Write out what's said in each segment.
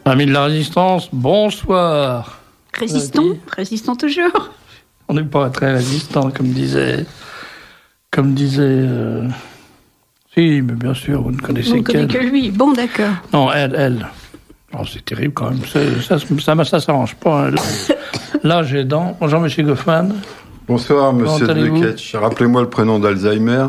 Amis de la résistance, bonsoir. Résistons toujours. On n'est pas très résistant, comme disait. Si, mais bien sûr, vous ne connaissez On ne connaît que lui. Bon, d'accord. Non, elle. Oh, c'est terrible quand même. Ça s'arrange pas. Hein. L'âge aidant. Bonjour, monsieur Goffman. Bonsoir, monsieur Deketch. Rappelez-moi le prénom d'Alzheimer.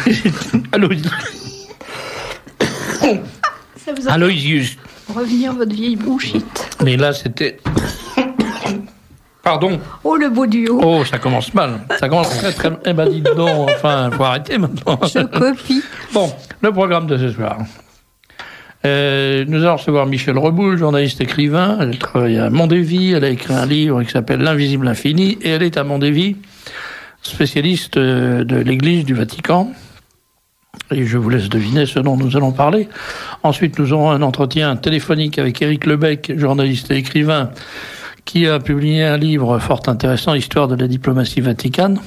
Aloysius. Revenir votre vieille bronchite. Mais là, c'était... Pardon. Oh, le beau duo. Oh, ça commence mal. Ça commence très, très... Eh ben, dis donc, enfin, faut arrêter maintenant. Je copie. Bon, le programme de ce soir. Nous allons recevoir Michel Reboul, journaliste écrivain. Elle travaille à Mondévy. Elle a écrit un livre qui s'appelle L'Invisible Infini. Et elle est à Mondévy, spécialiste de l'Église du Vatican. Et je vous laisse deviner ce dont nous allons parler. Ensuite, nous aurons un entretien téléphonique avec Éric Lebec, journaliste et écrivain, qui a publié un livre fort intéressant, Histoire de la diplomatie vaticane.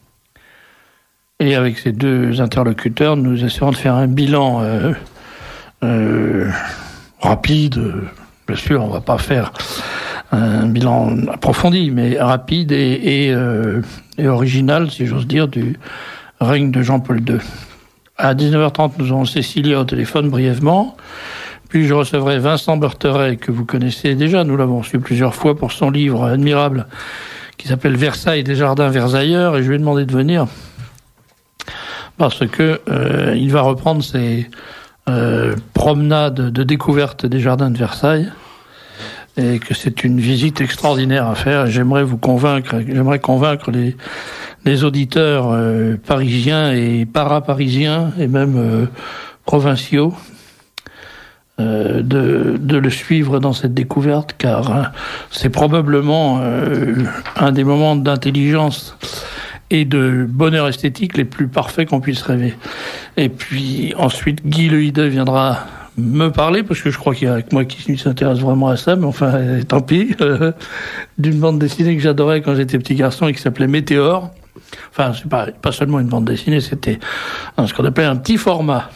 Et avec ces deux interlocuteurs, nous essaierons de faire un bilan rapide. Bien sûr, on ne va pas faire un bilan approfondi, mais rapide et original, si j'ose dire, du règne de Jean-Paul II. À 19h30, nous aurons Cécilia au téléphone brièvement. Puis je recevrai Vincent Bertheret, que vous connaissez déjà. Nous l'avons reçu plusieurs fois pour son livre admirable qui s'appelle Versailles des jardins versailleurs. Et je lui ai demandé de venir parce que il va reprendre ses promenades de découverte des jardins de Versailles. Et que c'est une visite extraordinaire à faire. J'aimerais convaincre les auditeurs parisiens et para-parisiens et même provinciaux de le suivre dans cette découverte, car c'est probablement un des moments d'intelligence et de bonheur esthétique les plus parfaits qu'on puisse rêver. Et puis ensuite, Guy Lehidet viendra me parler, parce que je crois qu'il y a que moi qui s'intéresse vraiment à ça, mais enfin, tant pis, d'une bande dessinée que j'adorais quand j'étais petit garçon et qui s'appelait Météore. Enfin, c'est pas seulement une bande dessinée, c'était ce qu'on appelait un petit format.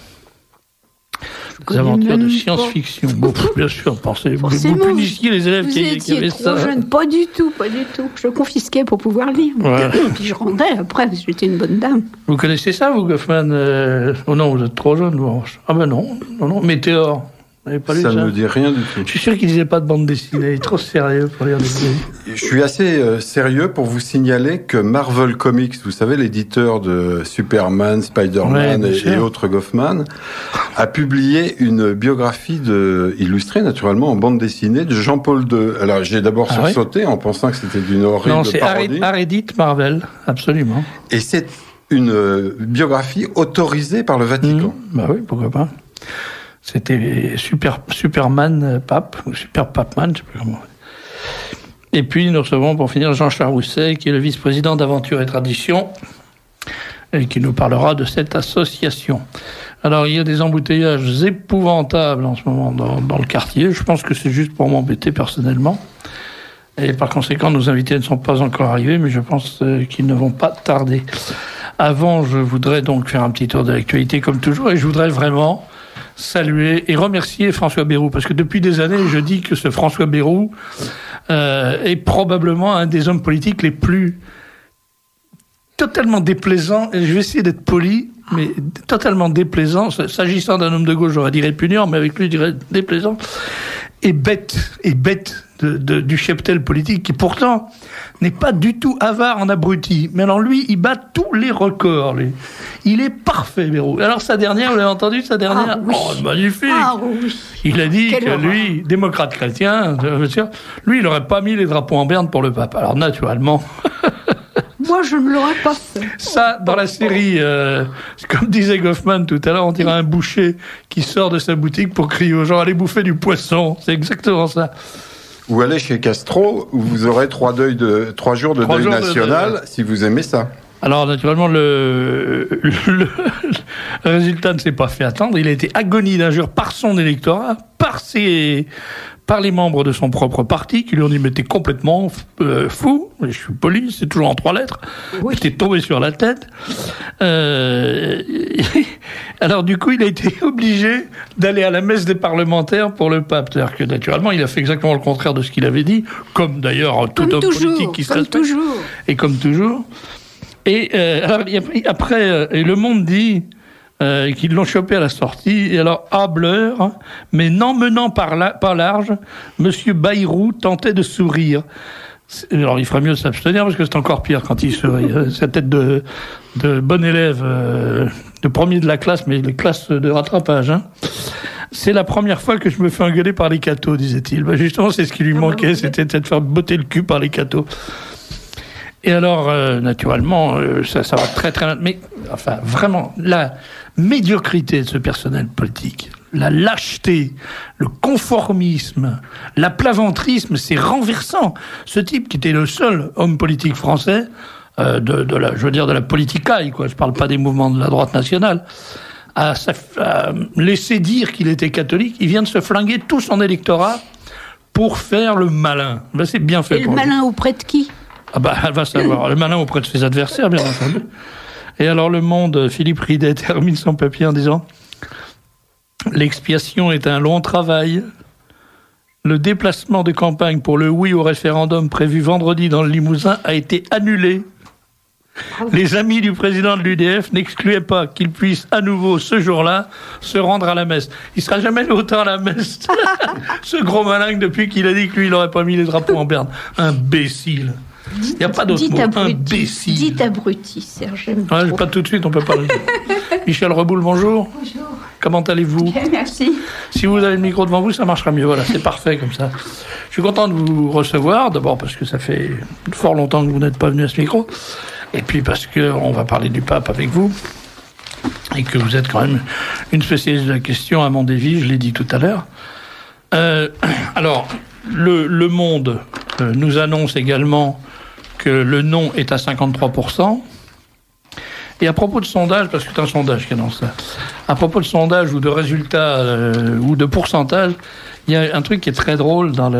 Des aventures de science-fiction. Bon, bien sûr, vous punissiez les élèves qui avaient ça. Jeune, pas du tout. Je confisquais pour pouvoir lire. Ouais. Et puis je rendais après, parce que j'étais une bonne dame. Vous connaissez ça, vous, Goffman Oh non, vous êtes trop jeune, vous. Ah ben non, Météore. Pas lu ça ne me dit rien du tout. Je suis sûr qu'il ne disait pas de bande dessinée. Il est trop sérieux pour lire des BD. Je suis assez sérieux pour vous signaler que Marvel Comics, vous savez, l'éditeur de Superman, Spider-Man et autres Goffman, a publié une biographie illustrée, naturellement, en bande dessinée de Jean-Paul II. Alors, j'ai d'abord sursauté en pensant que c'était d'une horrible parodie. Non, c'est Arédit Marvel, absolument. Et c'est une biographie autorisée par le Vatican. Bah oui, pourquoi pas. C'était Superman Pape, ou Super Papeman, je sais plus comment. Et puis nous recevons pour finir Jean-Charles Rousset, qui est le vice-président d'Aventure et Tradition, et qui nous parlera de cette association. Alors il y a des embouteillages épouvantables en ce moment dans le quartier. Je pense que c'est juste pour m'embêter personnellement. Et par conséquent, nos invités ne sont pas encore arrivés, mais je pense qu'ils ne vont pas tarder. Avant, je voudrais donc faire un petit tour de l'actualité comme toujours, et je voudrais vraiment saluer et remercier François Bayrou, parce que depuis des années, je dis que ce François Bayrou est probablement un des hommes politiques les plus totalement déplaisants, et je vais essayer d'être poli, mais totalement déplaisant. S'agissant d'un homme de gauche, j'aurais dit répugnant, mais avec lui, je dirais déplaisant, et bête du cheptel politique, qui pourtant n'est pas du tout avare en abruti. Mais alors lui, il bat tous les records. Lui. Il est parfait, Bayrou. Alors sa dernière, vous l'avez entendu, sa dernière oui. Oh, magnifique oui. Il a dit Quelle que horreur. lui, démocrate chrétien, bien sûr, lui, il n'aurait pas mis les drapeaux en berne pour le pape. Alors naturellement... Moi, je ne l'aurais pas fait. Ça, dans la série, comme disait Goffman tout à l'heure, on dirait un boucher qui sort de sa boutique pour crier aux gens « Allez bouffer du poisson ». C'est exactement ça. Ou allez chez Castro, où vous aurez 3 jours de deuil national, si vous aimez ça. Alors, naturellement, le résultat ne s'est pas fait attendre. Il a été agonie d'injures par son électorat, par par les membres de son propre parti qui lui ont dit « mais t'es complètement fou ». Je suis poli, c'est toujours en 3 lettres. Oui. J'étais tombé sur la tête. Alors du coup, il a été obligé d'aller à la messe des parlementaires pour le pape. C'est-à-dire que naturellement, il a fait exactement le contraire de ce qu'il avait dit, comme d'ailleurs tout homme politique qui se respecte. Et comme toujours. Et alors, après, Le Monde dit qu'ils l'ont chopé à la sortie. Et alors, hableur, hein, mais n'en menant pas large, Monsieur Bayrou tentait de sourire. Alors, il ferait mieux de s'abstenir parce que c'est encore pire quand il sourit. Sa tête de bon élève, de premier de la classe, mais de classe de rattrapage. Hein. C'est la première fois que je me fais engueuler par les cathos, disait-il. Ben justement, c'est ce qui lui manquait, c'était de faire botter le cul par les cathos. Et alors, naturellement, ça va très très... Mais, enfin, vraiment, la médiocrité de ce personnel politique, la lâcheté, le conformisme, l'aplaventrisme, c'est renversant. Ce type qui était le seul homme politique français, de la politicaille, quoi. Je parle pas des mouvements de la droite nationale, à laisser dire qu'il était catholique, il vient de se flinguer tout son électorat pour faire le malin. Ben, c'est bien fait. Et le malin auprès de qui ? Ah bah, elle va savoir. Le malin auprès de ses adversaires, bien entendu. Et alors, Le Monde, Philippe Ridet termine son papier en disant « L'expiation est un long travail. Le déplacement de campagne pour le oui au référendum prévu vendredi dans le Limousin a été annulé. Les amis du président de l'UDF n'excluaient pas qu'il puisse à nouveau, ce jour-là, se rendre à la messe. Il sera jamais autant à la messe. Ce gros malin, depuis qu'il a dit que lui, il n'aurait pas mis les drapeaux en berne. Imbécile. Il n'y a pas d'autre mot. Imbécile. Dites abruti, Serge. Ouais, pas tout de suite, on peut pas le dire. Michel Reboul, bonjour. Bonjour. Comment allez-vous ? Bien, merci. Si vous avez le micro devant vous, ça marchera mieux. Voilà, c'est parfait comme ça. Je suis content de vous recevoir. D'abord parce que ça fait fort longtemps que vous n'êtes pas venu à ce micro. Et puis parce qu'on va parler du pape avec vous. Et que vous êtes quand même une spécialiste de la question, Amand Davy, je l'ai dit tout à l'heure. Alors, le Monde nous annonce également que le non est à 53%. Et à propos de sondage, parce que c'est un sondage qui annonce ça, à propos de sondage ou de résultats ou de pourcentage, il y a un truc qui est très drôle dans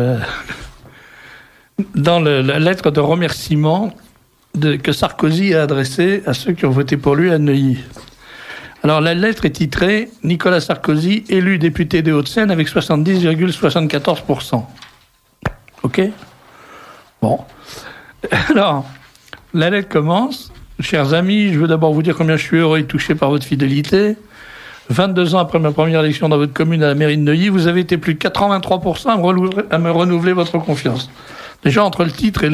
la lettre de remerciement que Sarkozy a adressée à ceux qui ont voté pour lui à Neuilly. Alors la lettre est titrée « Nicolas Sarkozy, élu député des Hauts-de-Seine avec 70,74%. » Ok ? Bon. Alors, la lettre commence. Chers amis, je veux d'abord vous dire combien je suis heureux et touché par votre fidélité. 22 ans après ma première élection dans votre commune à la mairie de Neuilly, vous avez été plus de 83% à me renouveler votre confiance. Déjà, entre le titre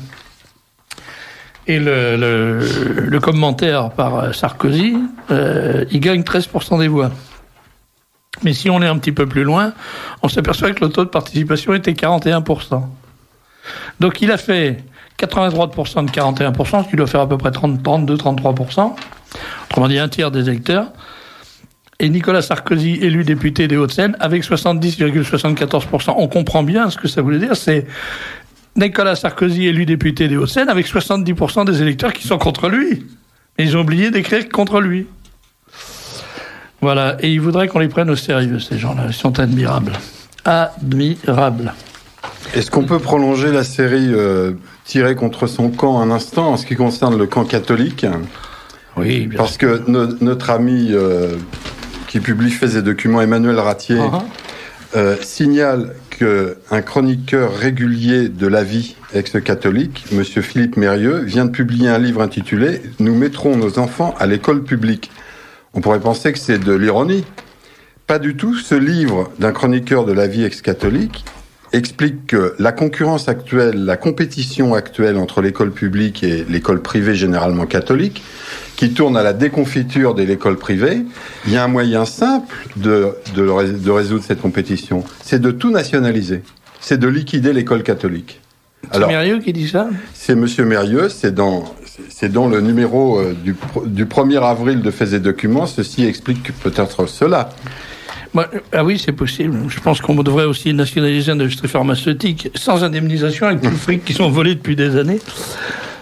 et le commentaire par Sarkozy, il gagne 13% des voix. Mais si on est un petit peu plus loin, on s'aperçoit que le taux de participation était 41%. Donc il a fait 83% de 41%, ce qui doit faire à peu près 32-33%, autrement dit un tiers des électeurs. Et Nicolas Sarkozy, élu député des Hauts-de-Seine, avec 70,74%. On comprend bien ce que ça voulait dire, c'est Nicolas Sarkozy, élu député des Hauts-de-Seine, avec 70% des électeurs qui sont contre lui. Et ils ont oublié d'écrire contre lui. Voilà, et ils voudraient qu'on les prenne au sérieux, ces gens-là. Ils sont admirables. Admirables. Est-ce qu'on peut prolonger la série tirée contre son camp un instant en ce qui concerne le camp catholique ? Oui, bien Parce sûr. que notre ami qui publie Faits et Documents, Emmanuel Ratier, signale qu'un chroniqueur régulier de la vie ex-catholique, M. Philippe Mérieux, vient de publier un livre intitulé « Nous mettrons nos enfants à l'école publique ». On pourrait penser que c'est de l'ironie. Pas du tout. Ce livre d'un chroniqueur de la vie ex-catholique explique que la concurrence actuelle, la compétition actuelle entre l'école publique et l'école privée généralement catholique, qui tourne à la déconfiture de l'école privée, il y a un moyen simple de résoudre cette compétition. C'est de tout nationaliser. C'est de liquider l'école catholique. C'est Mérieux qui dit ça ? C'est Monsieur Mérieux, c'est dans le numéro du 1er avril de Faits et Documents. Ceci explique peut-être cela. Ah oui, c'est possible. Je pense qu'on devrait aussi nationaliser l'industrie pharmaceutique sans indemnisation avec tout le fric qui sont volés depuis des années.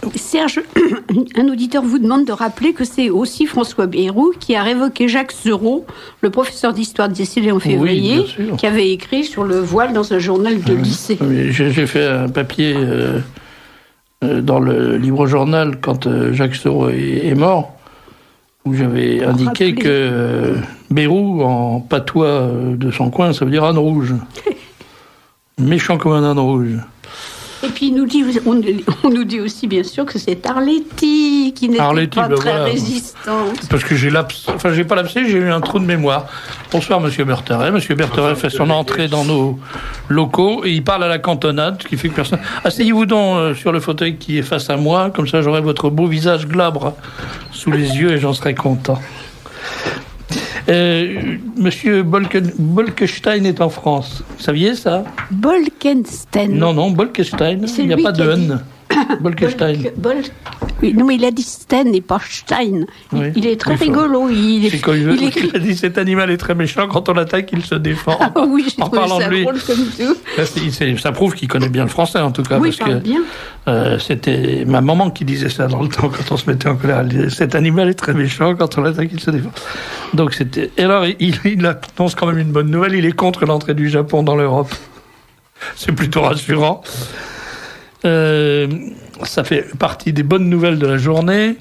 Serge, un auditeur vous demande de rappeler que c'est aussi François Bayrou qui a révoqué Jacques Sereau, le professeur d'histoire décédé en février, qui avait écrit sur le voile dans un journal de lycée. Oui, j'ai fait un papier dans le Libre Journal quand Jacques Sereau est mort, où j'avais indiqué que Bayrou, en patois de son coin, ça veut dire âne rouge. Méchant comme un âne rouge. Et puis on nous dit aussi bien sûr que c'est Arletty qui n'était pas très résistante. Parce que j'ai eu un trou de mémoire. Bonsoir Monsieur Bertheret. Monsieur Bertheret fait son entrée dans nos locaux et il parle à la cantonade, ce qui fait que personne... Asseyez-vous donc sur le fauteuil qui est face à moi, comme ça j'aurai votre beau visage glabre sous les yeux et j'en serai content. Monsieur Bolkestein est en France. Vous saviez ça? Bolkenstein. Non, Bolkestein. Il n'y a pas de N. Bolkestein. Oui, non, mais il a dit Sten et pas Stein. Oui. Il est très rigolo. Il a dit cet animal est très méchant. Quand on l'attaque, il se défend. Ah, oui, j'ai trouvé ça drôle comme tout. Ça prouve qu'il connaît bien le français, en tout cas. Oui, il parle bien. C'était ma maman qui disait ça dans le temps, quand on se mettait en colère. Elle disait, cet animal est très méchant. Quand on l'attaque, il se défend. Donc c'était... Et alors, il annonce quand même une bonne nouvelle. Il est contre l'entrée du Japon dans l'Europe. C'est plutôt rassurant. Ça fait partie des bonnes nouvelles de la journée.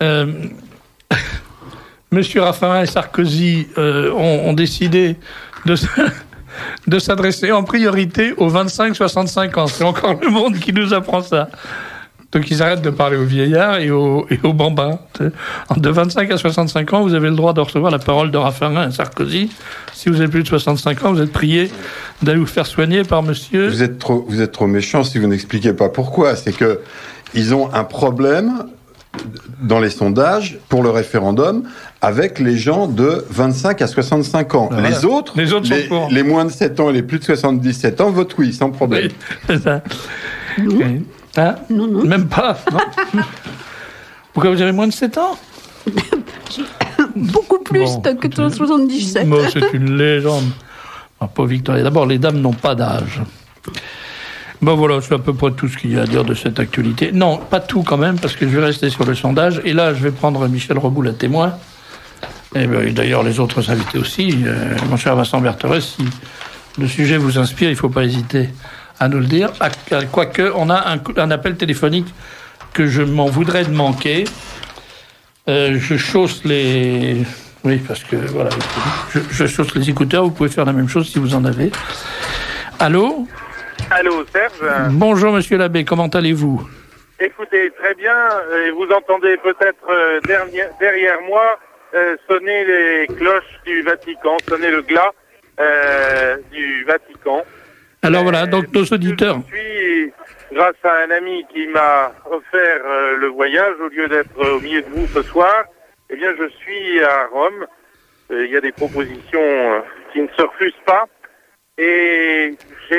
Monsieur Raffarin et Sarkozy ont décidé de s'adresser en priorité aux 25-65 ans. C'est encore Le Monde qui nous apprend ça. Donc ils arrêtent de parler aux vieillards et aux bambins. De 25 à 65 ans, vous avez le droit de recevoir la parole de Raffarin et Sarkozy. Si vous avez plus de 65 ans, vous êtes prié d'aller vous faire soigner par monsieur... Vous êtes trop méchant si vous n'expliquez pas pourquoi. C'est que ils ont un problème dans les sondages pour le référendum avec les gens de 25 à 65 ans. Voilà. Les autres les moins de 7 ans et les plus de 77 ans votent oui, sans problème. Oui, c'est ça. Oui. Hein? Non. Même pas. Non. Pourquoi vous avez moins de 7 ans? Beaucoup plus que 77. Bon, c'est une légende. Ah, pas Victoria. D'abord, les dames n'ont pas d'âge. Bon, voilà, c'est à peu près tout ce qu'il y a à dire de cette actualité. Non, pas tout quand même, parce que je vais rester sur le sondage. Et là, je vais prendre Michel Reboul à témoin. Et d'ailleurs, les autres invités aussi. Mon cher Vincent Bertheret, si le sujet vous inspire, il ne faut pas hésiter à nous le dire. Quoique, on a un appel téléphonique que je m'en voudrais de manquer. Je chausse les... Oui, parce que, voilà, je chausse les écouteurs. Vous pouvez faire la même chose si vous en avez. Allô? Allô, Serge. Bonjour, monsieur l'abbé. Comment allez-vous? Écoutez, très bien. Vous entendez peut-être derrière moi sonner les cloches du Vatican, sonner le glas du Vatican. Alors voilà, donc nos auditeurs... Je suis, grâce à un ami qui m'a offert le voyage, au lieu d'être au milieu de vous ce soir, eh bien je suis à Rome. Il y a des propositions qui ne se refusent pas. Et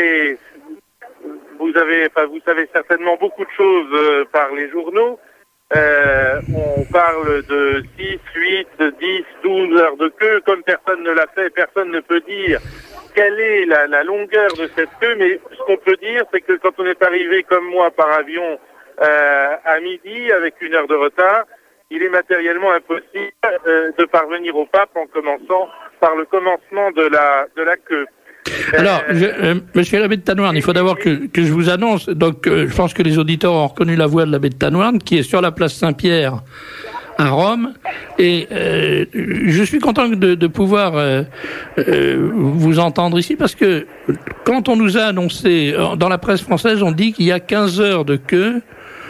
vous savez certainement beaucoup de choses par les journaux. On parle de 6, 8, 10, 12 heures de queue. Comme personne ne l'a fait, personne ne peut dire quelle est la longueur de cette queue. Mais ce qu'on peut dire, c'est que quand on est arrivé comme moi par avion à midi, avec 1 heure de retard, il est matériellement impossible de parvenir au pape en commençant par le commencement de la queue. Alors, monsieur l'abbé de Tannouarn, il faut d'abord que je vous annonce, donc je pense que les auditeurs ont reconnu la voix de l'abbé de Tannouarn, qui est sur la place Saint-Pierre à Rome, et je suis content de pouvoir vous entendre ici, parce que quand on nous a annoncé, dans la presse française, on dit qu'il y a 15 heures de queue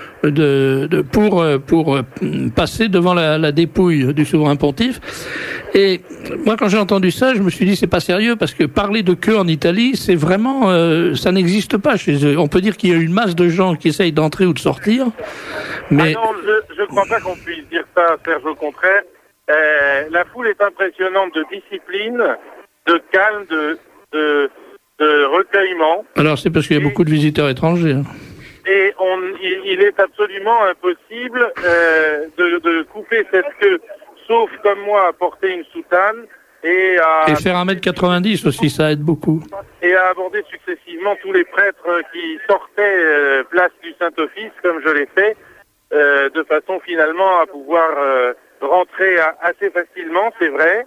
pour passer devant la dépouille du souverain pontife. Et moi, quand j'ai entendu ça, je me suis dit c'est pas sérieux, parce que parler de queue en Italie, c'est vraiment ça n'existe pas chez eux. On peut dire qu'il y a une masse de gens qui essayent d'entrer ou de sortir, mais non, je crois pas qu'on puisse dire ça, Serge, au contraire. La foule est impressionnante de discipline, de calme, de recueillement. Alors c'est parce qu'il y a beaucoup de visiteurs étrangers. Hein. Et il est absolument impossible de couper cette queue, sauf comme moi à porter une soutane et faire 1m90 aussi, ça aide beaucoup. Et à aborder successivement tous les prêtres qui sortaient place du Saint-Office, comme je l'ai fait. de façon finalement à pouvoir rentrer assez facilement, c'est vrai.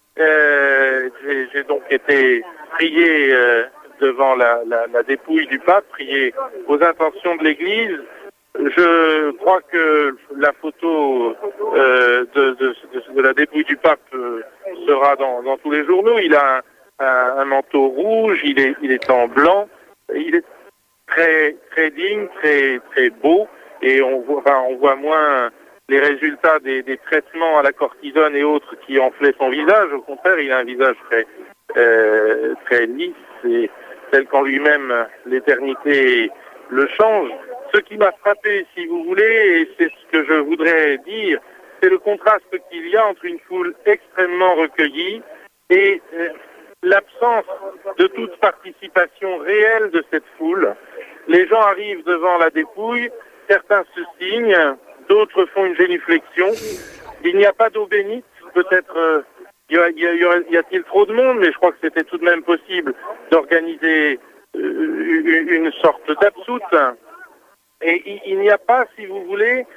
J'ai donc été prié devant la dépouille du pape, prié aux intentions de l'Église. Je crois que la photo de la dépouille du pape sera dans tous les journaux. Il a un manteau rouge, il est en blanc, il est très très digne, très très beau, et on voit moins les résultats des traitements à la cortisone et autres qui enflaient son visage. Au contraire, il a un visage très lisse, et tel qu'en lui-même l'éternité le change. Ce qui m'a frappé, si vous voulez, et c'est ce que je voudrais dire, c'est le contraste qu'il y a entre une foule extrêmement recueillie et l'absence de toute participation réelle de cette foule. Les gens arrivent devant la dépouille, certains se signent, d'autres font une génuflexion. Il n'y a pas d'eau bénite, peut-être y a-t-il trop de monde, mais je crois que c'était tout de même possible d'organiser une sorte d'absoute. Et il n'y a pas, si vous voulez,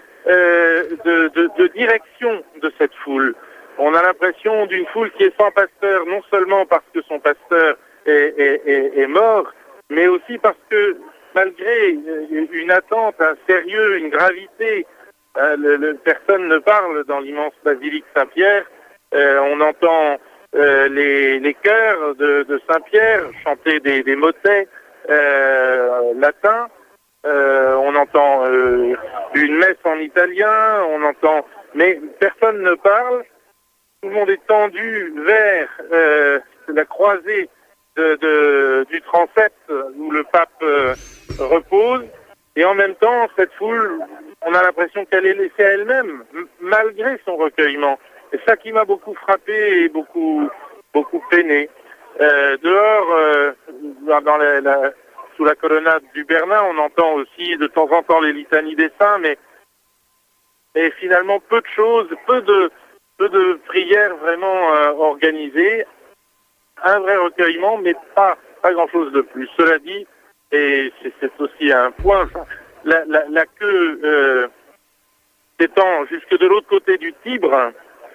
de direction de cette foule. On a l'impression d'une foule qui est sans pasteur, non seulement parce que son pasteur est mort, mais aussi parce que malgré une attente, un sérieux, une gravité, personne ne parle dans l'immense basilique Saint-Pierre. On entend les chœurs de Saint-Pierre chanter des motets latins. On entend une messe en italien, mais personne ne parle. Tout le monde est tendu vers la croisée du transept où le pape repose, et en même temps, cette foule, on a l'impression qu'elle est laissée à elle-même, malgré son recueillement. Et ça qui m'a beaucoup frappé et beaucoup peiné. Dehors, sous la colonnade du Bernin, on entend aussi de temps en temps les litanies des saints, mais finalement peu de choses, peu de prières vraiment organisées, un vrai recueillement, mais pas grand-chose de plus. Cela dit, et c'est aussi un point, la queue s'étend jusque de l'autre côté du Tibre,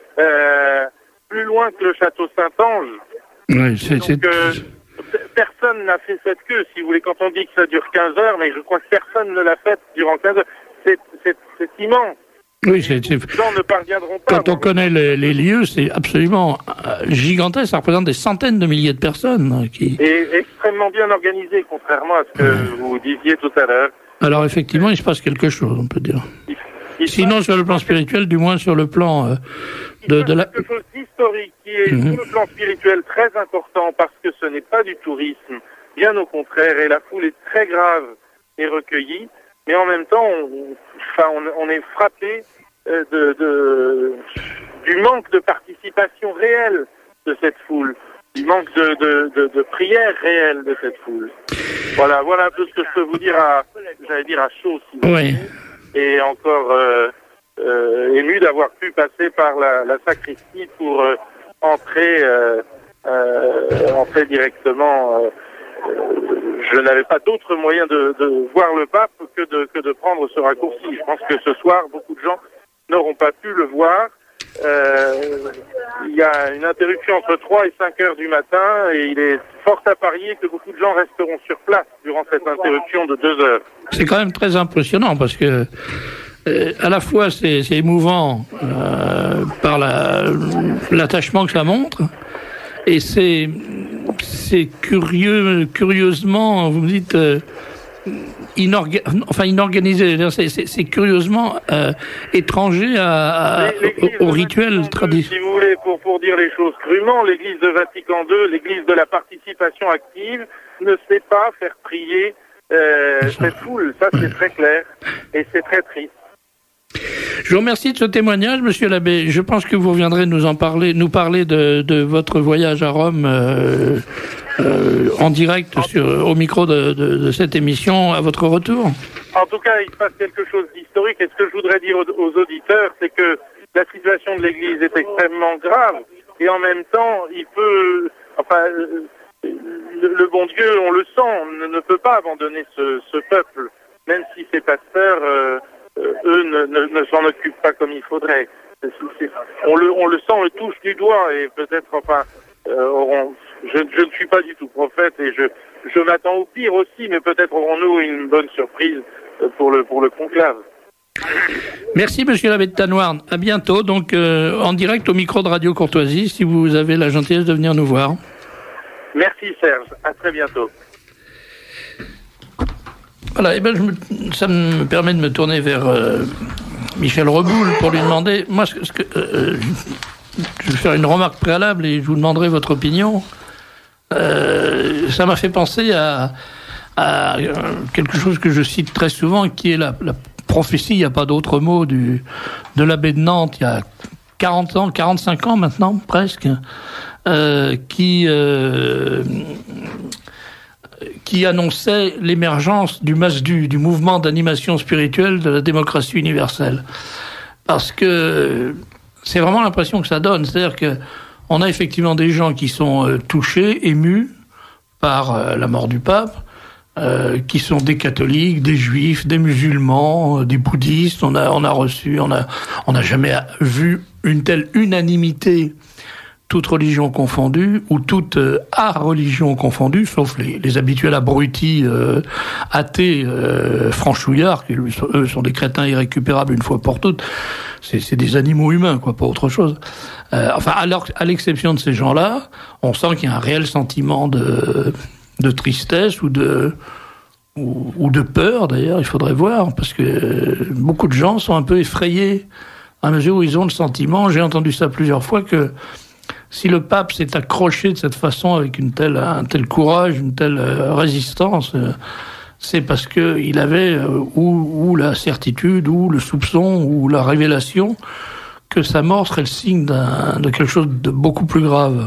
plus loin que le château Saint-Ange. Oui, personne n'a fait cette queue, si vous voulez, quand on dit que ça dure 15 heures, mais je crois que personne ne l'a faite durant 15 heures. C'est immense. Oui, les gens ne parviendront pas. Quand on connaît les lieux, c'est absolument gigantesque. Ça représente des centaines de milliers de personnes. Et extrêmement bien organisé, contrairement à ce que vous disiez tout à l'heure. Alors effectivement, il se passe quelque chose, on peut dire. Sinon, sur le plan spirituel, du moins sur le plan quelque chose d'historique qui est sur le plan spirituel très important, parce que ce n'est pas du tourisme, bien au contraire, et la foule est très grave et recueillie, mais en même temps, on est frappé du manque de participation réelle de cette foule, du manque de prière réelle de cette foule. Voilà un peu ce que je peux vous dire à chaud, si vous voulez. Et encore ému d'avoir pu passer par la sacristie pour entrer directement. Je n'avais pas d'autre moyen de voir le pape que de prendre ce raccourci. Je pense que ce soir, beaucoup de gens n'auront pas pu le voir. Il y a une interruption entre 3 et 5 heures du matin, et il est fort à parier que beaucoup de gens resteront sur place durant cette interruption de 2 heures. C'est quand même très impressionnant, parce que à la fois c'est émouvant par l'attachement que ça montre, et c'est curieusement, vous me dites, inorganisé, c'est curieusement étranger au rituel traditionnel. Si vous voulez, pour dire les choses crûment, l'Église de Vatican II, l'Église de la participation active, ne sait pas faire prier cette foule. Ça, c'est très clair, et c'est très triste. Je vous remercie de ce témoignage, monsieur l'abbé. Je pense que vous reviendrez nous parler de votre voyage à Rome en direct au micro de cette émission à votre retour. En tout cas, il se passe quelque chose d'historique, et ce que je voudrais dire aux auditeurs, c'est que la situation de l'Église est extrêmement grave, et en même temps, le bon Dieu, on le sent, ne peut pas abandonner ce peuple, même si ses pasteurs eux ne s'en occupent pas comme il faudrait. On le sent, on le touche du doigt, et peut-être, je ne suis pas du tout prophète, et je m'attends au pire aussi, mais peut-être aurons-nous une bonne surprise pour le conclave. Merci monsieur l'abbé de Tanoirne. À bientôt, donc en direct au micro de Radio Courtoisie, si vous avez la gentillesse de venir nous voir. Merci Serge, à très bientôt. Voilà, et ça me permet de me tourner vers Michel Reboul pour lui demander, moi je vais faire une remarque préalable et je vous demanderai votre opinion. Ça m'a fait penser à quelque chose que je cite très souvent, qui est la prophétie, il n'y a pas d'autre mot, de l'abbé de Nantes, il y a 40 ans, 45 ans maintenant, presque, qui annonçait l'émergence du MASDU, du mouvement d'animation spirituelle de la démocratie universelle. Parce que c'est vraiment l'impression que ça donne, c'est-à-dire que on a effectivement des gens qui sont touchés, émus par la mort du pape, qui sont des catholiques, des juifs, des musulmans, des bouddhistes. On n'a jamais vu une telle unanimité, toute religion confondue, ou toute religion confondue, sauf les habituels abrutis athées franchouillards, qui eux sont des crétins irrécupérables une fois pour toutes. C'est des animaux humains, quoi, pas autre chose. Alors, à l'exception de ces gens-là, on sent qu'il y a un réel sentiment de tristesse ou de peur, d'ailleurs, il faudrait voir, parce que beaucoup de gens sont un peu effrayés à mesure où ils ont le sentiment, j'ai entendu ça plusieurs fois, que si le pape s'est accroché de cette façon avec un tel courage, une telle résistance, c'est parce que il avait ou la certitude, ou le soupçon, ou la révélation que sa mort serait le signe de quelque chose de beaucoup plus grave.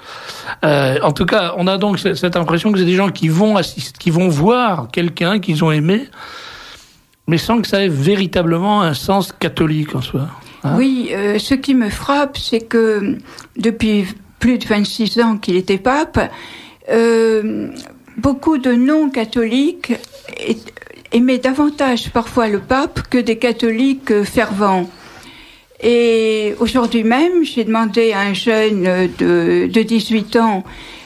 En tout cas, on a donc cette impression que c'est des gens qui vont voir quelqu'un qu'ils ont aimé, mais sans que ça ait véritablement un sens catholique en soi. Hein? Oui, ce qui me frappe, c'est que depuis plus de 26 ans qu'il était pape, beaucoup de non-catholiques aimaient davantage parfois le pape que des catholiques fervents. Et aujourd'hui même, j'ai demandé à un jeune de 18 ans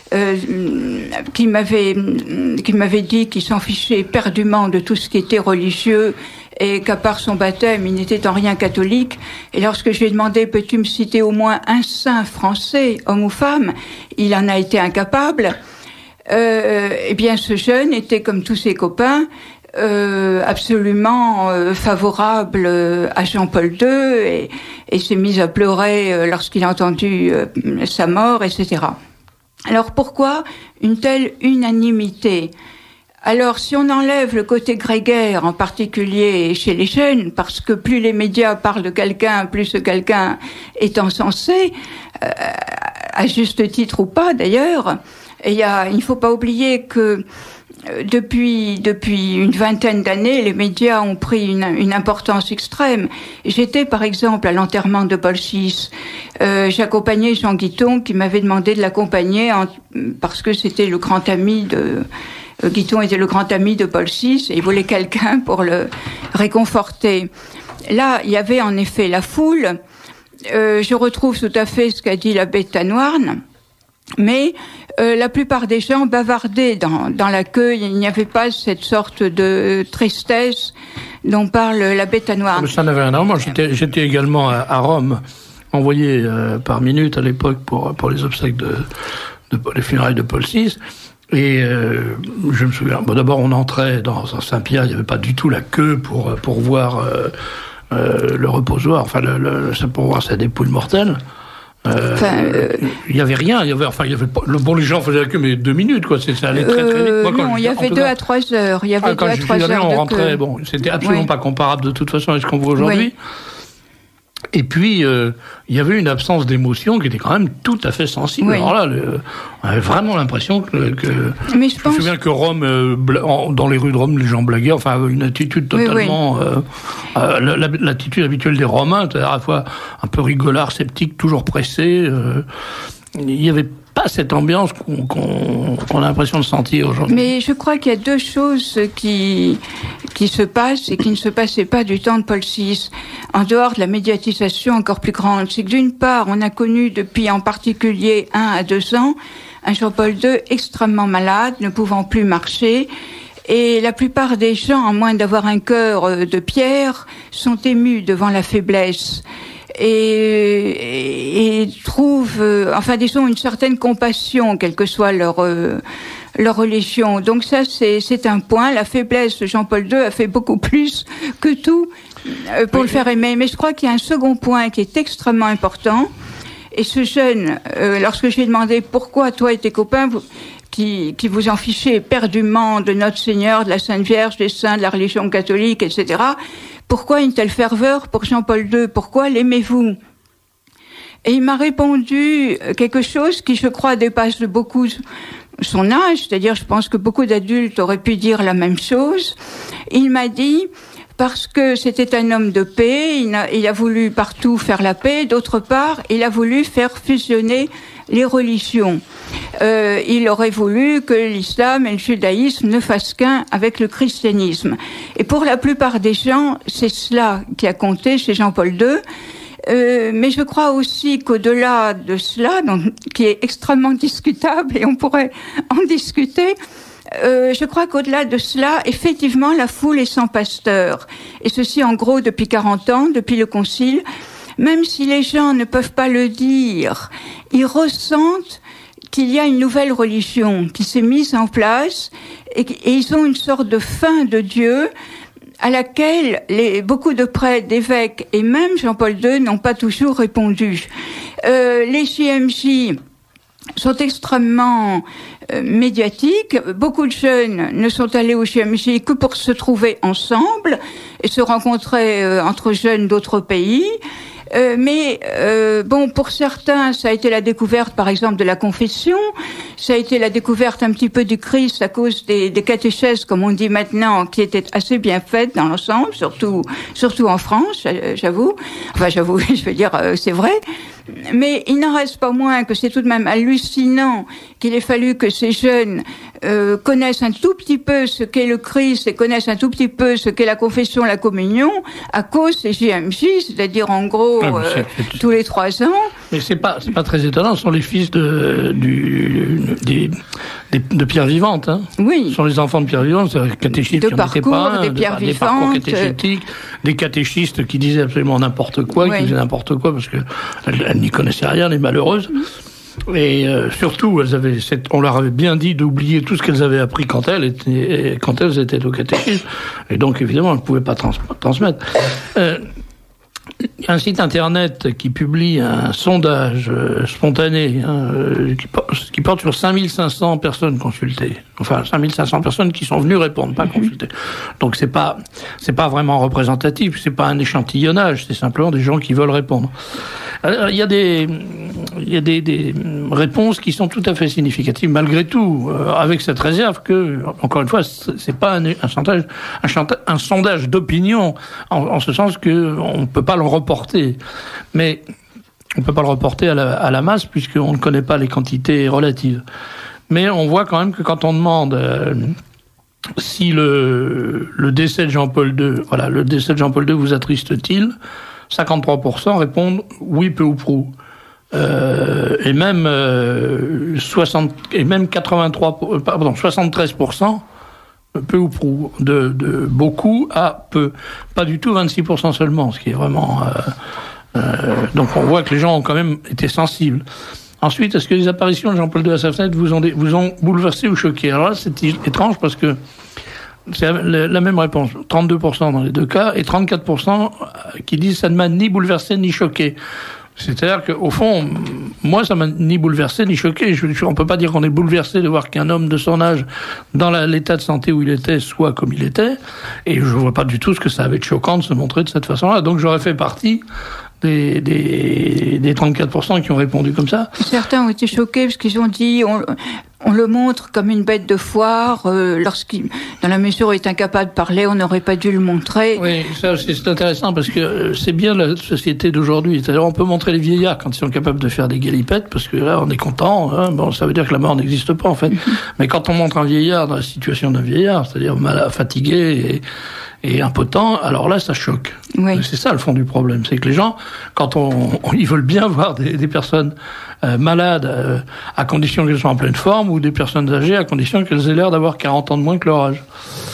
qui m'avait dit qu'il s'en fichait éperdument de tout ce qui était religieux et qu'à part son baptême, il n'était en rien catholique. Et lorsque je lui ai demandé, peux-tu me citer au moins un saint français, homme ou femme, il en a été incapable. Eh bien, ce jeune était comme tous ses copains, absolument favorable à Jean-Paul II et s'est mis à pleurer lorsqu'il a entendu sa mort, etc. Alors pourquoi une telle unanimité ? Alors si on enlève le côté grégaire, en particulier chez les jeunes, parce que plus les médias parlent de quelqu'un, plus ce quelqu'un est encensé, à juste titre ou pas d'ailleurs, et il ne faut pas oublier que depuis une vingtaine d'années, les médias ont pris une importance extrême. J'étais, par exemple, à l'enterrement de Paul VI. J'accompagnais Jean Guiton, qui m'avait demandé de l'accompagner parce que c'était le grand ami Guiton était le grand ami de Paul VI et il voulait quelqu'un pour le réconforter. Là, il y avait en effet la foule. Je retrouve tout à fait ce qu'a dit l'abbé de Tanoirne. Mais la plupart des gens bavardaient dans la queue. Il n'y avait pas cette sorte de tristesse dont parle l'abbé de Tanoirne. Ça n'avait rien à voir. Moi, j'étais également à Rome, envoyé par minute à l'époque pour les obsèques les funérailles de Paul VI. Et je me souviens. Bon, d'abord, on entrait dans Saint-Pierre. Il n'y avait pas du tout la queue pour voir le reposoir. Enfin, pour voir sa dépouille mortelle. Il y avait rien. Il y avait les gens faisaient la queue, mais 2 minutes, quoi. Ça allait très très vite. Non, il y avait 2 à 3 heures. Il y avait 2 à 3 heures. On rentrait. Bon, c'était absolument pas comparable de toute façon avec ce qu'on voit aujourd'hui. Oui. Et puis, il y avait une absence d'émotion qui était quand même tout à fait sensible. Oui. Alors là, on avait vraiment l'impression que mais je me souviens que Rome, dans les rues de Rome, les gens blaguaient, enfin, une attitude totalement... l'attitude habituelle des Romains, c'est-à-dire à la fois un peu rigolard, sceptique, toujours pressé. Il y avait pas cette ambiance qu'on a l'impression de sentir aujourd'hui. Mais je crois qu'il y a deux choses qui se passent et qui ne se passaient pas du temps de Paul VI, en dehors de la médiatisation encore plus grande. C'est que d'une part, on a connu depuis en particulier 1 à 2 ans un Jean-Paul II extrêmement malade, ne pouvant plus marcher. Et la plupart des gens, à moins d'avoir un cœur de pierre, sont émus devant la faiblesse. Et trouvent, disons, une certaine compassion, quelle que soit leur religion. Donc ça, c'est un point. La faiblesse de Jean-Paul II a fait beaucoup plus que tout pour le faire aimer. Mais je crois qu'il y a un second point qui est extrêmement important. Et ce jeune, lorsque je lui ai demandé pourquoi toi et tes copains, qui vous en fichez éperdument de notre Seigneur, de la Sainte Vierge, des saints, de la religion catholique, etc., pourquoi une telle ferveur pour Jean-Paul II? Pourquoi l'aimez-vous? Et il m'a répondu quelque chose qui, je crois, dépasse de beaucoup son âge, c'est-à-dire, je pense que beaucoup d'adultes auraient pu dire la même chose. Il m'a dit, parce que c'était un homme de paix, il a voulu partout faire la paix, d'autre part, il a voulu faire fusionner les religions. Il aurait voulu que l'islam et le judaïsme ne fassent qu'un avec le christianisme. Et pour la plupart des gens, c'est cela qui a compté chez Jean-Paul II. Mais je crois aussi qu'au-delà de cela, qui est extrêmement discutable, et on pourrait en discuter, je crois qu'au-delà de cela, effectivement, la foule est sans pasteur. Et ceci, en gros, depuis 40 ans, depuis le Concile. Même si les gens ne peuvent pas le dire, ils ressentent qu'il y a une nouvelle religion qui s'est mise en place et ils ont une sorte de faim de Dieu à laquelle beaucoup de prêtres, d'évêques et même Jean-Paul II n'ont pas toujours répondu. Les JMJ sont extrêmement médiatiques. Beaucoup de jeunes ne sont allés au JMJ que pour se trouver ensemble et se rencontrer entre jeunes d'autres pays. Mais pour certains, ça a été la découverte, par exemple, de la confession. Ça a été la découverte un petit peu du Christ à cause des catéchèses, comme on dit maintenant, qui étaient assez bien faites dans l'ensemble, surtout en France, j'avoue. Enfin, j'avoue, je veux dire, c'est vrai. Mais il n'en reste pas moins que c'est tout de même hallucinant qu'il ait fallu que ces jeunes connaissent un tout petit peu ce qu'est le Christ et connaissent un tout petit peu ce qu'est la confession, la communion, à cause des JMJ, c'est-à-dire en gros tous les 3 ans. Mais c'est pas très étonnant, ce sont les fils de Pierre Vivante. Hein. Oui. Ce sont les enfants de Pierre Vivante, c'est des catéchistes qui n'en étaient pas, des parcours catéchétiques, des catéchistes qui disaient absolument n'importe quoi, qui faisaient n'importe quoi parce que elles n'y connaissaient rien, les malheureuses. Et surtout, on leur avait bien dit d'oublier tout ce qu'elles avaient appris quand elles étaient au catéchisme. Et donc, évidemment, elles ne pouvaient pas transmettre. Il y a un site internet qui publie un sondage spontané qui porte sur 5500 personnes consultées. Enfin, 5500 personnes qui sont venues répondre, pas consulter. Donc c'est pas vraiment représentatif, c'est pas un échantillonnage, c'est simplement des gens qui veulent répondre. Alors, il y a des réponses qui sont tout à fait significatives malgré tout, avec cette réserve que, encore une fois, c'est pas un sondage d'opinion en ce sens que on peut pas le reporter, mais on peut pas le reporter à la masse puisqu'on ne connaît pas les quantités relatives. Mais on voit quand même que quand on demande si le décès de Jean-Paul II, vous attriste-t-il, 53% répondent oui, peu ou prou. Et même 73%, peu ou prou, de beaucoup à peu. Pas du tout 26% seulement, ce qui est vraiment... donc on voit que les gens ont quand même été sensibles. Ensuite, est-ce que les apparitions de Jean-Paul II à sa fenêtre vous ont bouleversé ou choqué? Alors là, c'est étrange parce que c'est la même réponse. 32% dans les deux cas et 34% qui disent ça ne m'a ni bouleversé ni choqué. C'est-à-dire qu'au fond, moi, ça m'a ni bouleversé ni choqué. On peut pas dire qu'on est bouleversé de voir qu'un homme de son âge, dans l'état de santé où il était, soit comme il était. Et je vois pas du tout ce que ça avait de choquant de se montrer de cette façon-là. Donc j'aurais fait partie des 34% qui ont répondu comme ça. Certains ont été choqués parce qu'ils ont dit on le montre comme une bête de foire, dans la mesure où il est incapable de parler, on n'aurait pas dû le montrer. Oui, ça c'est intéressant parce que c'est bien la société d'aujourd'hui. C'est-à-dire on peut montrer les vieillards quand ils sont capables de faire des galipettes parce que là on est content. Hein. Bon, ça veut dire que la mort n'existe pas en fait. Mais quand on montre un vieillard dans la situation d'un vieillard, c'est-à-dire malade, fatigué et impotent, alors là ça choque. Oui. C'est ça le fond du problème, c'est que les gens, quand ils veulent bien voir des personnes malades à condition qu'elles soient en pleine forme, ou des personnes âgées à condition qu'elles aient l'air d'avoir 40 ans de moins que leur âge.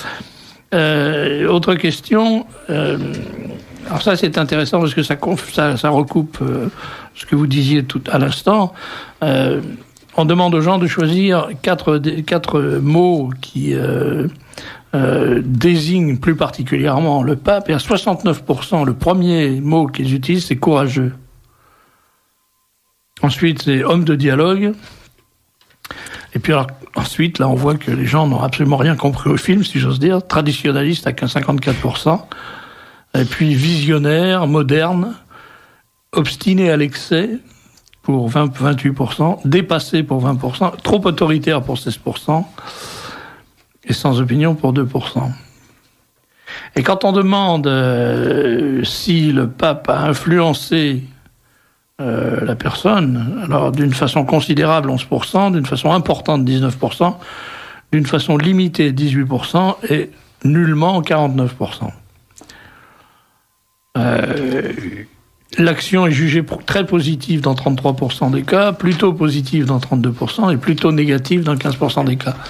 Autre question, alors ça c'est intéressant parce que ça recoupe ce que vous disiez tout à l'instant. On demande aux gens de choisir quatre mots qui désignent plus particulièrement le pape, et à 69%, le premier mot qu'ils utilisent, c'est courageux. Ensuite, c'est homme de dialogue. Et puis alors, ensuite, là, on voit que les gens n'ont absolument rien compris au film, si j'ose dire. Traditionnaliste avec un 54%. Et puis visionnaire, moderne, obstiné à l'excès pour 28%, dépassé pour 20%, trop autoritaire pour 16%, et sans opinion pour 2%. Et quand on demande si le pape a influencé la personne, alors d'une façon considérable 11%, d'une façon importante 19%, d'une façon limitée 18% et nullement 49%. L'action est jugée très positive dans 33% des cas, plutôt positive dans 32% et plutôt négative dans 15% des cas.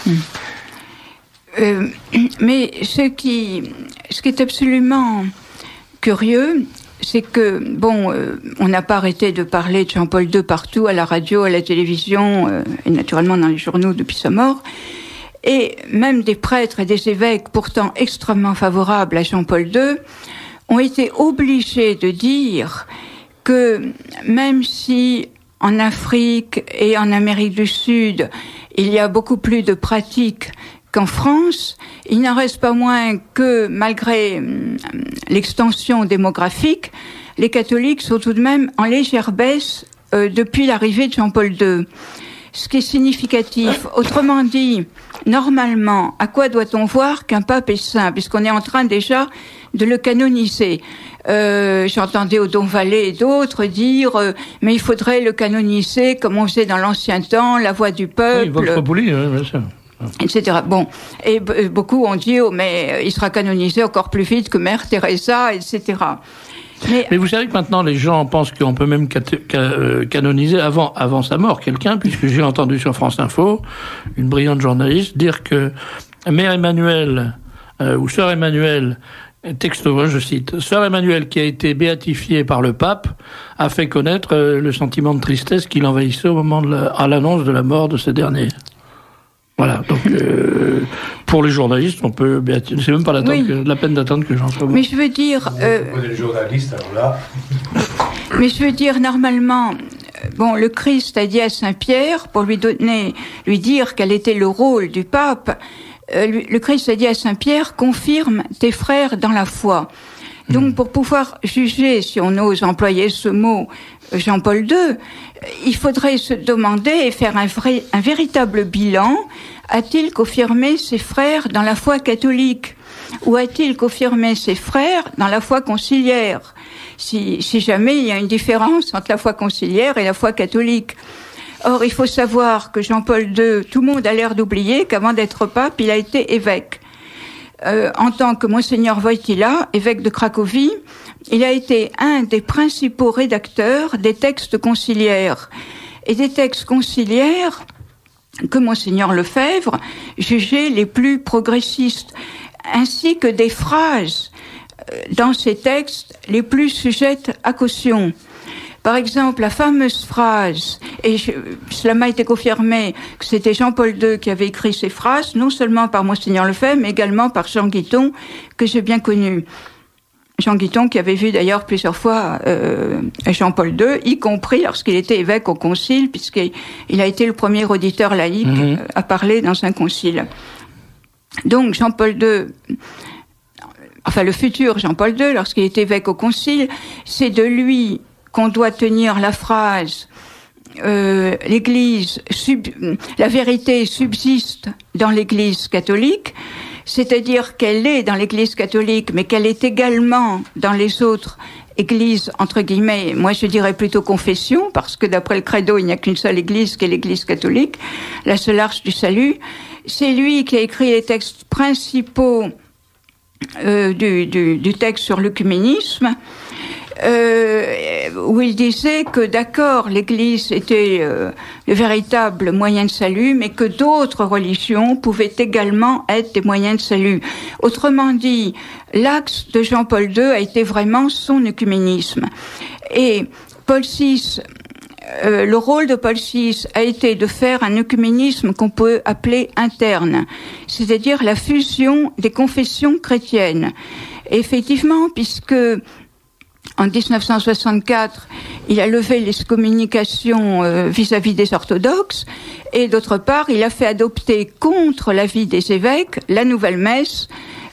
Mais ce qui est absolument curieux, c'est que, on n'a pas arrêté de parler de Jean-Paul II partout, à la radio, à la télévision, et naturellement dans les journaux depuis sa mort. Et même des prêtres et des évêques, pourtant extrêmement favorables à Jean-Paul II, ont été obligés de dire que même si en Afrique et en Amérique du Sud, il y a beaucoup plus de pratiques qu'en France, il n'en reste pas moins que, malgré l'extension démographique, les catholiques sont tout de même en légère baisse depuis l'arrivée de Jean-Paul II. Ce qui est significatif. Autrement dit, normalement, à quoi doit-on voir qu'un pape est saint, puisqu'on est en train déjà de le canoniser. J'entendais Odon Vallée et d'autres dire mais il faudrait le canoniser comme on faisait dans l'ancien temps, la voix du peuple. Oui, Vox Populi, bien sûr. Etc. Bon, et beaucoup ont dit mais il sera canonisé encore plus vite que Mère Teresa, etc. Mais vous savez que maintenant les gens pensent qu'on peut même canoniser avant sa mort quelqu'un, puisque j'ai entendu sur France Info une brillante journaliste dire que Mère Emmanuelle ou Sœur Emmanuelle, texto, je cite, Sœur Emmanuelle qui a été béatifiée par le pape a fait connaître le sentiment de tristesse qui l'envahissait au moment à l'annonce de la mort de ce dernier. Voilà, donc pour les journalistes, on peut béatifier. C'est même pas la peine d'attendre que j'en sois mort. Mais je veux dire, les journalistes, alors là. Mais je veux dire, normalement, le Christ a dit à Saint-Pierre, pour lui dire quel était le rôle du pape, le Christ a dit à Saint-Pierre, confirme tes frères dans la foi. Donc, pour pouvoir juger, si on ose employer ce mot, Jean-Paul II, il faudrait se demander et faire un véritable bilan. A-t-il confirmé ses frères dans la foi catholique? Ou a-t-il confirmé ses frères dans la foi conciliaire? Si jamais il y a une différence entre la foi conciliaire et la foi catholique. Or, il faut savoir que Jean-Paul II, tout le monde a l'air d'oublier qu'avant d'être pape, il a été évêque. En tant que Monseigneur Wojtyla, évêque de Cracovie, il a été un des principaux rédacteurs des textes conciliaires. Et des textes conciliaires que Monseigneur Lefebvre jugeait les plus progressistes, ainsi que des phrases dans ces textes les plus sujettes à caution. Par exemple, la fameuse phrase, et cela m'a été confirmé que c'était Jean-Paul II qui avait écrit ces phrases, non seulement par Monseigneur Lefebvre, mais également par Jean Guiton, que j'ai bien connu. Jean Guiton qui avait vu d'ailleurs plusieurs fois Jean-Paul II, y compris lorsqu'il était évêque au concile, puisqu'il a été le premier auditeur laïque à parler dans un concile. Donc Jean-Paul II... enfin le futur Jean-Paul II, lorsqu'il est évêque au Concile, c'est de lui qu'on doit tenir la phrase l'Église, la vérité subsiste dans l'Église catholique, c'est-à-dire qu'elle est dans l'Église catholique, mais qu'elle est également dans les autres églises, entre guillemets, moi je dirais plutôt confession, parce que d'après le credo, il n'y a qu'une seule église, qui est l'Église catholique, la seule arche du salut. C'est lui qui a écrit les textes principaux du texte sur l'œcuménisme, où il disait que d'accord, l'Église était le véritable moyen de salut, mais que d'autres religions pouvaient également être des moyens de salut. Autrement dit, l'axe de Jean-Paul II a été vraiment son œcuménisme. Et Paul VI, le rôle de Paul VI a été de faire un œcuménisme qu'on peut appeler interne, c'est-à-dire la fusion des confessions chrétiennes. Et effectivement, puisque en 1964, il a levé l'excommunication vis-à-vis des orthodoxes, et d'autre part, il a fait adopter contre l'avis des évêques la nouvelle messe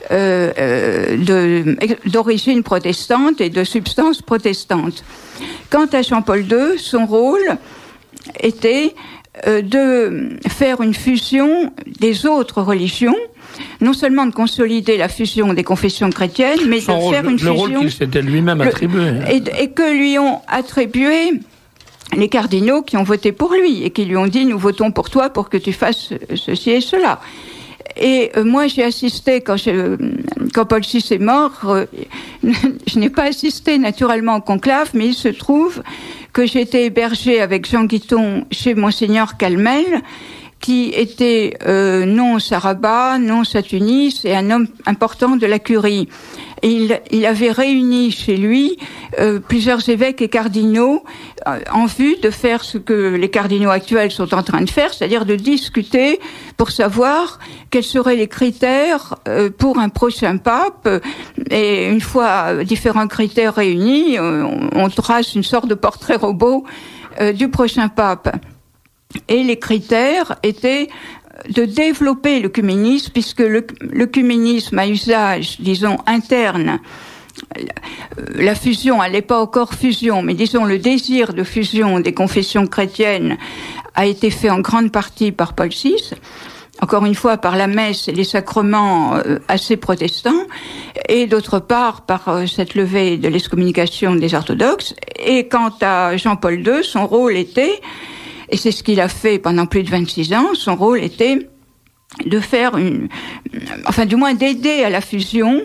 d'origine protestante et de substance protestante. Quant à Jean-Paul II, son rôle était de faire une fusion des autres religions, non seulement de consolider la fusion des confessions chrétiennes, mais de faire une fusion... Le rôle qu'il s'était lui-même attribué. Et que lui ont attribué les cardinaux qui ont voté pour lui, et qui lui ont dit « nous votons pour toi pour que tu fasses ceci et cela ». Et moi, j'ai assisté, quand Paul VI est mort, je n'ai pas assisté naturellement au conclave, mais il se trouve que j'ai été hébergée avec Jean Guiton chez Monseigneur Calmel, qui était nonce à Rabat, nonce à Tunis, et un homme important de la curie. Et il avait réuni chez lui plusieurs évêques et cardinaux en vue de faire ce que les cardinaux actuels sont en train de faire, c'est-à-dire de discuter pour savoir quels seraient les critères pour un prochain pape. Et une fois différents critères réunis, on trace une sorte de portrait robot du prochain pape. Et les critères étaient de développer l'œcuménisme, puisque l'œcuménisme à usage, disons, interne, la fusion, elle n'est pas encore fusion, mais disons le désir de fusion des confessions chrétiennes a été fait en grande partie par Paul VI, encore une fois par la messe et les sacrements assez protestants, et d'autre part par cette levée de l'excommunication des orthodoxes. Et quant à Jean-Paul II, son rôle était, et c'est ce qu'il a fait pendant plus de 26 ans, son rôle était de faire du moins d'aider à la fusion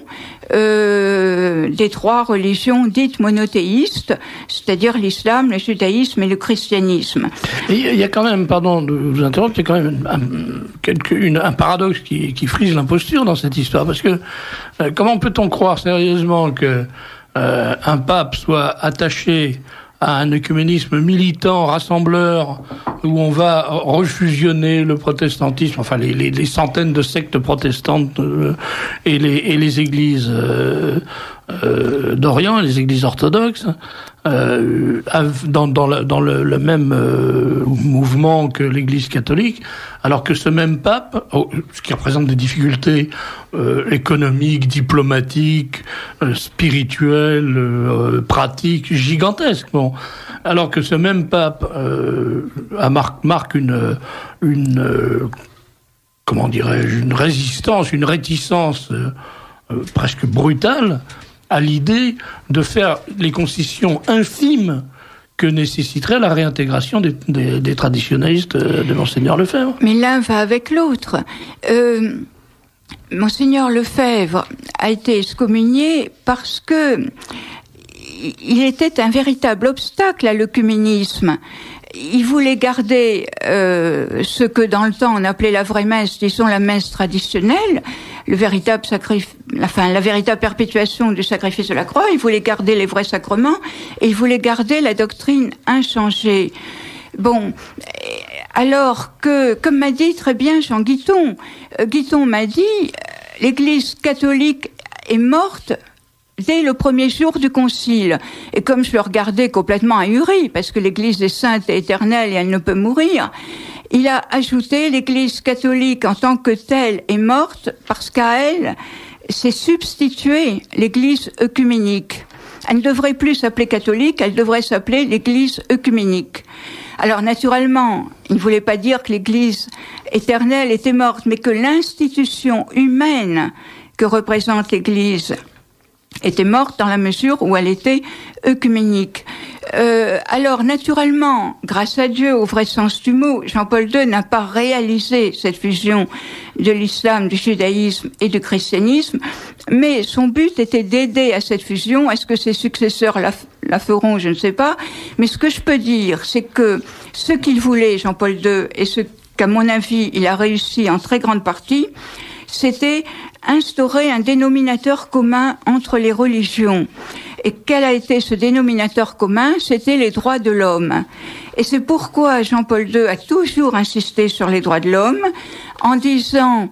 des trois religions dites monothéistes, c'est-à-dire l'islam, le judaïsme et le christianisme. Il y a quand même, pardon de vous interrompre, il y a quand même un paradoxe qui frise l'imposture dans cette histoire, parce que comment peut-on croire sérieusement que un pape soit attaché à un œcuménisme militant, rassembleur, où on va refusionner le protestantisme, enfin les centaines de sectes protestantes et les églises d'Orient, les églises orthodoxes, dans le même mouvement que l'Église catholique, alors que ce même pape, ce qui représente des difficultés économiques, diplomatiques, spirituelles, pratiques, gigantesques. Bon, alors que ce même pape marque une comment dirais-je, une résistance, une réticence presque brutale à l'idée de faire les concessions infimes que nécessiterait la réintégration des traditionnalistes de Monseigneur Lefebvre. Mais l'un va avec l'autre. Monseigneur Lefebvre a été excommunié parce que il était un véritable obstacle à l'œcuménisme. Il voulait garder ce que dans le temps on appelait la vraie messe, disons la messe traditionnelle, le véritable la véritable perpétuation du sacrifice de la croix. Il voulait garder les vrais sacrements et il voulait garder la doctrine inchangée. Bon, alors que, comme m'a dit très bien Jean Guiton, Guiton m'a dit, l'Église catholique est morte dès le premier jour du concile. Et comme je le regardais complètement ahuri, parce que l'Église est sainte et éternelle et elle ne peut mourir, il a ajouté l'Église catholique en tant que telle est morte parce qu'à elle c'est substituer l'Église œcuménique. Elle ne devrait plus s'appeler catholique, elle devrait s'appeler l'Église œcuménique. Alors naturellement, il ne voulait pas dire que l'Église éternelle était morte, mais que l'institution humaine que représente l'Église était morte dans la mesure où elle était œcuménique. Alors naturellement, grâce à Dieu, au vrai sens du mot, Jean-Paul II n'a pas réalisé cette fusion de l'islam, du judaïsme et du christianisme, mais son but était d'aider à cette fusion. Est-ce que ses successeurs la feront? Je ne sais pas. Mais ce que je peux dire, c'est que ce qu'il voulait, Jean-Paul II, et ce qu'à mon avis, il a réussi en très grande partie, c'était instaurer un dénominateur commun entre les religions. Et quel a été ce dénominateur commun? C'était les droits de l'homme. Et c'est pourquoi Jean-Paul II a toujours insisté sur les droits de l'homme, en disant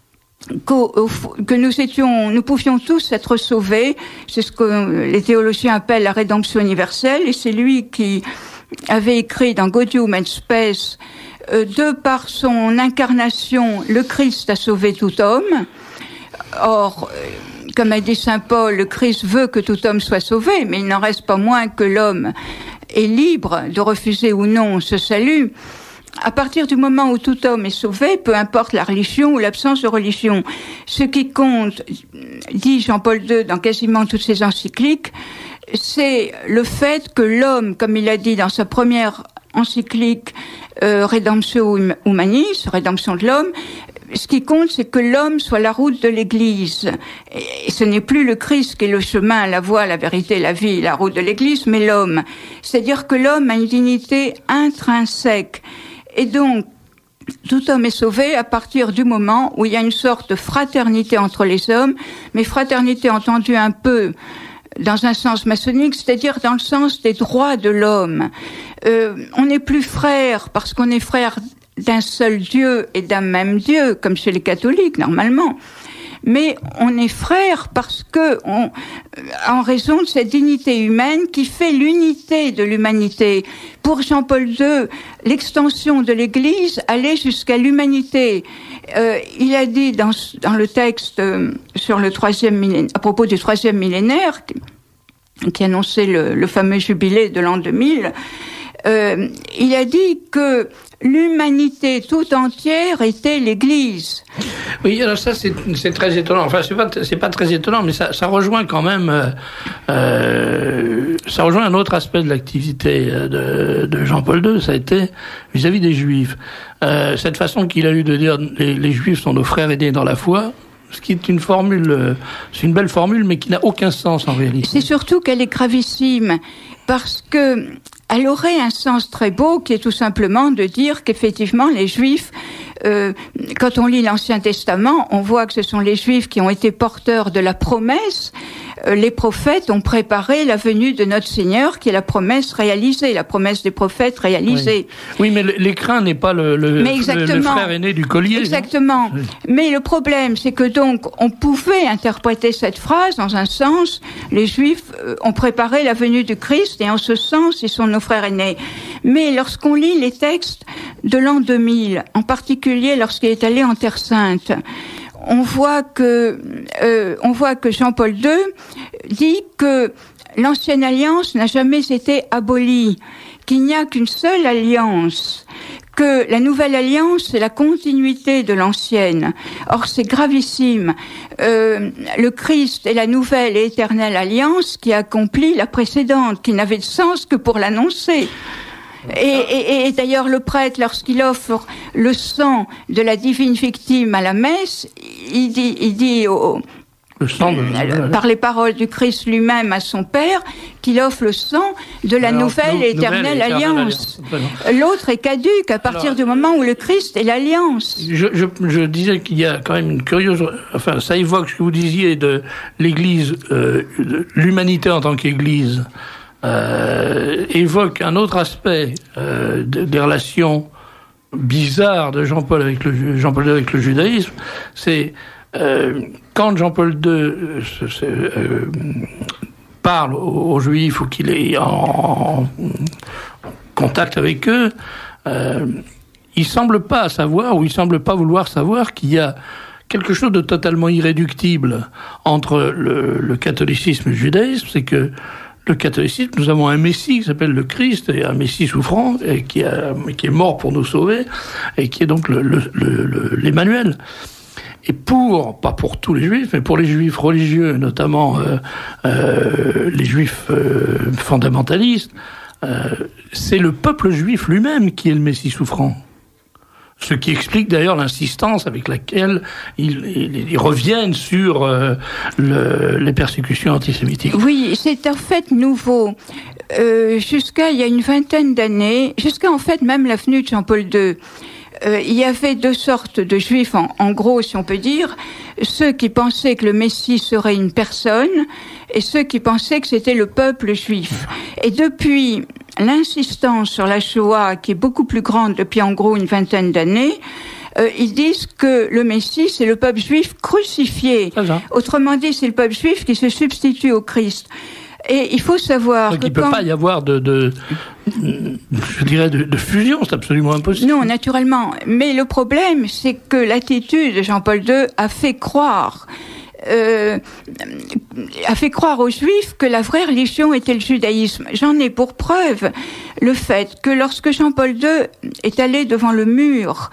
que nous pouvions tous être sauvés. C'est ce que les théologiens appellent la rédemption universelle, et c'est lui qui avait écrit dans Gaudium et Spes, de par son incarnation, le Christ a sauvé tout homme. Or, comme a dit saint Paul, le Christ veut que tout homme soit sauvé, mais il n'en reste pas moins que l'homme est libre de refuser ou non ce salut. À partir du moment où tout homme est sauvé, peu importe la religion ou l'absence de religion, ce qui compte, dit Jean-Paul II dans quasiment toutes ses encycliques, c'est le fait que l'homme, comme il a dit dans sa première encyclique Redemptio Humanis, rédemption de l'homme, ce qui compte, c'est que l'homme soit la route de l'Église. Et ce n'est plus le Christ qui est le chemin, la voie, la vérité, la vie, la route de l'Église, mais l'homme. C'est-à-dire que l'homme a une dignité intrinsèque. Et donc, tout homme est sauvé à partir du moment où il y a une sorte de fraternité entre les hommes, mais fraternité entendue un peu dans un sens maçonnique, c'est-à-dire dans le sens des droits de l'homme. On n'est plus frères parce qu'on est frères d'un seul Dieu et d'un même Dieu, comme chez les catholiques, normalement. Mais on est frères parce que, en raison de cette dignité humaine qui fait l'unité de l'humanité. Pour Jean-Paul II, l'extension de l'Église allait jusqu'à l'humanité. Il a dit dans le texte sur le troisième millénaire, à propos du troisième millénaire, qui annonçait le fameux jubilé de l'an 2000, il a dit que l'humanité tout entière était l'Église. Oui, alors ça c'est très étonnant. Enfin, c'est pas très étonnant, mais ça rejoint quand même, ça rejoint un autre aspect de l'activité de Jean-Paul II. Ça a été vis-à-vis des Juifs. Cette façon qu'il a eu de dire les Juifs sont nos frères aînés dans la foi. Ce qui est une formule, c'est une belle formule, mais qui n'a aucun sens en réalité. C'est surtout qu'elle est gravissime, parce que elle aurait un sens très beau, qui est tout simplement de dire qu'effectivement les Juifs, quand on lit l'Ancien Testament, on voit que ce sont les Juifs qui ont été porteurs de la promesse. Les prophètes ont préparé la venue de notre Seigneur, qui est la promesse réalisée, la promesse des prophètes réalisée. Oui, mais l'écrin n'est pas le frère aîné du collier. Exactement. Oui. Mais le problème, c'est que donc, on pouvait interpréter cette phrase dans un sens, les Juifs ont préparé la venue du Christ, et en ce sens, ils sont nos frères aînés. Mais lorsqu'on lit les textes de l'an 2000, en particulier lorsqu'il est allé en Terre Sainte, on voit que Jean-Paul II dit que l'ancienne alliance n'a jamais été abolie, qu'il n'y a qu'une seule alliance, que la nouvelle alliance c'est la continuité de l'ancienne. Or c'est gravissime. Le Christ est la nouvelle et éternelle alliance qui accomplit la précédente, qui n'avait de sens que pour l'annoncer. Et d'ailleurs, le prêtre, lorsqu'il offre le sang de la divine victime à la messe, il dit par les paroles du Christ lui-même à son Père, qu'il offre le sang de la nouvelle et éternelle alliance. L'autre est caduque à partir du moment où le Christ est l'alliance. Je disais qu'il y a quand même une curieuse... Enfin, ça évoque ce que vous disiez de l'Église, de l'humanité en tant qu'Église, évoque un autre aspect des relations bizarres de Jean-Paul avec le judaïsme, c'est quand Jean-Paul II parle aux Juifs ou qu'il est en contact avec eux, il semble pas savoir ou il semble pas vouloir savoir qu'il y a quelque chose de totalement irréductible entre le catholicisme et le judaïsme, c'est que le catholicisme, nous avons un Messie qui s'appelle le Christ, et un Messie souffrant, et qui est mort pour nous sauver, et qui est donc l'Emmanuel. Et pas pour tous les juifs, mais pour les juifs religieux, notamment les juifs fondamentalistes, c'est le peuple juif lui-même qui est le Messie souffrant. Ce qui explique d'ailleurs l'insistance avec laquelle ils reviennent sur les persécutions antisémitiques. Oui, c'est en fait nouveau. Jusqu'à il y a une vingtaine d'années, jusqu'à en fait même la venue de Jean-Paul II, il y avait deux sortes de juifs, en gros, si on peut dire, ceux qui pensaient que le Messie serait une personne et ceux qui pensaient que c'était le peuple juif. Et depuis l'insistance sur la Shoah, qui est beaucoup plus grande depuis en gros une vingtaine d'années, ils disent que le Messie, c'est le peuple juif crucifié. Autrement dit, c'est le peuple juif qui se substitue au Christ. Et il faut savoir donc il ne peut pas y avoir de fusion, c'est absolument impossible. Non, naturellement. Mais le problème, c'est que l'attitude de Jean-Paul II a fait croire aux Juifs que la vraie religion était le judaïsme. J'en ai pour preuve le fait que lorsque Jean-Paul II est allé devant le mur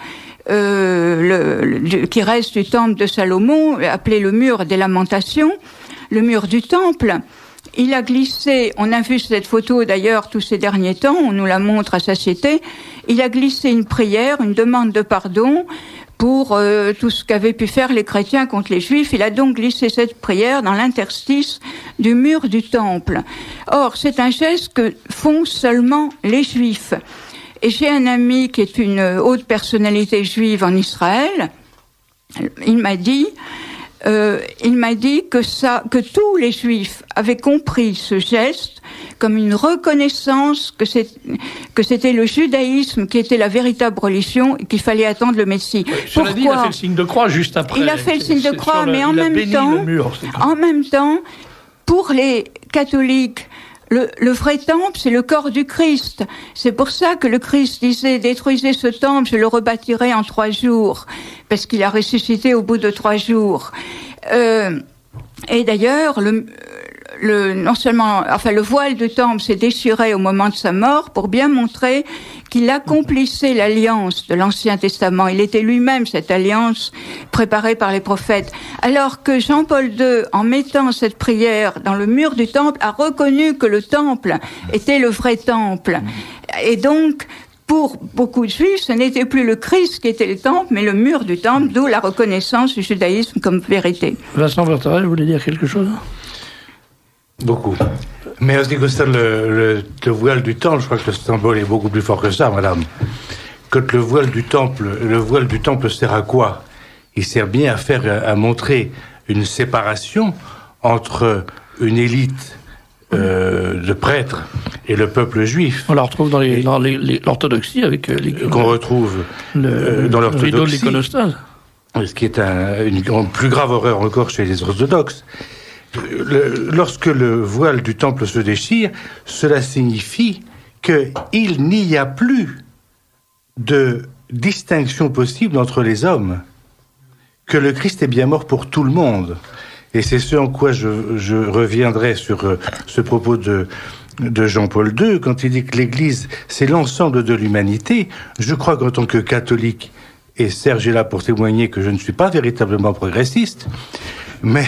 qui reste du temple de Salomon, appelé le mur des lamentations, le mur du temple, il a glissé, on a vu cette photo d'ailleurs tous ces derniers temps, on nous la montre à satiété, il a glissé une prière, une demande de pardon pour tout ce qu'avaient pu faire les chrétiens contre les juifs. Il a donc glissé cette prière dans l'interstice du mur du temple. Or, c'est un geste que font seulement les juifs. Et j'ai un ami qui est une haute personnalité juive en Israël, il m'a dit que tous les Juifs avaient compris ce geste comme une reconnaissance que c'était le judaïsme qui était la véritable religion et qu'il fallait attendre le Messie. Cela dit, il a fait le signe de croix juste après. Il a fait le signe de croix, mais en même temps, pour les catholiques, le vrai temple, c'est le corps du Christ. C'est pour ça que le Christ disait « Détruisez ce temple, je le rebâtirai en 3 jours », parce qu'il a ressuscité au bout de 3 jours. Et d'ailleurs, non seulement, le voile du temple s'est déchiré au moment de sa mort pour bien montrer qu'il accomplissait l'alliance de l'Ancien Testament. Il était lui-même cette alliance préparée par les prophètes. Alors que Jean-Paul II, en mettant cette prière dans le mur du temple, a reconnu que le temple était le vrai temple. Et donc, pour beaucoup de Juifs, ce n'était plus le Christ qui était le temple, mais le mur du temple, d'où la reconnaissance du judaïsme comme vérité. Vincent Vertarel, vous voulez dire quelque chose ? Beaucoup. Mais en ce qui concerne le voile du temple, je crois que le symbole est beaucoup plus fort que ça, madame. Quand le voile du temple sert à quoi ? Il sert bien à montrer une séparation entre une élite de prêtres et le peuple juif. On la retrouve dans l'orthodoxie avec qu'on retrouve dans l'orthodoxie. Rideau de l'iconostase. Ce qui est une plus grave horreur encore chez les orthodoxes. Lorsque le voile du temple se déchire, cela signifie qu'il n'y a plus de distinction possible entre les hommes, que le Christ est bien mort pour tout le monde. Et c'est ce en quoi je reviendrai sur ce propos de Jean-Paul II, quand il dit que l'Église, c'est l'ensemble de l'humanité. Je crois qu'en tant que catholique, et Serge est là pour témoigner que je ne suis pas véritablement progressiste, mais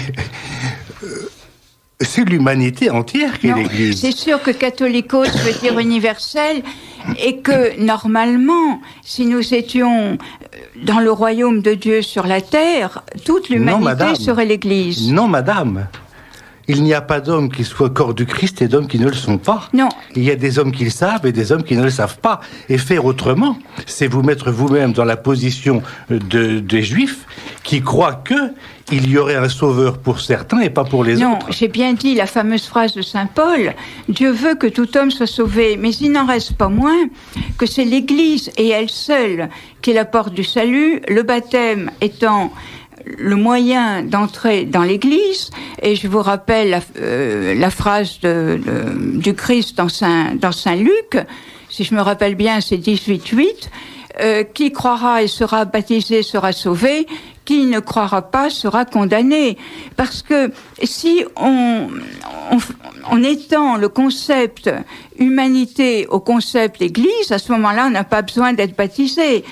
c'est l'humanité entière qui est l'Église. C'est sûr que catholicos veut dire universel, et que normalement, si nous étions dans le royaume de Dieu sur la terre, toute l'humanité serait l'Église. Non, madame. Il n'y a pas d'hommes qui soient corps du Christ et d'hommes qui ne le sont pas. Non. Il y a des hommes qui le savent et des hommes qui ne le savent pas. Et faire autrement, c'est vous mettre vous-même dans la position des Juifs qui croient qu'il y aurait un sauveur pour certains et pas pour les autres. Non, j'ai bien dit la fameuse phrase de Saint Paul, « Dieu veut que tout homme soit sauvé ». Mais il n'en reste pas moins que c'est l'Église et elle seule qui est la porte du salut, le baptême étant le moyen d'entrer dans l'Église. Et je vous rappelle la phrase du Christ dans Saint Luc, si je me rappelle bien, c'est 18:8. qui croira et sera baptisé sera sauvé, qui ne croira pas sera condamné. Parce que si on étend le concept humanité au concept Église, à ce moment-là, on n'a pas besoin d'être baptisé.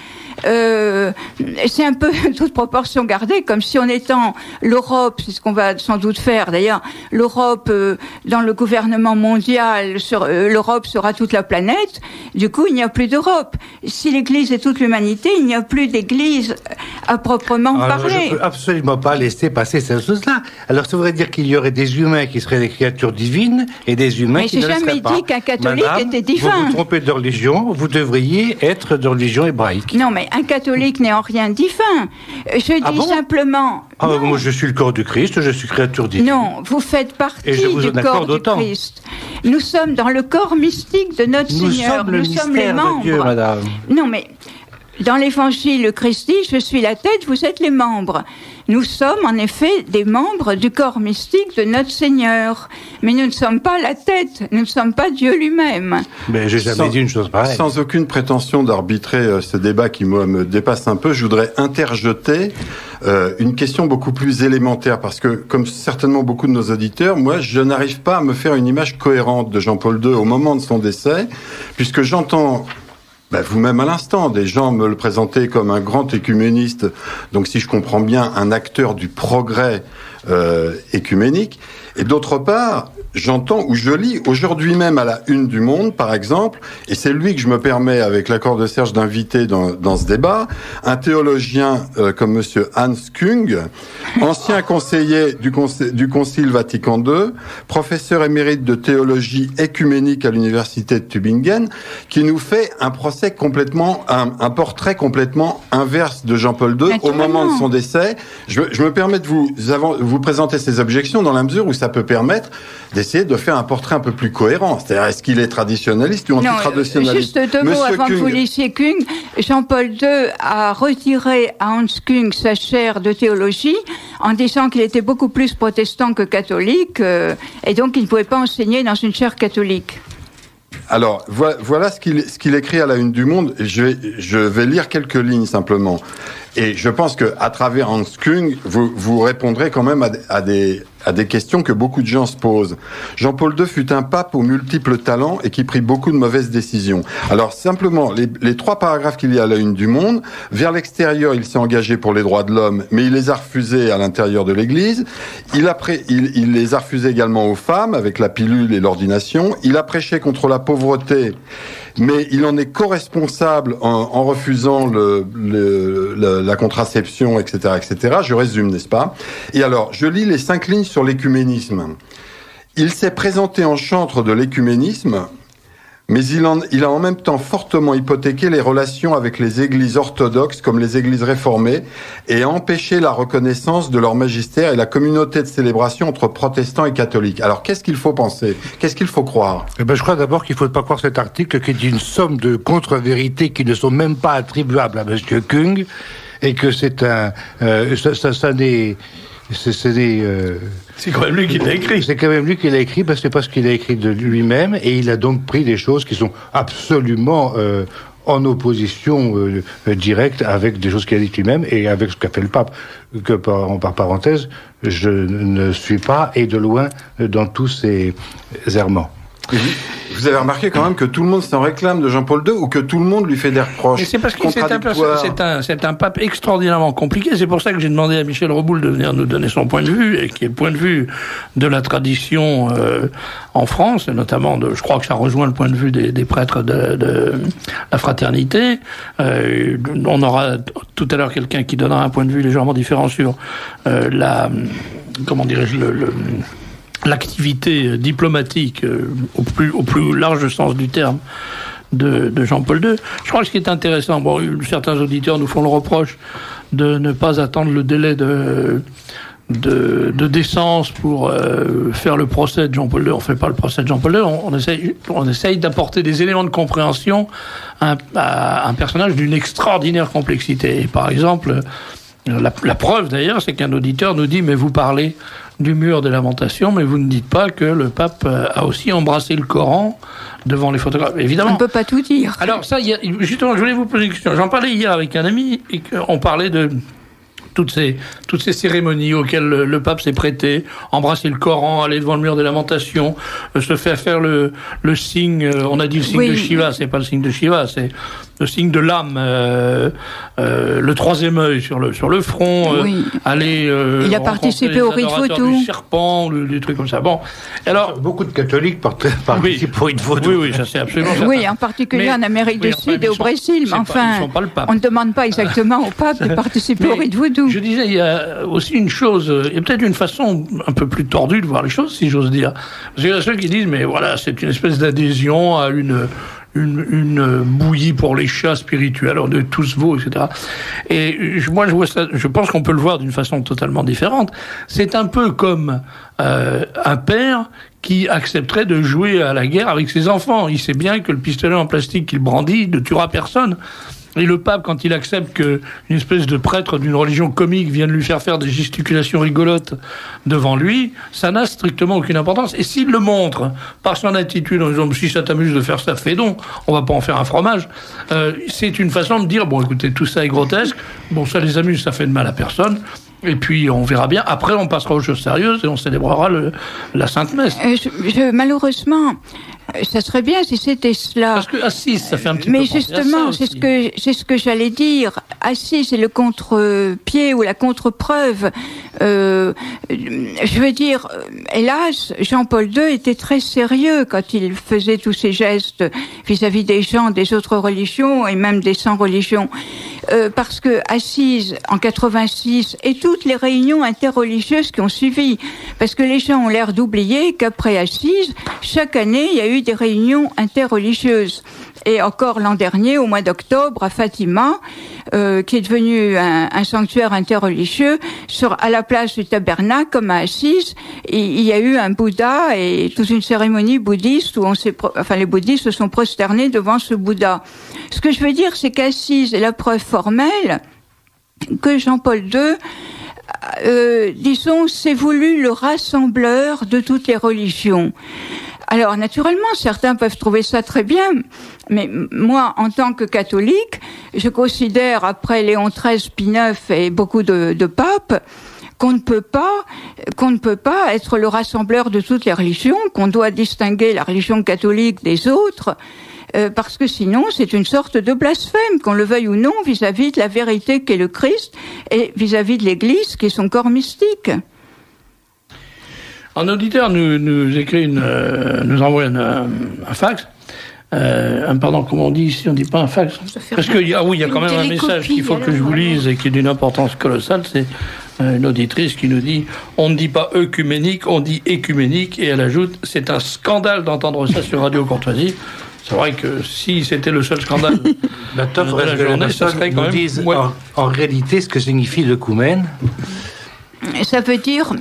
C'est un peu toute proportion gardée, comme si on étend l'Europe, c'est ce qu'on va sans doute faire d'ailleurs, l'Europe dans le gouvernement mondial, l'Europe sera toute la planète, du coup il n'y a plus d'Europe. Si l'Église est toute l'humanité, il n'y a plus d'Église à proprement parler. Je ne peux absolument pas laisser passer cette chose-là. Alors ça voudrait dire qu'il y aurait des humains qui seraient des créatures divines et des humains qui ne le seraient pas. Mais j'ai jamais dit qu'un catholique était divin. Vous vous trompez de religion, vous devriez être de religion hébraïque. Non, mais un catholique n'est en rien divin. Je dis simplement... Moi, je suis le corps du Christ, je suis créature divine. Non, vous faites partie du corps du Christ. Nous sommes dans le corps mystique de notre Seigneur. Nous sommes les membres. Dieu, madame. Non, mais dans l'Évangile, le Christ dit, je suis la tête, vous êtes les membres. Nous sommes en effet des membres du corps mystique de notre Seigneur. Mais nous ne sommes pas la tête, nous ne sommes pas Dieu lui-même. Mais j'ai jamais dit une chose pareille. Sans aucune prétention d'arbitrer ce débat qui moi me dépasse un peu, je voudrais interjeter une question beaucoup plus élémentaire, parce que comme certainement beaucoup de nos auditeurs, moi je n'arrive pas à me faire une image cohérente de Jean-Paul II au moment de son décès, puisque j'entends... vous-même à l'instant, des gens me le présentaient comme un grand écuméniste, donc si je comprends bien, un acteur du progrès écuménique. Et d'autre part, j'entends ou je lis aujourd'hui même à la une du Monde, par exemple, et c'est lui que je me permets, avec l'accord de Serge, d'inviter dans ce débat, un théologien comme monsieur Hans Küng, ancien conseiller du Concile Vatican II, professeur émérite de théologie écuménique à l'université de Tübingen, qui nous fait un portrait complètement inverse de Jean-Paul II au moment de son décès. Je me permets de vous présenter ces objections dans la mesure où ça peut permettre d'essayer de faire un portrait un peu plus cohérent. C'est-à-dire, est-ce qu'il est traditionnaliste ou anti-traditionnaliste? Juste deux mots avant que vous lisiez Küng. Jean-Paul II a retiré à Hans Küng sa chaire de théologie en disant qu'il était beaucoup plus protestant que catholique et donc il ne pouvait pas enseigner dans une chaire catholique. Alors, voilà ce qu'il écrit à la une du Monde. Je vais lire quelques lignes simplement. Et je pense que à travers Hans Küng, vous répondrez quand même à des questions que beaucoup de gens se posent. Jean-Paul II fut un pape aux multiples talents et qui prit beaucoup de mauvaises décisions. Alors simplement, les 3 paragraphes qu'il y a à la une du Monde, vers l'extérieur, il s'est engagé pour les droits de l'homme, mais il les a refusés à l'intérieur de l'Église. Il les a refusés également aux femmes, avec la pilule et l'ordination. Il a prêché contre la pauvreté, mais il en est co-responsable en refusant la contraception, etc., etc. Je résume, n'est-ce pas? Et alors, je lis les 5 lignes sur l'écuménisme. Il s'est présenté en chantre de l'écuménisme, mais il a en même temps fortement hypothéqué les relations avec les églises orthodoxes comme les églises réformées et a empêché la reconnaissance de leur magistère et la communauté de célébration entre protestants et catholiques. Alors, qu'est-ce qu'il faut penser? Qu'est-ce qu'il faut croire? Je crois d'abord qu'il ne faut pas croire cet article qui est une somme de contre-vérités qui ne sont même pas attribuables à M. Küng et que c'est c'est quand même lui qui l'a écrit. C'est quand même lui qui l'a écrit, parce que c'est parce qu'il a écrit de lui-même, et il a donc pris des choses qui sont absolument en opposition directe avec des choses qu'il a dites lui-même et avec ce qu'a fait le pape, que par parenthèse, je ne suis pas, et de loin, dans tous ces errements. Vous avez remarqué quand même que tout le monde s'en réclame de Jean-Paul II ou que tout le monde lui fait des reproches? Mais c'est parce que c'est un pape extraordinairement compliqué. C'est pour ça que j'ai demandé à Michel Reboul de venir nous donner son point de vue, et qui est le point de vue de la tradition en France, et notamment je crois que ça rejoint le point de vue des prêtres de la fraternité. On aura tout à l'heure quelqu'un qui donnera un point de vue légèrement différent sur l'activité diplomatique au plus large sens du terme de Jean-Paul II. Je crois que ce qui est intéressant, certains auditeurs nous font le reproche de ne pas attendre le délai de décence pour faire le procès de Jean-Paul II. On fait pas le procès de Jean-Paul II, on essaye d'apporter des éléments de compréhension à un personnage d'une extraordinaire complexité. Et par exemple, la preuve d'ailleurs, c'est qu'un auditeur nous dit « mais vous parlez du mur des lamentations, mais vous ne dites pas que le pape a aussi embrassé le Coran devant les photographes. Évidemment. On ne peut pas tout dire. Alors ça, justement, je voulais vous poser une question. J'en parlais hier avec un ami et on parlait de toutes ces cérémonies auxquelles le pape s'est prêté, embrasser le Coran, aller devant le mur des lamentations, se faire le signe, on a dit le signe de Shiva, c'est pas le signe de Shiva, c'est le signe de l'âme, le troisième œil sur le front, aller il a participé au rite vaudou, du serpent, des trucs comme ça. Bon, alors beaucoup de catholiques participent au rite vaudou. Oui, ça c'est absolument ça. Oui, en particulier en Amérique du Sud et au Brésil, mais enfin, on ne demande pas exactement au pape de participer au rite vaudou. Je disais, il y a aussi une chose, il y a peut-être une façon un peu plus tordue de voir les choses, si j'ose dire. Parce qu'il y a ceux qui disent, mais voilà, c'est une espèce d'adhésion à une bouillie pour les chats spirituels, alors de tous vos, etc. Et moi, je vois ça, je pense qu'on peut le voir d'une façon totalement différente. C'est un peu comme un père qui accepterait de jouer à la guerre avec ses enfants. Il sait bien que le pistolet en plastique qu'il brandit ne tuera personne. Et le pape, quand il accepte qu'une espèce de prêtre d'une religion comique vienne lui faire des gesticulations rigolotes devant lui, ça n'a strictement aucune importance. Et s'il le montre par son attitude en disant « si ça t'amuse de faire ça, fais donc, on va pas en faire un fromage », c'est une façon de dire « bon, écoutez, tout ça est grotesque, bon, ça les amuse, ça fait de mal à personne ». Et puis, on verra bien. Après, on passera aux choses sérieuses et on célébrera la Sainte Messe. Malheureusement, ça serait bien si c'était cela. Parce que Assise, ça fait un petit peu. Mais justement, c'est ce que j'allais dire. Assise, c'est le contre-pied ou la contre-preuve. Je veux dire, hélas, Jean-Paul II était très sérieux quand il faisait tous ces gestes vis-à-vis des gens des autres religions et même des sans religions. Parce que Assise, en 86, et toutes les réunions interreligieuses qui ont suivi, parce que les gens ont l'air d'oublier qu'après Assise, chaque année, il y a eu des réunions interreligieuses. Et encore l'an dernier, au mois d'octobre, à Fatima, qui est devenu un sanctuaire interreligieux, à la place du Tabernacle, comme à Assise, il y a eu un Bouddha et toute une cérémonie bouddhiste où les bouddhistes se sont prosternés devant ce Bouddha. Ce que je veux dire, c'est qu'Assise est la preuve formelle que Jean-Paul II, disons, s'est voulu le rassembleur de toutes les religions. Alors, naturellement, certains peuvent trouver ça très bien, mais moi, en tant que catholique, je considère, après Léon XIII, Pie IX et beaucoup de papes, qu'on ne peut pas être le rassembleur de toutes les religions, qu'on doit distinguer la religion catholique des autres, parce que sinon, c'est une sorte de blasphème, qu'on le veuille ou non, vis-à-vis de la vérité qu'est le Christ et vis-à-vis de l'Église qui est son corps mystique. Un auditeur nous écrit nous envoie un fax. Pardon, comment on dit ici? On dit pas un fax. Parce que il y a quand même un message qu'il faut que je vous lise et qui est d'une importance colossale. C'est une auditrice qui nous dit on ne dit pas œcuménique, on dit écuménique, et elle ajoute c'est un scandale d'entendre ça sur Radio Courtoisie. C'est vrai que si c'était le seul scandale de la journée, ça serait quand même... En réalité, ce que signifie l'œcumène. Ça veut dire...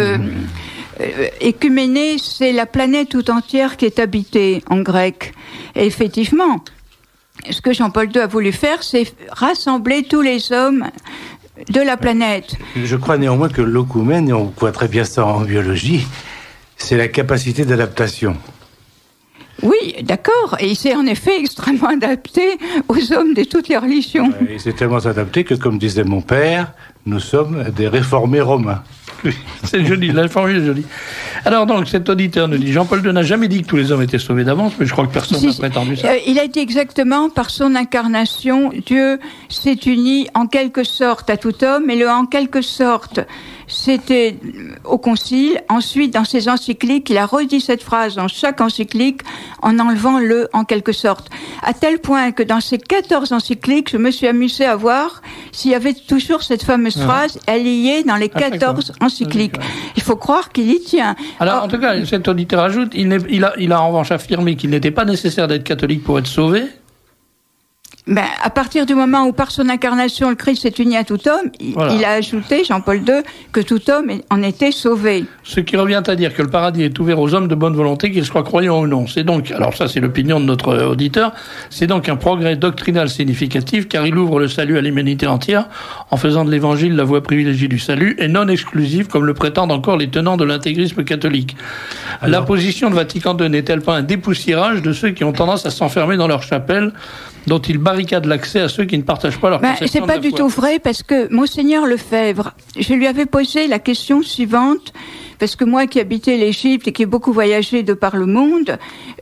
Écuménée, c'est la planète tout entière qui est habitée en grec. Et effectivement, ce que Jean-Paul II a voulu faire, c'est rassembler tous les hommes de la planète. Je crois néanmoins que l'œcumène, et on voit très bien ça en biologie, c'est la capacité d'adaptation. Oui, d'accord. Et il s'est en effet extrêmement adapté aux hommes de toutes les religions. Il s'est tellement adapté que, comme disait mon père, nous sommes des réformés romains. C'est joli, la formule est jolie. Alors donc, cet auditeur nous dit, Jean-Paul II n'a jamais dit que tous les hommes étaient sauvés d'avance, mais je crois que personne n'a prétendu ça. Il a dit exactement, par son incarnation, Dieu s'est uni en quelque sorte à tout homme, et le en quelque sorte, c'était au concile. Ensuite, dans ses encycliques, il a redit cette phrase dans chaque encyclique, en enlevant le en quelque sorte. À tel point que dans ces 14 encycliques, je me suis amusée à voir s'il y avait toujours cette fameuse phrase, elle y est dans les 14 encycliques. Il faut croire qu'il y tient. Alors, en tout cas, cet auditeur ajoute, il a en revanche affirmé qu'il n'était pas nécessaire d'être catholique pour être sauvé. Ben, à partir du moment où, par son incarnation, le Christ s'est uni à tout homme, il a ajouté, Jean-Paul II, que tout homme en était sauvé. Ce qui revient à dire que le paradis est ouvert aux hommes de bonne volonté, qu'ils soient croyants ou non. C'est donc, alors ça c'est l'opinion de notre auditeur, c'est donc un progrès doctrinal significatif, car il ouvre le salut à l'humanité entière, en faisant de l'évangile la voie privilégiée du salut, et non exclusive, comme le prétendent encore les tenants de l'intégrisme catholique. La position de Vatican II n'est-elle pas un dépoussiérage de ceux qui ont tendance à s'enfermer dans leur chapelle, dont il barricade l'accès à ceux qui ne partagent pas leur conception c'est pas de la du foi. tout vrai, parce que Monseigneur Lefebvre, je lui avais posé la question suivante, parce que moi qui habitais l'Égypte et qui ai beaucoup voyagé de par le monde,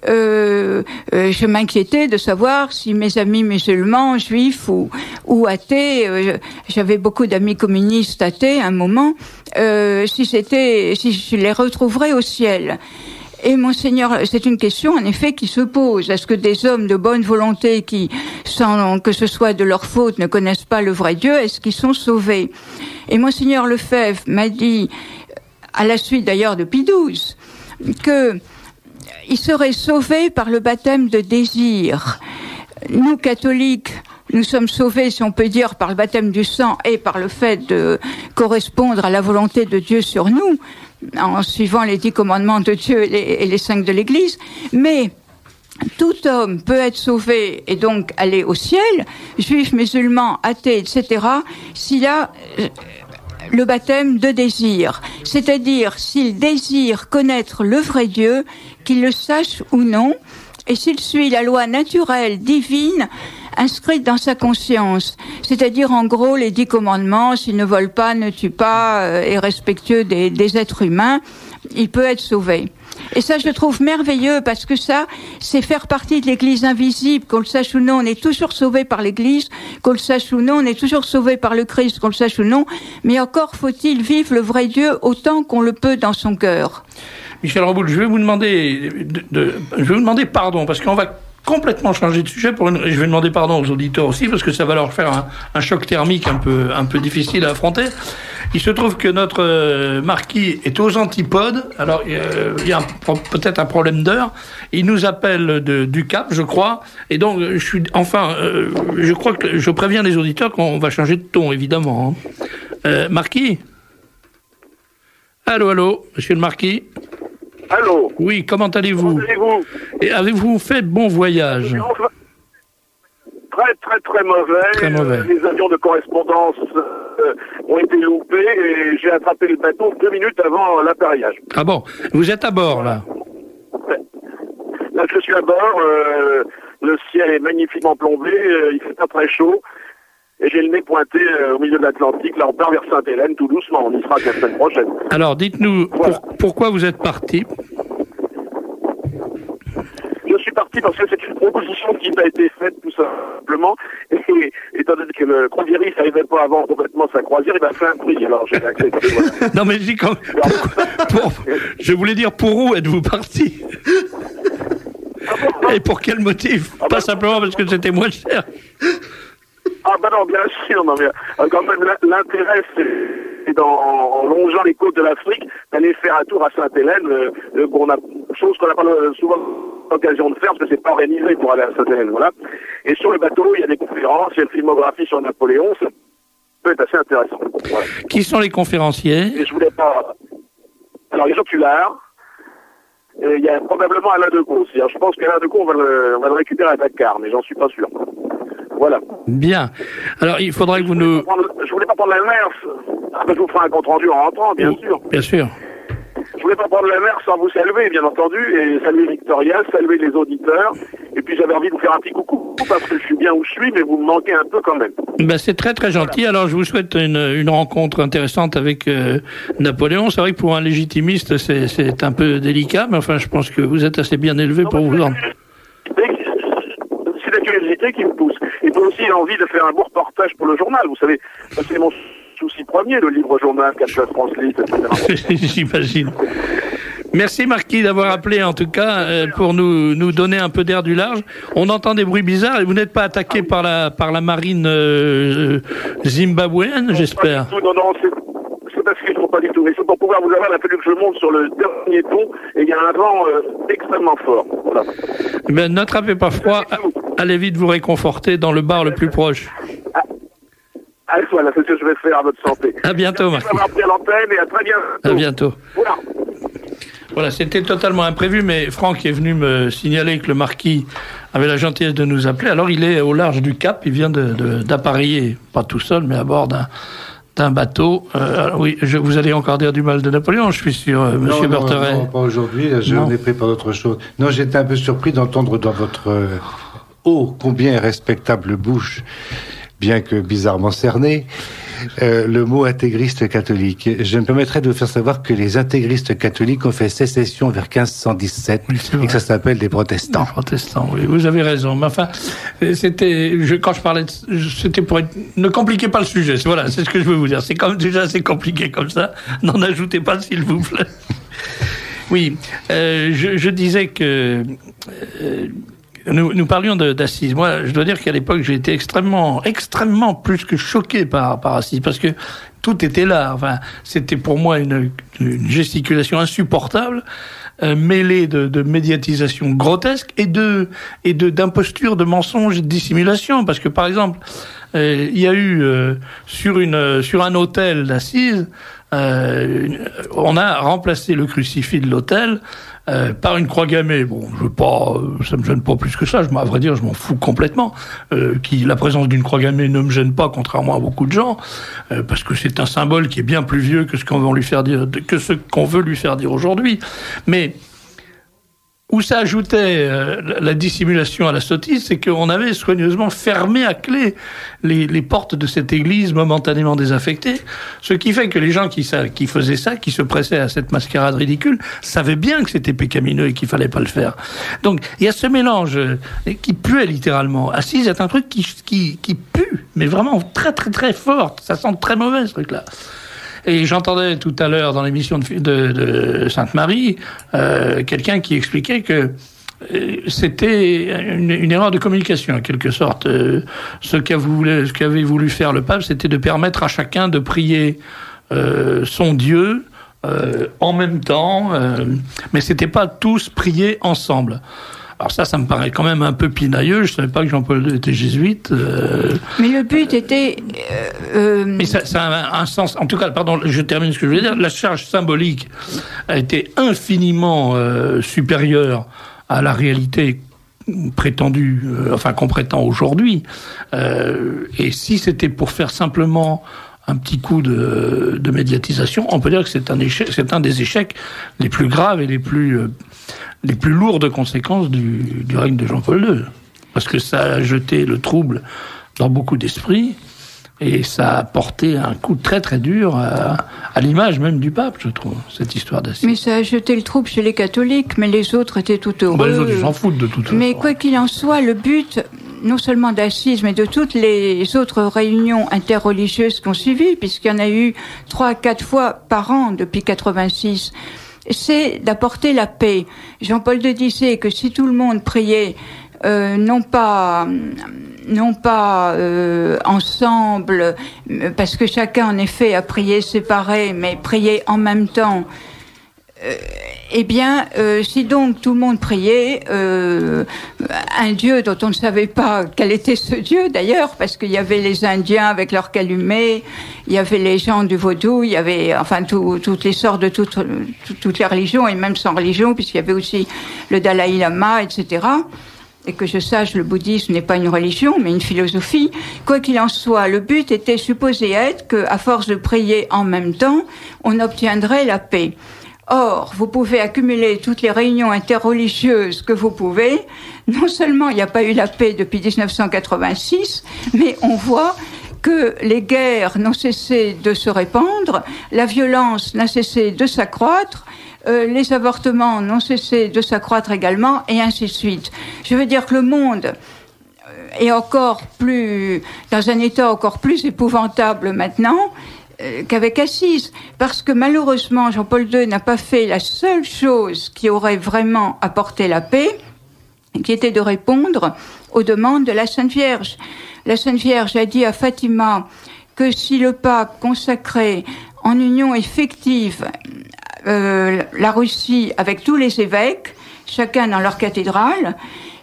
je m'inquiétais de savoir si mes amis musulmans, juifs ou athées, j'avais beaucoup d'amis communistes athées à un moment, si je les retrouverais au ciel. Et Monseigneur, c'est une question en effet qui se pose. Est-ce que des hommes de bonne volonté qui, sans que ce soit de leur faute, ne connaissent pas le vrai Dieu, est-ce qu'ils sont sauvés? Et Monseigneur Lefebvre m'a dit, à la suite d'ailleurs de Pie XII, que ils seraient sauvés par le baptême de désir. Nous, catholiques, nous sommes sauvés, si on peut dire, par le baptême du sang et par le fait de correspondre à la volonté de Dieu sur nous, en suivant les 10 commandements de Dieu et les 5 de l'Église. Mais tout homme peut être sauvé et donc aller au ciel, juif, musulman, athée, etc., s'il a le baptême de désir. C'est-à-dire, s'il désire connaître le vrai Dieu, qu'il le sache ou non, et s'il suit la loi naturelle, divine, inscrite dans sa conscience. C'est-à-dire, en gros, les 10 commandements, s'il ne vole pas, ne tue pas, est respectueux des êtres humains, il peut être sauvé. Et ça, je le trouve merveilleux, parce que ça, c'est faire partie de l'Église invisible. Qu'on le sache ou non, on est toujours sauvé par l'Église. Qu'on le sache ou non, on est toujours sauvé par le Christ, qu'on le sache ou non. Mais encore faut-il vivre le vrai Dieu autant qu'on le peut dans son cœur. Michel Reboul, je vais vous demander pardon, parce qu'on va complètement changer de sujet. Je vais demander pardon aux auditeurs aussi, parce que ça va leur faire un choc thermique un peu difficile à affronter. Il se trouve que notre marquis est aux antipodes. Alors, il y a peut-être un problème d'heure. Il nous appelle du Cap, je crois. Et donc, je crois que je préviens les auditeurs qu'on va changer de ton, évidemment. Marquis ? Allô, monsieur le marquis ? Allô ? Oui, comment allez-vous ? Comment allez-vous ? Et avez-vous fait bon voyage ? Très, très, très mauvais. Très mauvais. Les avions de correspondance ont été loupés et j'ai attrapé le bateau 2 minutes avant l'appareillage. Ah bon ? Vous êtes à bord, là ? Là, je suis à bord. Le ciel est magnifiquement plombé. Il fait pas très chaud. Et j'ai le nez pointé au milieu de l'Atlantique. Là, on part vers Sainte-Hélène, tout doucement. On y sera la semaine prochaine. Alors, dites-nous, voilà. Pourquoi vous êtes parti ? Je suis parti parce que c'est une proposition qui m'a été faite, tout simplement. Et étant donné que le croisiériste n'arrivait pas avant complètement sa croisière, il m'a fait un prix. Alors, j'ai accepté. Voilà. Non, mais je dis quand je voulais dire, pour où êtes-vous parti ? Et pour quel motif ? Pas simplement parce que c'était moins cher. Ah ben non, bien sûr, non mais quand même l'intérêt c'est en longeant les côtes de l'Afrique d'aller faire un tour à Sainte-Hélène, chose qu'on n'a pas souvent l'occasion de faire parce que c'est pas organisé pour aller à Sainte-Hélène, voilà. Et sur le bateau, il y a des conférences, il y a une filmographie sur Napoléon, ça peut être assez intéressant. Voilà. Qui sont les conférenciers ? Et je voulais pas. Alors les oculaires. Il y a probablement Alain Decaux aussi. Je pense qu'Alain Decaux, on va le récupérer à Dakar, mais j'en suis pas sûr. Voilà. Bien. Alors, il faudrait que vous nous... Je voulais pas prendre la mer. Je vous ferai un compte-rendu en rentrant, bien sûr. Bien sûr. Je voulais pas prendre la mer sans vous saluer, bien entendu, et saluer Victoria, saluer les auditeurs. Et puis, j'avais envie de vous faire un petit coucou, parce que je suis bien où je suis, mais vous me manquez un peu quand même. Ben, c'est très, très gentil. Voilà. Alors, je vous souhaite une rencontre intéressante avec Napoléon. C'est vrai que pour un légitimiste, c'est un peu délicat, mais enfin, je pense que vous êtes assez bien élevé pour vous en... C'est la curiosité qui me pousse. Et puis aussi l'envie de faire un beau reportage pour le journal. Vous savez, c'est mon souci premier, le livre-journal, Capitale France Lit, etc. J'imagine. Merci Marquis d'avoir appelé en tout cas pour nous donner un peu d'air du large. On entend des bruits bizarres et vous n'êtes pas attaqué par la marine zimbabwéenne, j'espère. Non, c'est parce qu'il ne faut pas du tout. Mais c'est pour pouvoir vous avoir, il a fallu que je monte sur le dernier pont et il y a un vent extrêmement fort. Voilà. Ben, n'attrapez pas froid. allez vite vous réconforter dans le bar le plus proche. Voilà, c'est ce que je vais faire à votre santé. À bientôt, Marquis. Merci d'avoir pris à l'antenne et à très bientôt. À bientôt. Voilà. Voilà, c'était totalement imprévu, mais Franck est venu me signaler que le marquis avait la gentillesse de nous appeler. Alors, il est au large du Cap, il vient d'appareiller, pas tout seul, mais à bord d'un bateau. Oui, vous allez encore dire du mal de Napoléon, je suis sûr, monsieur Bertheret. Non, pas aujourd'hui, là, je n'ai pris par d'autre chose. Non, j'étais un peu surpris d'entendre dans votre combien respectable bouche, bien que bizarrement cerné, le mot intégriste catholique. Je me permettrai de vous faire savoir que les intégristes catholiques ont fait sécession vers 1517 et que ça s'appelle des protestants. Des protestants, oui, vous avez raison. Mais enfin, quand je parlais, c'était pour ne compliquez pas le sujet. Voilà, c'est ce que je veux vous dire. C'est comme déjà assez compliqué comme ça. N'en ajoutez pas, s'il vous plaît. Oui, je disais que nous parlions d'Assise. Moi, je dois dire qu'à l'époque, j'ai été extrêmement plus que choqué par Assise, parce que tout était là. Enfin, c'était pour moi une gesticulation insupportable, mêlée de médiatisation grotesque et d'imposture, de mensonges et de dissimulation. Parce que, par exemple, il y a eu sur un autel d'Assise, on a remplacé le crucifix de l'autel par une croix gammée. Bon, ça me gêne pas plus que ça. À vrai dire, je m'en fous complètement. La présence d'une croix gammée ne me gêne pas, contrairement à beaucoup de gens, parce que c'est un symbole qui est bien plus vieux que ce qu'on veut lui faire dire aujourd'hui. Mais où ça ajoutait la dissimulation à la sottise, c'est qu'on avait soigneusement fermé à clé les portes de cette église momentanément désaffectée, ce qui fait que les gens qui faisaient ça, qui se pressaient à cette mascarade ridicule, savaient bien que c'était pécamineux et qu'il fallait pas le faire. Donc il y a ce mélange qui puait littéralement. Assise est un truc qui pue, mais vraiment très très très fort. Ça sent très mauvais, ce truc-là. Et j'entendais tout à l'heure dans l'émission de Sainte-Marie quelqu'un qui expliquait que c'était une erreur de communication, en quelque sorte. Ce qu'avait voulu faire le pape, c'était de permettre à chacun de prier son Dieu en même temps, mais c'était pas tous prier ensemble. Alors ça me paraît quand même un peu pinailleux. Je savais pas que Jean-Paul II était jésuite. Mais le but était... Mais ça a un sens. En tout cas, pardon, je termine ce que je voulais dire. La charge symbolique a été infiniment supérieure à la réalité prétendue, qu'on prétend aujourd'hui. Et si c'était pour faire simplement un petit coup de médiatisation, on peut dire que c'est un des échecs les plus graves et les plus lourdes conséquences du règne de Jean-Paul II. Parce que ça a jeté le trouble dans beaucoup d'esprits et ça a porté un coup très très dur à l'image même du pape, je trouve, cette histoire d'Assise. Mais ça a jeté le trouble chez les catholiques, mais les autres étaient tout heureux. Les autres, ils s'en foutent de toute façon. Mais quoi qu'il en soit, le but, non seulement d'Assise, mais de toutes les autres réunions interreligieuses qui ont suivi, puisqu'il y en a eu 3-4 fois par an depuis 86, c'est d'apporter la paix. Jean-Paul II disait que si tout le monde priait non pas ensemble, parce que chacun en effet a prié séparé, mais prié en même temps, si donc tout le monde priait, un dieu dont on ne savait pas quel était ce dieu d'ailleurs, parce qu'il y avait les Indiens avec leurs calumets, il y avait les gens du vaudou, il y avait toutes les sortes de toutes les religions, et même sans religion, puisqu'il y avait aussi le Dalai Lama, etc. Et que je sache, le bouddhisme n'est pas une religion, mais une philosophie. Quoi qu'il en soit, le but était supposé être qu'à force de prier en même temps, on obtiendrait la paix. Or, vous pouvez accumuler toutes les réunions interreligieuses que vous pouvez. Non seulement il n'y a pas eu la paix depuis 1986, mais on voit que les guerres n'ont cessé de se répandre, la violence n'a cessé de s'accroître, les avortements n'ont cessé de s'accroître également, et ainsi de suite. Je veux dire que le monde est dans un état encore plus épouvantable maintenant qu'avec Assise, parce que malheureusement Jean-Paul II n'a pas fait la seule chose qui aurait vraiment apporté la paix, qui était de répondre aux demandes de la Sainte Vierge. La Sainte Vierge a dit à Fatima que si le pape consacrait en union effective la Russie avec tous les évêques, chacun dans leur cathédrale,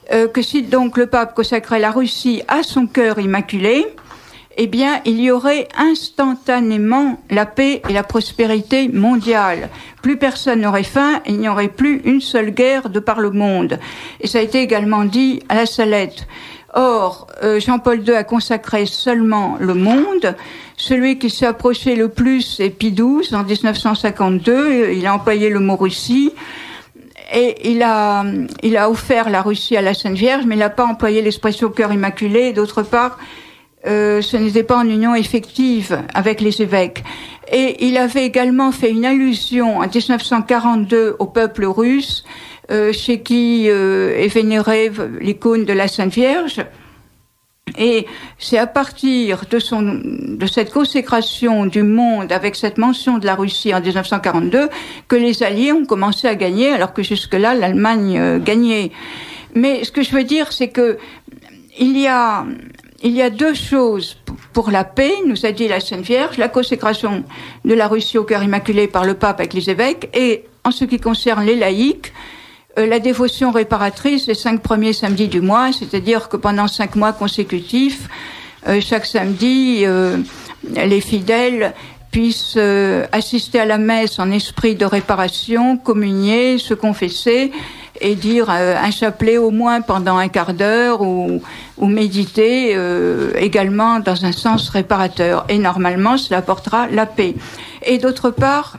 que si donc le pape consacrait la Russie à son cœur immaculé, eh bien, il y aurait instantanément la paix et la prospérité mondiale. Plus personne n'aurait faim et il n'y aurait plus une seule guerre de par le monde. Et ça a été également dit à la Salette. Or, Jean-Paul II a consacré seulement le monde. Celui qui s'est approché le plus est Pie XII en 1952. Il a employé le mot Russie. Et il a offert la Russie à la Sainte Vierge, mais il n'a pas employé l'expression cœur immaculé. Et d'autre part, ce n'était pas en union effective avec les évêques. Et il avait également fait une allusion en 1942 au peuple russe, chez qui est vénérée l'icône de la Sainte Vierge. Et c'est à partir de cette consécration du monde avec cette mention de la Russie en 1942 que les Alliés ont commencé à gagner, alors que jusque-là l'Allemagne gagnait. Mais ce que je veux dire, c'est que il y a deux choses pour la paix, nous a dit la Sainte Vierge, la consécration de la Russie au cœur immaculé par le pape avec les évêques, et en ce qui concerne les laïcs, la dévotion réparatrice les 5 premiers samedis du mois, c'est-à-dire que pendant 5 mois consécutifs, chaque samedi, les fidèles puissent assister à la messe en esprit de réparation, communier, se confesser et dire un chapelet au moins pendant un quart d'heure ou méditer également dans un sens réparateur. Et normalement, cela apportera la paix. Et d'autre part,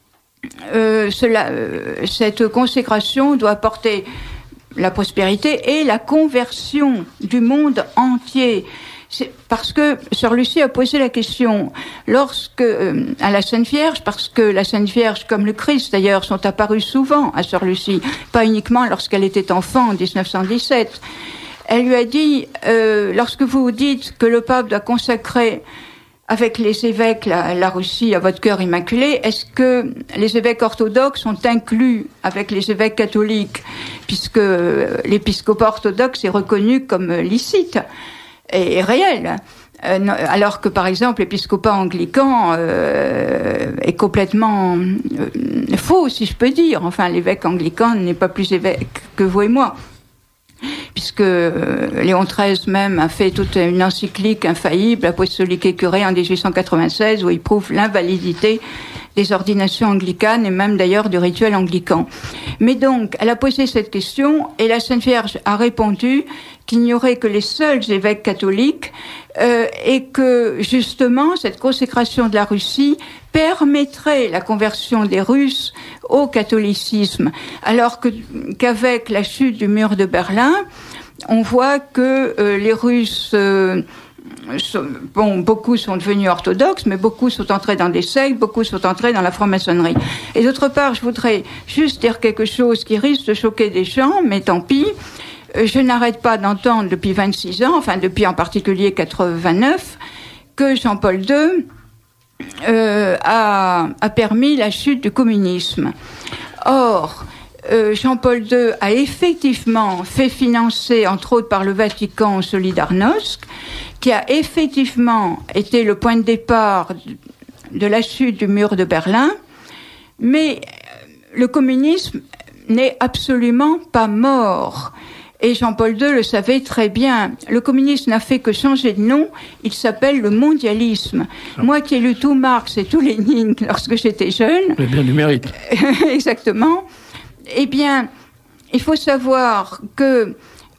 cette consécration doit apporter la prospérité et la conversion du monde entier. C'est parce que Sœur Lucie a posé la question à la Sainte Vierge, parce que la Sainte Vierge, comme le Christ d'ailleurs, sont apparus souvent à Sœur Lucie, pas uniquement lorsqu'elle était enfant en 1917. Elle lui a dit, lorsque vous dites que le pape doit consacrer avec les évêques la Russie à votre cœur immaculé, est-ce que les évêques orthodoxes sont inclus avec les évêques catholiques, puisque l'épiscopat orthodoxe est reconnu comme licite et réel, alors que par exemple l'épiscopat anglican est complètement faux, si je peux dire. Enfin, l'évêque anglican n'est pas plus évêque que vous et moi, puisque Léon XIII même a fait toute une encyclique infaillible, apostolique et curée en 1896, où il prouve l'invalidité des ordinations anglicanes et même d'ailleurs du rituel anglican. Mais donc, elle a posé cette question et la Sainte Vierge a répondu qu'il n'y aurait que les seuls évêques catholiques et que justement cette consécration de la Russie permettrait la conversion des Russes au catholicisme, alors qu'avec la chute du mur de Berlin, on voit que les Russes beaucoup sont devenus orthodoxes, mais beaucoup sont entrés dans des sectes, beaucoup sont entrés dans la franc-maçonnerie. Et d'autre part, je voudrais juste dire quelque chose qui risque de choquer des gens, mais tant pis. Je n'arrête pas d'entendre depuis 26 ans, enfin depuis en particulier 89, que Jean-Paul II a permis la chute du communisme. Or, Jean-Paul II a effectivement fait financer, entre autres par le Vatican, Solidarnosc, qui a effectivement été le point de départ de la chute du mur de Berlin, mais le communisme n'est absolument pas mort. Et Jean-Paul II le savait très bien. Le communisme n'a fait que changer de nom. Il s'appelle le mondialisme. Moi qui ai lu tout Marx et tout Lénine lorsque j'étais jeune... Mais bien du mérite. Exactement. Eh bien, il faut savoir que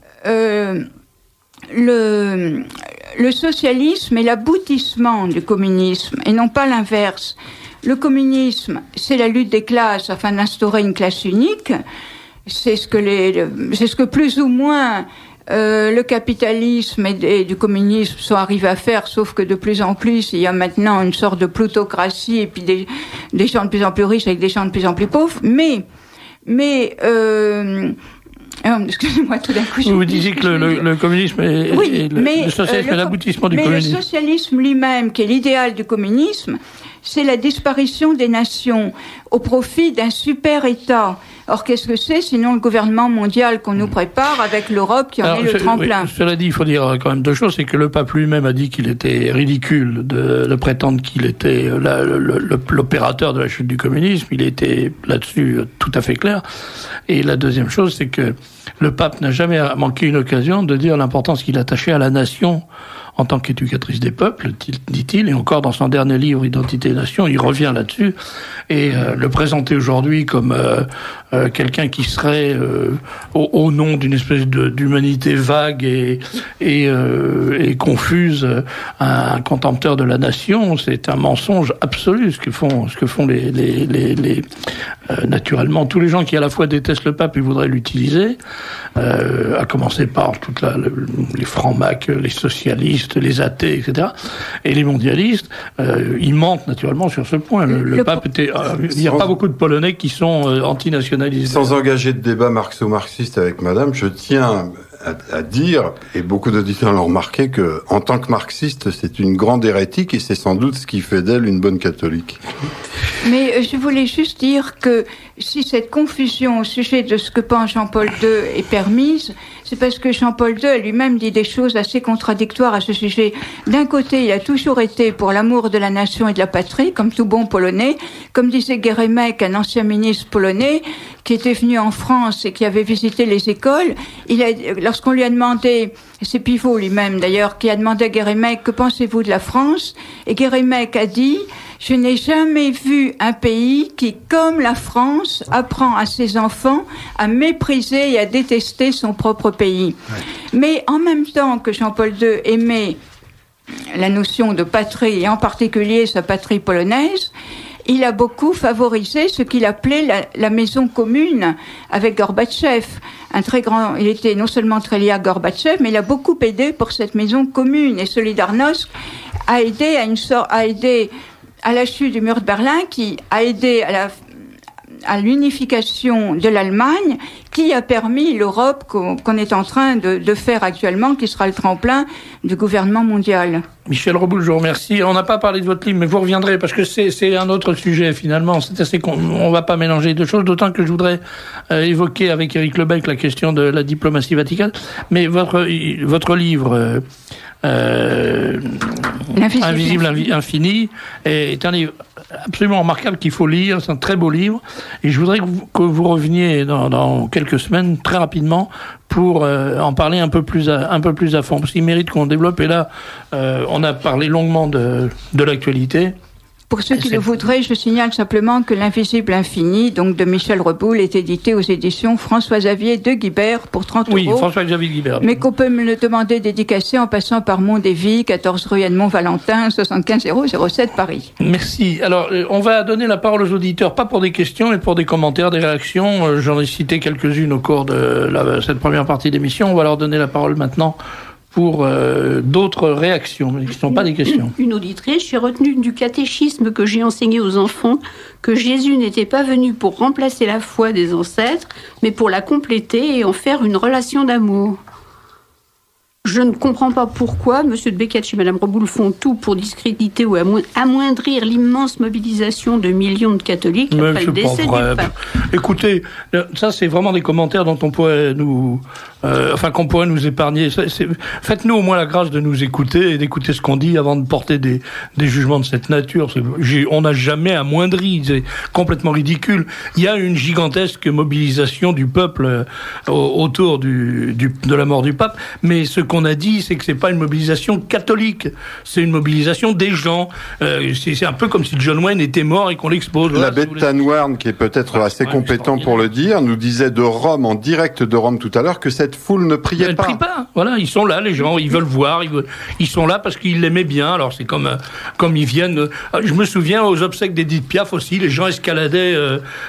le socialisme est l'aboutissement du communisme et non pas l'inverse. Le communisme, c'est la lutte des classes afin d'instaurer une classe unique. C'est ce que plus ou moins le capitalisme et du communisme sont arrivés à faire, sauf que de plus en plus, il y a maintenant une sorte de plutocratie et puis des gens de plus en plus riches avec des gens de plus en plus pauvres. Excusez-moi, tout d'un coup... Vous disiez que le communisme le socialisme est l'aboutissement du communisme. Mais le socialisme lui-même, qui est l'idéal du communisme, c'est la disparition des nations au profit d'un super-État Or, qu'est-ce que c'est sinon le gouvernement mondial qu'on nous prépare avec l'Europe qui en est le tremplin? Oui, cela dit, il faut dire quand même deux choses. C'est que le pape lui-même a dit qu'il était ridicule de prétendre qu'il était l'opérateur de la chute du communisme. Il était là-dessus tout à fait clair. Et la deuxième chose, c'est que le pape n'a jamais manqué une occasion de dire l'importance qu'il attachait à la nation en tant qu'éducatrice des peuples, dit-il, et encore dans son dernier livre, Identité et Nation, il revient là-dessus, et le présenter aujourd'hui comme quelqu'un qui serait au nom d'une espèce d'humanité vague et confuse, un contempteur de la nation, c'est un mensonge absolu ce que font les naturellement tous les gens qui à la fois détestent le pape et voudraient l'utiliser, à commencer par les francs-macs, les socialistes, les athées, etc. Et les mondialistes, ils mentent naturellement sur ce point. Le pape était... il n'y a pas beaucoup de Polonais qui sont antinationalistes. Sans engager de débat marxo-marxiste avec madame, je tiens à dire, et beaucoup d'auditeurs l'ont remarqué, que en tant que marxiste, c'est une grande hérétique et c'est sans doute ce qui fait d'elle une bonne catholique. Mais je voulais juste dire que si cette confusion au sujet de ce que pense Jean-Paul II est permise, c'est parce que Jean-Paul II a lui-même dit des choses assez contradictoires à ce sujet. D'un côté, il a toujours été pour l'amour de la nation et de la patrie, comme tout bon Polonais. Comme disait Geremek, un ancien ministre polonais, qui était venu en France et qui avait visité les écoles, lorsqu'on lui a demandé, c'est Pivot lui-même d'ailleurs, qui a demandé à Geremek, que pensez-vous de la France? Et Geremek a dit, je n'ai jamais vu un pays qui, comme la France, apprend à ses enfants à mépriser et à détester son propre pays. Ouais. Mais en même temps que Jean-Paul II aimait la notion de patrie, et en particulier sa patrie polonaise, il a beaucoup favorisé ce qu'il appelait la maison commune avec Gorbatchev. Il était non seulement très lié à Gorbatchev, mais il a beaucoup aidé pour cette maison commune. Et Solidarnosc a aidé à la chute du mur de Berlin, qui a aidé à l'unification de l'Allemagne, qui a permis l'Europe qu'on est en train de faire actuellement, qui sera le tremplin du gouvernement mondial. Michel Reboul, je vous remercie. On n'a pas parlé de votre livre, mais vous reviendrez, parce que c'est un autre sujet, finalement. C'est assez on va pas mélanger deux choses, d'autant que je voudrais évoquer avec Éric Lebec la question de la diplomatie vaticane. Mais votre livre... Invisible Infini est un livre absolument remarquable qu'il faut lire, c'est un très beau livre, et je voudrais que vous reveniez dans quelques semaines, très rapidement, pour en parler un peu plus à fond, parce qu'il mérite qu'on développe, et là on a parlé longuement de l'actualité. Pour ceux qui le voudraient, je signale simplement que L'Invisible Infini, donc de Michel Reboul, est édité aux éditions François-Xavier de Guibert pour 30 €. Oui, François-Xavier Guibert. Mais qu'on peut me le demander dédicacé en passant par Mondévy, 14 rue Edmond-Valentin, 75 007 Paris. Merci. Alors, on va donner la parole aux auditeurs, pas pour des questions, mais pour des commentaires, des réactions. J'en ai cité quelques-unes au cours de cette première partie d'émission. On va leur donner la parole maintenant pour d'autres réactions, mais qui ne sont pas des questions. Une auditrice, j'ai retenu du catéchisme que j'ai enseigné aux enfants que Jésus n'était pas venu pour remplacer la foi des ancêtres, mais pour la compléter et en faire une relation d'amour. Je ne comprends pas pourquoi M. de Becquet et Mme Reboul font tout pour discréditer ou amoindrir l'immense mobilisation de millions de catholiques après le décès du pape. Écoutez, ça c'est vraiment des commentaires dont on pourrait qu'on pourrait nous épargner. Faites-nous au moins la grâce de nous écouter et d'écouter ce qu'on dit avant de porter des jugements de cette nature. On n'a jamais amoindri, c'est complètement ridicule. Il y a une gigantesque mobilisation du peuple autour de la mort du pape, mais ce qu'on a dit, c'est que c'est pas une mobilisation catholique, c'est une mobilisation des gens. C'est un peu comme si John Wayne était mort et qu'on l'expose. L'abbé Tanwarn, qui est peut-être assez compétent pour le dire, nous disait de Rome, en direct de Rome tout à l'heure, que cette foule ne priait pas. Elle prie pas. Voilà, ils sont là, les gens, ils veulent voir, ils sont là parce qu'ils l'aimaient bien. Alors c'est comme ils viennent. Je me souviens aux obsèques d'Édith Piaf aussi, les gens escaladaient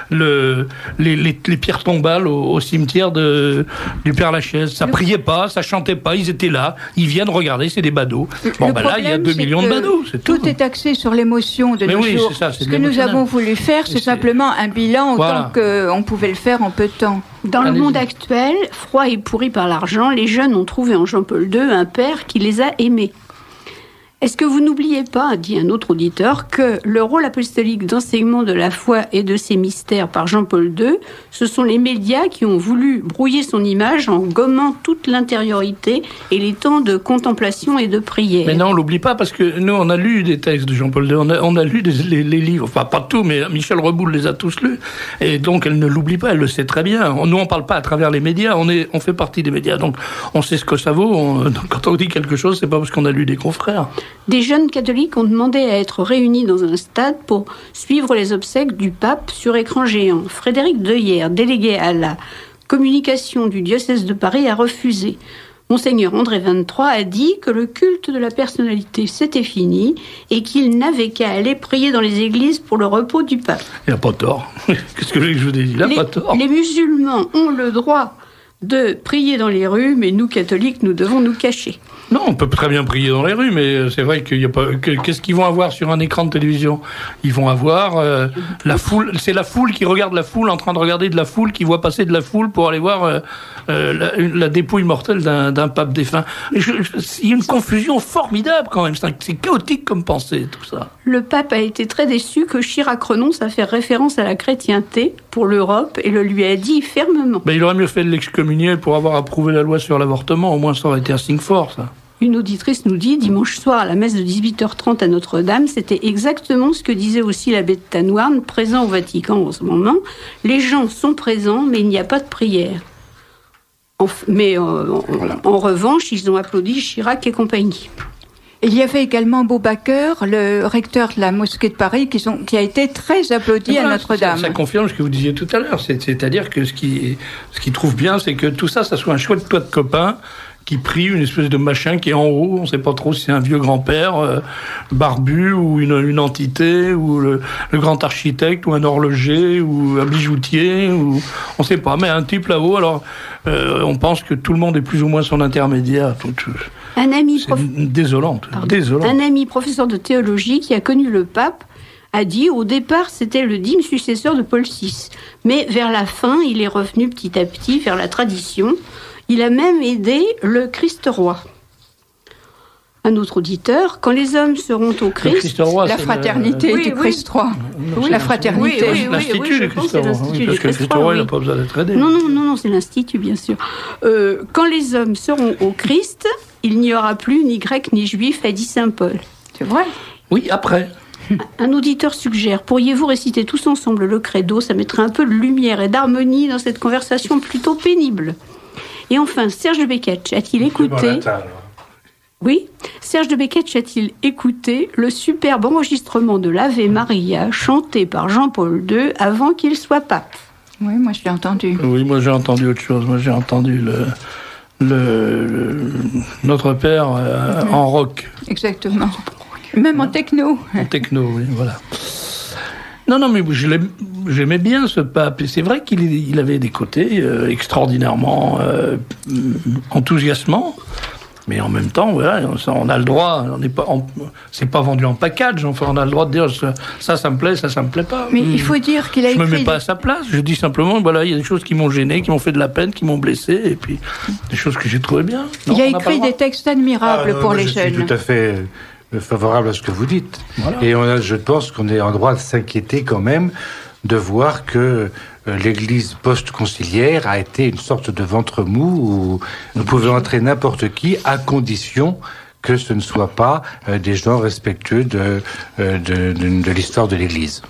les pierres tombales au cimetière du Père-Lachaise. Ça priait pas, ça chantait pas, ils étaient là, ils viennent regarder, c'est des badauds. Bon, ben là, il y a 2 millions de badauds, c'est tout. Tout est axé sur l'émotion de nos jours. C'est ça, c'est ce que nous avons voulu faire, c'est simplement un bilan autant qu'on pouvait le faire en peu de temps. Dans le monde actuel, froid et pourri par l'argent, les jeunes ont trouvé en Jean-Paul II un père qui les a aimés. Est-ce que vous n'oubliez pas, dit un autre auditeur, que le rôle apostolique d'enseignement de la foi et de ses mystères par Jean-Paul II, ce sont les médias qui ont voulu brouiller son image en gommant toute l'intériorité et les temps de contemplation et de prière. Mais non, on l'oublie pas, parce que nous, on a lu des textes de Jean-Paul II, on a lu les livres, enfin pas tout, mais Michel Reboul les a tous lus, et donc elle ne l'oublie pas, elle le sait très bien. Nous, on parle pas à travers les médias, on fait partie des médias, donc on sait ce que ça vaut. Quand on dit quelque chose, c'est pas parce qu'on a lu des confrères. Des jeunes catholiques ont demandé à être réunis dans un stade pour suivre les obsèques du pape sur écran géant. Frédéric Deyer, délégué à la communication du diocèse de Paris, a refusé. Monseigneur André XXIII a dit que le culte de la personnalité c'était fini et qu'il n'avait qu'à aller prier dans les églises pour le repos du pape. Il n'a pas tort. Qu'est-ce que je vous dis ? Il n'a pas tort. Les musulmans ont le droit de prier dans les rues, mais nous, catholiques, nous devons nous cacher. Non, on peut très bien prier dans les rues, mais c'est vrai qu'il y a pas. Qu'est-ce qu'ils vont avoir sur un écran de télévision ? Ils vont avoir la foule. C'est la foule qui regarde la foule, en train de regarder de la foule, qui voit passer de la foule pour aller voir la dépouille mortelle d'un pape défunt. Il y a une confusion formidable quand même. C'est chaotique comme pensée, tout ça. Le pape a été très déçu que Chirac renonce à faire référence à la chrétienté pour l'Europe et le lui a dit fermement. Il aurait mieux fait de l'excommunier pour avoir approuvé la loi sur l'avortement. Au moins, ça aurait été un signe fort, ça. Une auditrice nous dit, dimanche soir à la messe de 18h30 à Notre-Dame, c'était exactement ce que disait aussi l'abbé de Tanoirne, présent au Vatican en ce moment. Les gens sont présents, mais il n'y a pas de prière. En revanche, ils ont applaudi Chirac et compagnie. Il y avait également Beaubacker, le recteur de la mosquée de Paris, qui a été très applaudi à Notre-Dame. Ça confirme ce que vous disiez tout à l'heure. C'est-à-dire que ce qui trouve bien, c'est que tout ça soit un chouette toit de copains qui prie une espèce de machin qui est en haut. On ne sait pas trop si c'est un vieux grand-père barbu ou une entité ou le grand architecte ou un horloger ou un bijoutier ou on ne sait pas. Mais un type là-haut. Alors on pense que tout le monde est plus ou moins son intermédiaire. Un ami désolant. Un ami professeur de théologie qui a connu le pape a dit au départ c'était le digne successeur de Paul VI, mais vers la fin il est revenu petit à petit vers la tradition. Il a même aidé le Christ-Roi. Un autre auditeur, quand les hommes seront au Christ, la fraternité du Christ-Roi. La fraternité. L'Institut du Christ-Roi. Parce que le Christ-Roi, il n'a pas besoin d'être aidé. Non, c'est l'Institut, bien sûr. Quand les hommes seront au Christ, il n'y aura plus ni grec ni juif, a dit saint Paul. C'est vrai ? Oui, après. Un auditeur suggère, pourriez-vous réciter tous ensemble le credo ? Ça mettrait un peu de lumière et d'harmonie dans cette conversation plutôt pénible. Et enfin, Serge de Beketch a-t-il écouté... Oui, Serge de Beketch a-t-il écouté le superbe enregistrement de l'Ave Maria chanté par Jean-Paul II avant qu'il soit pape ? Oui, moi je l'ai entendu. Oui, moi j'ai entendu autre chose. Moi j'ai entendu Notre Père en rock. Exactement. Même en techno. En techno, oui, voilà. Non, mais j'aimais bien ce pape. Et c'est vrai qu'il avait des côtés extraordinairement enthousiasmants. Mais en même temps, voilà, on a le droit, c'est pas vendu en package, enfin, on a le droit de dire ça me plaît, ça me plaît pas. Mais il faut dire qu'il a écrit... Je me mets pas à sa place, je dis simplement, voilà, il y a des choses qui m'ont gêné, qui m'ont fait de la peine, qui m'ont blessé, et puis des choses que j'ai trouvées bien. Non, il a écrit des textes admirables pour les jeunes. Je suis tout à fait favorable à ce que vous dites. Voilà. Et je pense qu'on est en droit de s'inquiéter quand même de voir que l'Église post-conciliaire a été une sorte de ventre mou où nous pouvons entrer n'importe qui à condition que ce ne soit pas des gens respectueux de l'histoire de l'Église.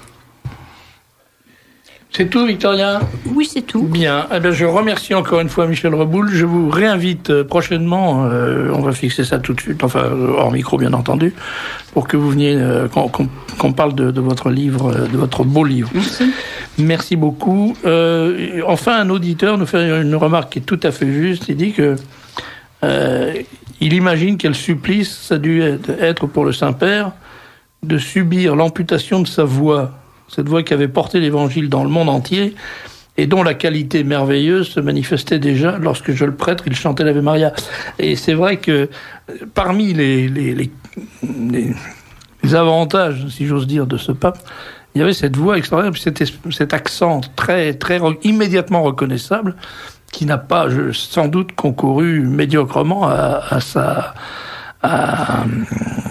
C'est tout, Victoria ? Oui, c'est tout. Bien. Eh bien, je remercie encore une fois Michel Reboul. Je vous réinvite prochainement, on va fixer ça tout de suite, enfin, hors micro, bien entendu, pour que vous veniez, qu'on parle de votre livre, de votre beau livre. Merci beaucoup. Enfin, un auditeur nous fait une remarque qui est tout à fait juste. Il dit que il imagine quel supplice ça a dû être pour le Saint-Père de subir l'amputation de sa voix. Cette voix qui avait porté l'Évangile dans le monde entier et dont la qualité merveilleuse se manifestait déjà lorsque, je le prêtre, il chantait l'Ave Maria. Et c'est vrai que parmi les avantages, si j'ose dire, de ce pape, il y avait cette voix extraordinaire, cet accent très, très immédiatement reconnaissable qui n'a pas, sans doute, concouru médiocrement à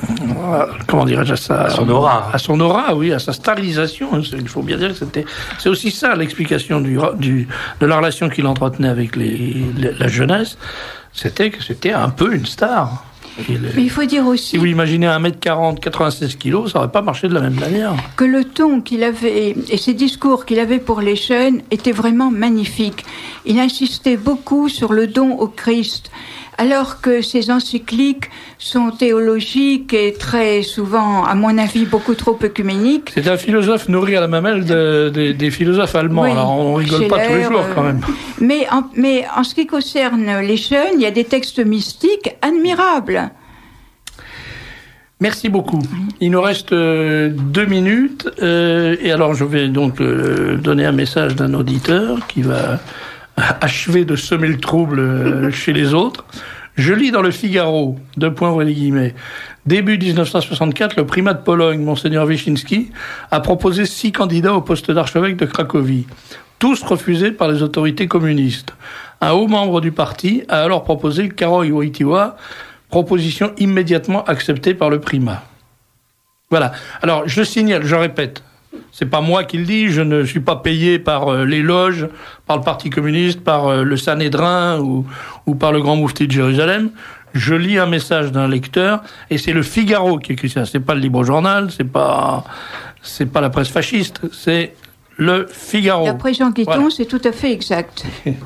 comment dirais-je, à son aura. À son aura, oui, à sa starisation. Il faut bien dire que c'est aussi ça l'explication de la relation qu'il entretenait avec la jeunesse. C'était que c'était un peu une star. Mais il faut dire aussi... Si vous imaginez 1m40, 96 kilos, ça n'aurait pas marché de la même manière. Que le ton qu'il avait et ses discours qu'il avait pour les jeunes étaient vraiment magnifiques. Il insistait beaucoup sur le don au Christ, alors que ses encycliques sont théologiques et très souvent, à mon avis, beaucoup trop œcuméniques. C'est un philosophe nourri à la mamelle des philosophes allemands. Oui, alors on rigole pas tous les jours quand même. Mais en ce qui concerne les jeunes, il y a des textes mystiques admirables. Merci beaucoup. Il nous reste 2 minutes. Et alors je vais donc donner un message d'un auditeur qui va achever de semer le trouble chez les autres. Je lis dans le Figaro, début 1964, le primat de Pologne, Monseigneur Wyszynski, a proposé 6 candidats au poste d'archevêque de Cracovie, tous refusés par les autorités communistes. Un haut membre du parti a alors proposé Karol Wojtyła, proposition immédiatement acceptée par le primat. Voilà. Alors, je signale, je répète, c'est pas moi qui le dis, je ne suis pas payé par les loges, par le Parti communiste, par le Sanhédrin ou par le Grand Moufti de Jérusalem. Je lis un message d'un lecteur et c'est le Figaro qui écrit ça. C'est pas le Libre Journal, c'est pas la presse fasciste, c'est le Figaro. D'après Jean Guiton, voilà. C'est tout à fait exact.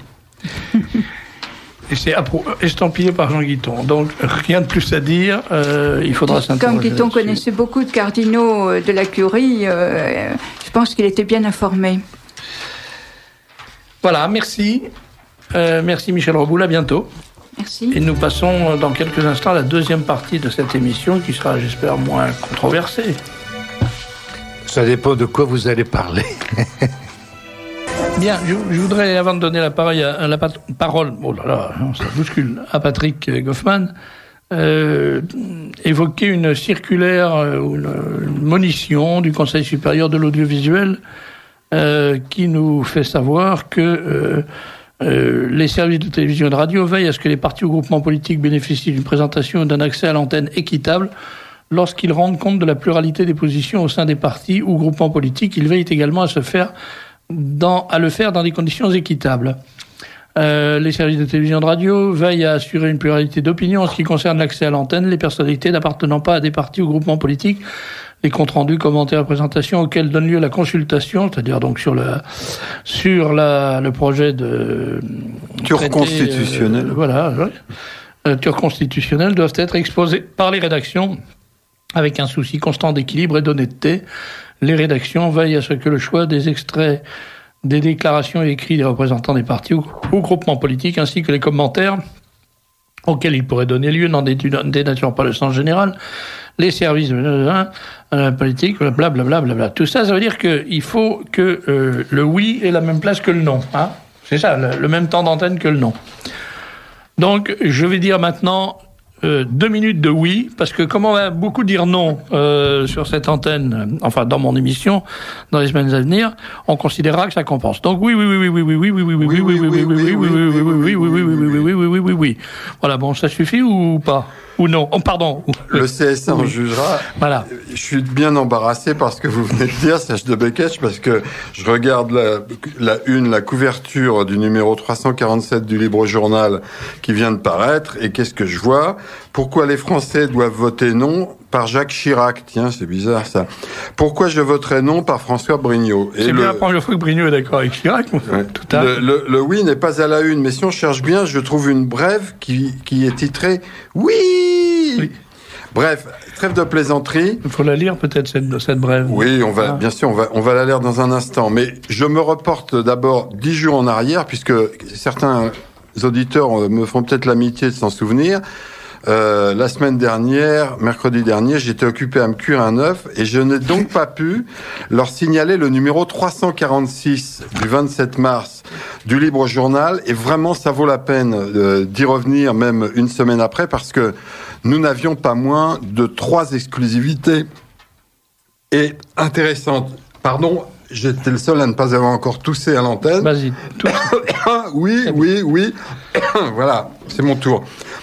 Et c'est estampillé par Jean Guiton. Donc, rien de plus à dire. Il faudra s'interroger. Comme Guiton connaissait beaucoup de cardinaux de la curie, je pense qu'il était bien informé. Voilà, merci. Merci Michel Reboul, à bientôt. Merci. Et nous passons dans quelques instants à la deuxième partie de cette émission qui sera, j'espère, moins controversée. Ça dépend de quoi vous allez parler. Bien, je voudrais, avant de donner la parole, oh là là, ça bouscule, à Patrick Goffman, évoquer une circulaire ou une monition du Conseil supérieur de l'audiovisuel qui nous fait savoir que les services de télévision et de radio veillent à ce que les partis ou groupements politiques bénéficient d'une présentation et d'un accès à l'antenne équitable. Lorsqu'ils rendent compte de la pluralité des positions au sein des partis ou groupements politiques, ils veillent également à le faire dans des conditions équitables. Les services de télévision et de radio veillent à assurer une pluralité d'opinions en ce qui concerne l'accès à l'antenne, les personnalités n'appartenant pas à des partis ou groupements politiques, les comptes rendus, commentaires, présentations auxquels donne lieu la consultation, c'est-à-dire donc sur le projet de Tur constitutionnel. Tur constitutionnel doivent être exposés par les rédactions avec un souci constant d'équilibre et d'honnêteté. Les rédactions veillent à ce que le choix des extraits des déclarations et écrits des représentants des partis ou groupements politiques, ainsi que les commentaires auxquels ils pourraient donner lieu, n'en dénaturent pas le sens général. Les services politiques, blablabla. Tout ça, ça veut dire qu'il faut que le oui ait la même place que le non. Hein, c'est ça, le même temps d'antenne que le non. Donc, je vais dire maintenant 2 minutes de oui, parce que comme on va beaucoup dire non sur cette antenne, enfin dans mon émission, dans les semaines à venir, on considérera que ça compense. Donc oui. Voilà, bon, ça suffit ou pas? Ou non? Oh, pardon. Le CSA en jugera. Voilà. Je suis bien embarrassé par ce que vous venez de dire, Serge de Bekech, parce que je regarde la couverture du numéro 347 du Libre Journal qui vient de paraître, et qu'est-ce que je vois? Pourquoi les Français doivent voter non? Par Jacques Chirac. Tiens, c'est bizarre, ça. Pourquoi je voterai non par François Brignot? C'est bien la première fois que Brignot est d'accord avec Chirac. Ouais. Tout à le oui n'est pas à la une, mais si on cherche bien, je trouve une brève qui est titrée « Oui ». Bref, trêve de plaisanterie. Il faut la lire peut-être, cette brève. Oui, bien sûr, on va la lire dans un instant. Mais je me reporte d'abord 10 jours en arrière, puisque certains auditeurs me font peut-être l'amitié de s'en souvenir. La semaine dernière, mercredi dernier, j'étais occupé à me cuire un œuf et je n'ai donc pas pu leur signaler le numéro 346 du 27 mars du Libre Journal, et vraiment ça vaut la peine d'y revenir même une semaine après, parce que nous n'avions pas moins de 3 exclusivités et intéressantes. Pardon, j'étais le seul à ne pas avoir encore toussé à l'antenne. Vas-y, tousse. Oui. Voilà, c'est mon tour.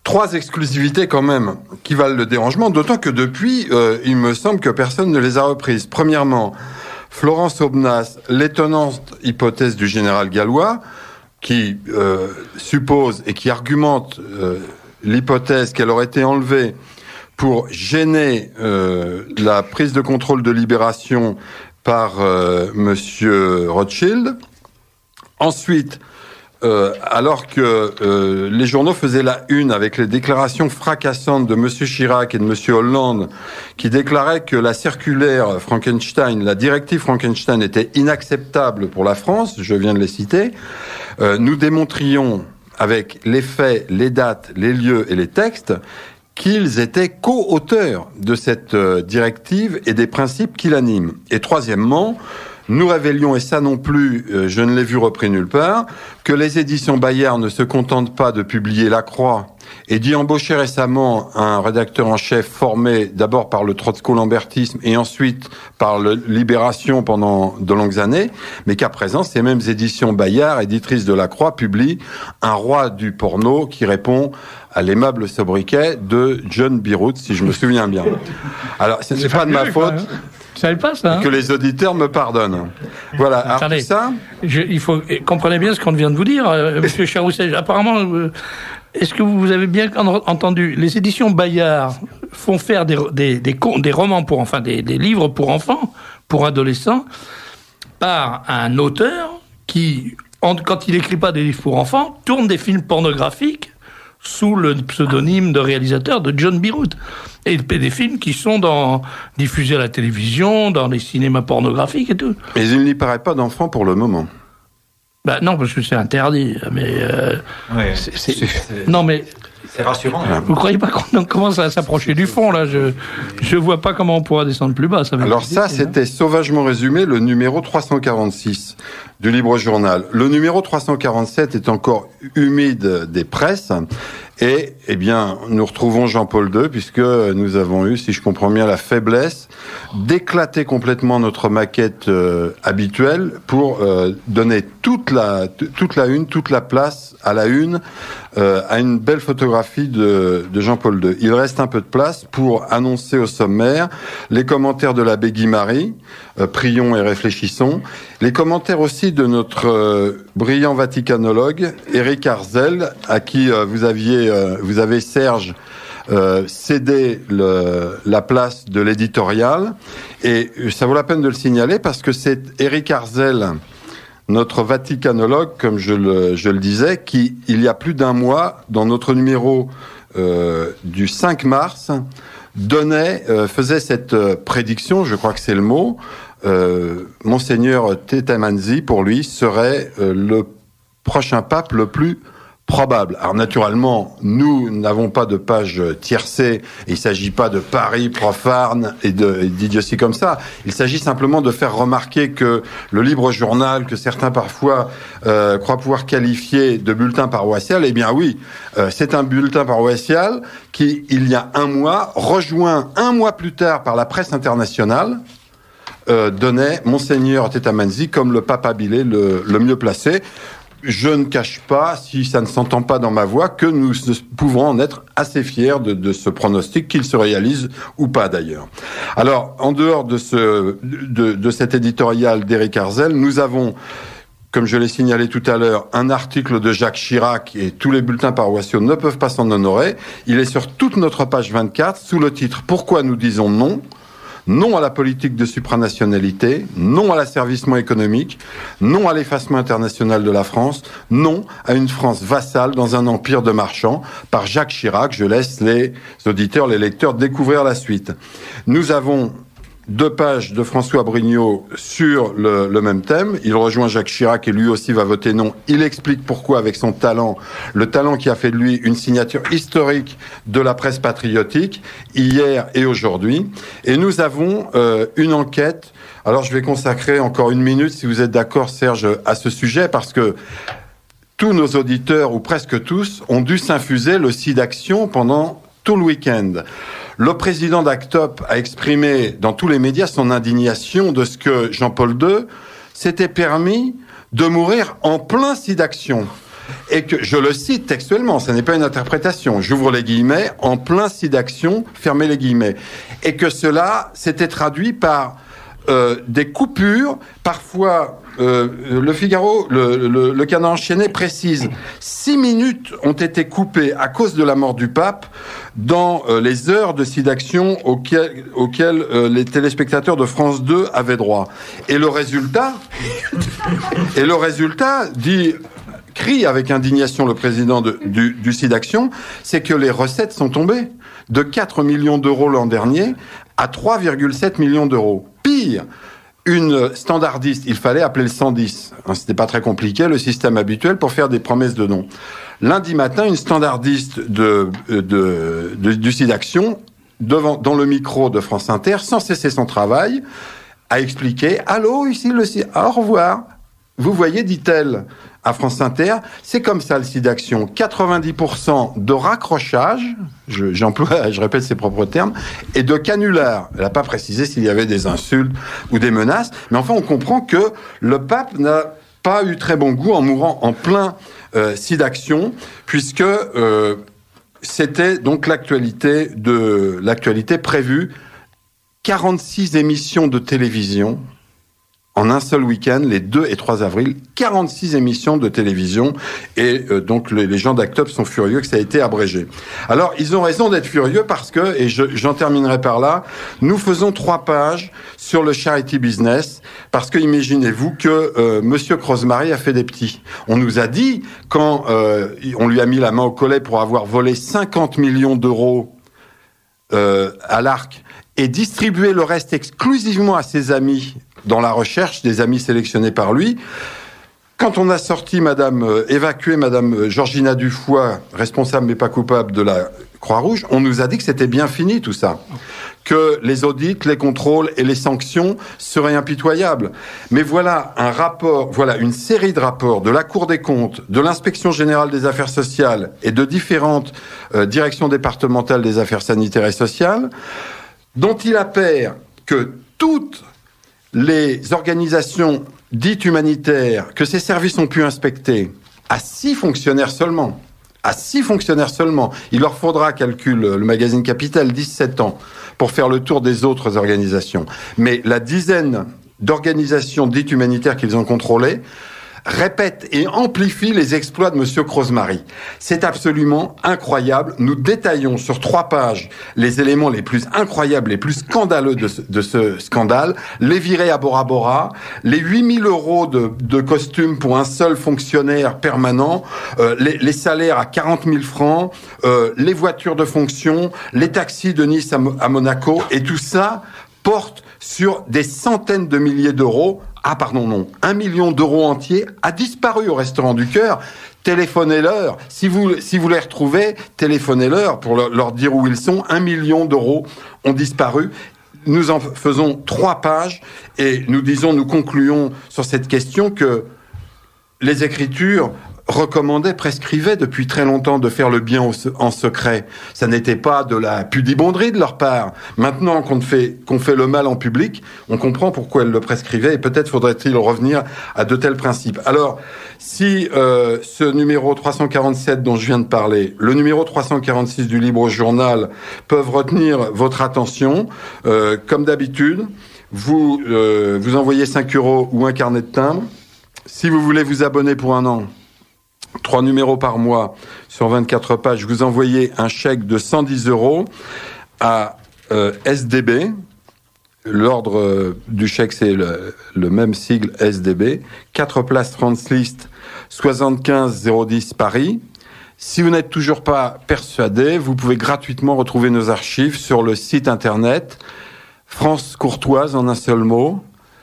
3 exclusivités quand même qui valent le dérangement, d'autant que depuis, il me semble que personne ne les a reprises. Premièrement, Florence Aubenas, l'étonnante hypothèse du général gallois, qui suppose et qui argumente l'hypothèse qu'elle aurait été enlevée pour gêner la prise de contrôle de Libération par Monsieur Rothschild. Ensuite, alors que les journaux faisaient la une avec les déclarations fracassantes de Monsieur Chirac et de Monsieur Hollande, qui déclaraient que la circulaire Frankenstein, la directive Frankenstein était inacceptable pour la France, je viens de les citer, nous démontrions avec les faits, les dates, les lieux et les textes qu'ils étaient co-auteurs de cette directive et des principes qui l'animent. Et troisièmement, nous révélions, et ça non plus, je ne l'ai vu repris nulle part, que les éditions Bayard ne se contentent pas de publier La Croix et d'y embaucher récemment un rédacteur en chef formé d'abord par le trotsko-lambertisme et ensuite par le Libération pendant de longues années, mais qu'à présent, ces mêmes éditions Bayard, éditrices de La Croix, publient Un roi du porno qui répond à l'aimable sobriquet de John Birut, si je me souviens bien. Alors, ce n'est pas de ma faute. Je savais pas ça. Que les auditeurs me pardonnent. Voilà. Attendez, ça, il faut comprenez bien ce qu'on vient de vous dire, Monsieur Charousset. Apparemment, est-ce que vous avez bien entendu, les éditions Bayard font faire des romans pour enfants, des livres pour enfants, pour adolescents, par un auteur qui, quand il écrit pas des livres pour enfants, tourne des films pornographiques sous le pseudonyme de réalisateur de John Birut. Et des films qui sont diffusés à la télévision, dans les cinémas pornographiques et tout. Mais il n'y paraît pas d'enfants pour le moment. Bah non, parce que c'est interdit. Mais non, mais c'est rassurant. Vous croyez pas qu'on commence à s'approcher du fond là? Je vois pas comment on pourra descendre plus bas. Alors ça, c'était sauvagement résumé le numéro 346 du Libre Journal. Le numéro 347 est encore humide des presses. Et, eh bien, nous retrouvons Jean-Paul II, puisque nous avons eu, si je comprends bien, la faiblesse d'éclater complètement notre maquette habituelle pour donner toute la place à la une, à une belle photographie de Jean-Paul II. Il reste un peu de place pour annoncer au sommaire les commentaires de l'abbé Guy-Marie, prions et réfléchissons, les commentaires aussi de notre brillant vaticanologue, Éric Arzel, à qui vous avez, Serge, cédé la place de l'éditorial. Et ça vaut la peine de le signaler parce que c'est Éric Arzel, notre vaticanologue, comme je le disais, qui, il y a plus d'un mois, dans notre numéro du 5 mars, faisait cette prédiction, je crois que c'est le mot, Monseigneur Tettamanzi, pour lui, serait le prochain pape le plus probable. Alors naturellement, nous n'avons pas de page tiercée, et il ne s'agit pas de paris profanes et d'idioties comme ça. Il s'agit simplement de faire remarquer que le Libre Journal, que certains parfois croient pouvoir qualifier de bulletin paroissial, eh bien oui, c'est un bulletin paroissial qui, il y a un mois, rejoint un mois plus tard par la presse internationale, donnait Monseigneur Tettamanzi comme le pape habilé le mieux placé. Je ne cache pas, si ça ne s'entend pas dans ma voix, que nous pouvons en être assez fiers de ce pronostic, qu'il se réalise ou pas d'ailleurs. Alors, en dehors de cet éditorial d'Éric Arzel, nous avons, comme je l'ai signalé tout à l'heure, un article de Jacques Chirac, et tous les bulletins paroissiaux ne peuvent pas s'en honorer. Il est sur toute notre page 24, sous le titre « Pourquoi nous disons non ?» Non à la politique de supranationalité, non à l'asservissement économique, non à l'effacement international de la France, non à une France vassale dans un empire de marchands, par Jacques Chirac. Je laisse les auditeurs, les lecteurs découvrir la suite. Nous avons 2 pages de François Brignot sur le même thème. Il rejoint Jacques Chirac et lui aussi va voter non. Il explique pourquoi avec son talent, le talent qui a fait de lui une signature historique de la presse patriotique, hier et aujourd'hui. Et nous avons une enquête. Alors je vais consacrer encore 1 minute, si vous êtes d'accord Serge, à ce sujet, parce que tous nos auditeurs, ou presque tous, ont dû s'infuser le SIDAction pendant tout le week-end. Le président d'Actop a exprimé dans tous les médias son indignation de ce que Jean-Paul II s'était permis de mourir en plein SIDAction. et que, je le cite textuellement, ça n'est pas une interprétation, j'ouvre les guillemets, en plein site-d'action, fermez les guillemets, et que cela s'était traduit par des coupures, parfois le Figaro, le Canard enchaîné précise 6 minutes ont été coupées à cause de la mort du pape dans les heures de site-d'action auxquelles les téléspectateurs de France 2 avaient droit. Et le résultat crie avec indignation le président du site-d'action, c'est que les recettes sont tombées de 4 millions d'euros l'an dernier à 3,7 millions d'euros. Pire, une standardiste, il fallait appeler le 110. C'était pas très compliqué, le système habituel pour faire des promesses de dons. Lundi matin, une standardiste du site-d'action, dans le micro de France Inter, sans cesser son travail, a expliqué « Allô, ici le site, au revoir ». Vous voyez, dit-elle à France Inter, c'est comme ça le site-d'action. 90% de raccrochage, je répète ses propres termes, et de canular. Elle n'a pas précisé s'il y avait des insultes ou des menaces, mais enfin on comprend que le pape n'a pas eu très bon goût en mourant en plein site-d'action, puisque c'était donc l'actualité prévue. 46 émissions de télévision en un seul week-end, les 2 et 3 avril, 46 émissions de télévision, et donc les gens d'Actop sont furieux que ça a été abrégé. Alors, ils ont raison d'être furieux parce que, et j'en terminerai par là, nous faisons 3 pages sur le charity business, parce que imaginez-vous que Monsieur Crozmary a fait des petits. On nous a dit, quand on lui a mis la main au collet pour avoir volé 50 millions d'euros à l'Arc, et distribué le reste exclusivement à ses amis dans la recherche, des amis sélectionnés par lui. Quand on a évacué Madame Georgina Dufoy, responsable mais pas coupable de la Croix-Rouge, on nous a dit que c'était bien fini tout ça, que les audits, les contrôles et les sanctions seraient impitoyables. Mais voilà une série de rapports de la Cour des comptes, de l'Inspection générale des affaires sociales et de différentes directions départementales des affaires sanitaires et sociales, dont il appert que toutes les organisations dites humanitaires que ces services ont pu inspecter, à 6 fonctionnaires seulement. Il leur faudra, calcule le magazine Capital, 17 ans pour faire le tour des autres organisations. Mais la dizaine d'organisations dites humanitaires qu'ils ont contrôlées répète et amplifie les exploits de Monsieur Crozmary. C'est absolument incroyable. Nous détaillons sur 3 pages les éléments les plus incroyables, les plus scandaleux de ce scandale. Les virées à Bora Bora, les 8 000 euros de costumes pour un seul fonctionnaire permanent, les salaires à 40 000 francs, les voitures de fonction, les taxis de Nice à Monaco, et tout ça porte sur des centaines de milliers d'euros. 1 million d'euros entiers a disparu au Restaurant du Cœur. Téléphonez-leur. Si vous les retrouvez, téléphonez-leur pour leur dire où ils sont. 1 million d'euros ont disparu. Nous en faisons 3 pages et nous concluons sur cette question que les Écritures recommandaient, prescrivaient depuis très longtemps de faire le bien en secret. Ça n'était pas de la pudibonderie de leur part. Maintenant qu'on fait le mal en public, on comprend pourquoi elles le prescrivaient, et peut-être faudrait-il revenir à de tels principes. Alors, si ce numéro 347 dont je viens de parler, le numéro 346 du Libre Journal peuvent retenir votre attention, comme d'habitude, vous envoyez 5 € ou un carnet de timbre. Si vous voulez vous abonner pour 1 an, 3 numéros par mois sur 24 pages, vous envoyez un chèque de 110 € à SDB. L'ordre du chèque, c'est le même sigle SDB. 4 places Translist, 75 010 Paris. Si vous n'êtes toujours pas persuadé, vous pouvez gratuitement retrouver nos archives sur le site internet France Courtoise en un seul mot,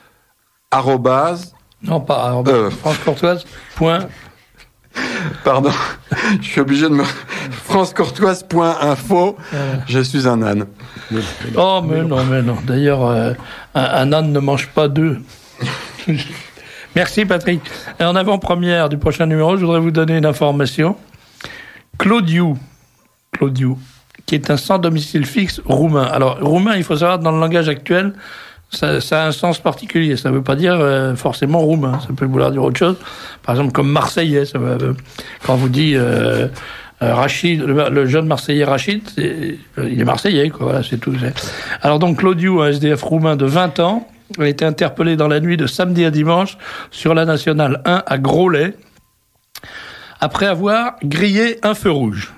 francecourtoise. Pardon, je suis obligé de francecourtoise.info. Je suis un âne. Oh, mais non. D'ailleurs, un âne ne mange pas 2. Merci, Patrick. Et en avant-première du prochain numéro, je voudrais vous donner une information. Claudiu, qui est un sans domicile fixe roumain. Alors, roumain, il faut savoir, dans le langage actuel, ça a un sens particulier. Ça ne veut pas dire forcément roumain. Ça peut vouloir dire autre chose. Par exemple, comme marseillais. Quand vous dit Rachid, le jeune marseillais Rachid, il est marseillais, quoi. Voilà, c'est tout. Alors donc, Claudiu, un SDF roumain de 20 ans, a été interpellé dans la nuit de samedi à dimanche sur la Nationale 1 à Groslay, après avoir grillé un feu rouge.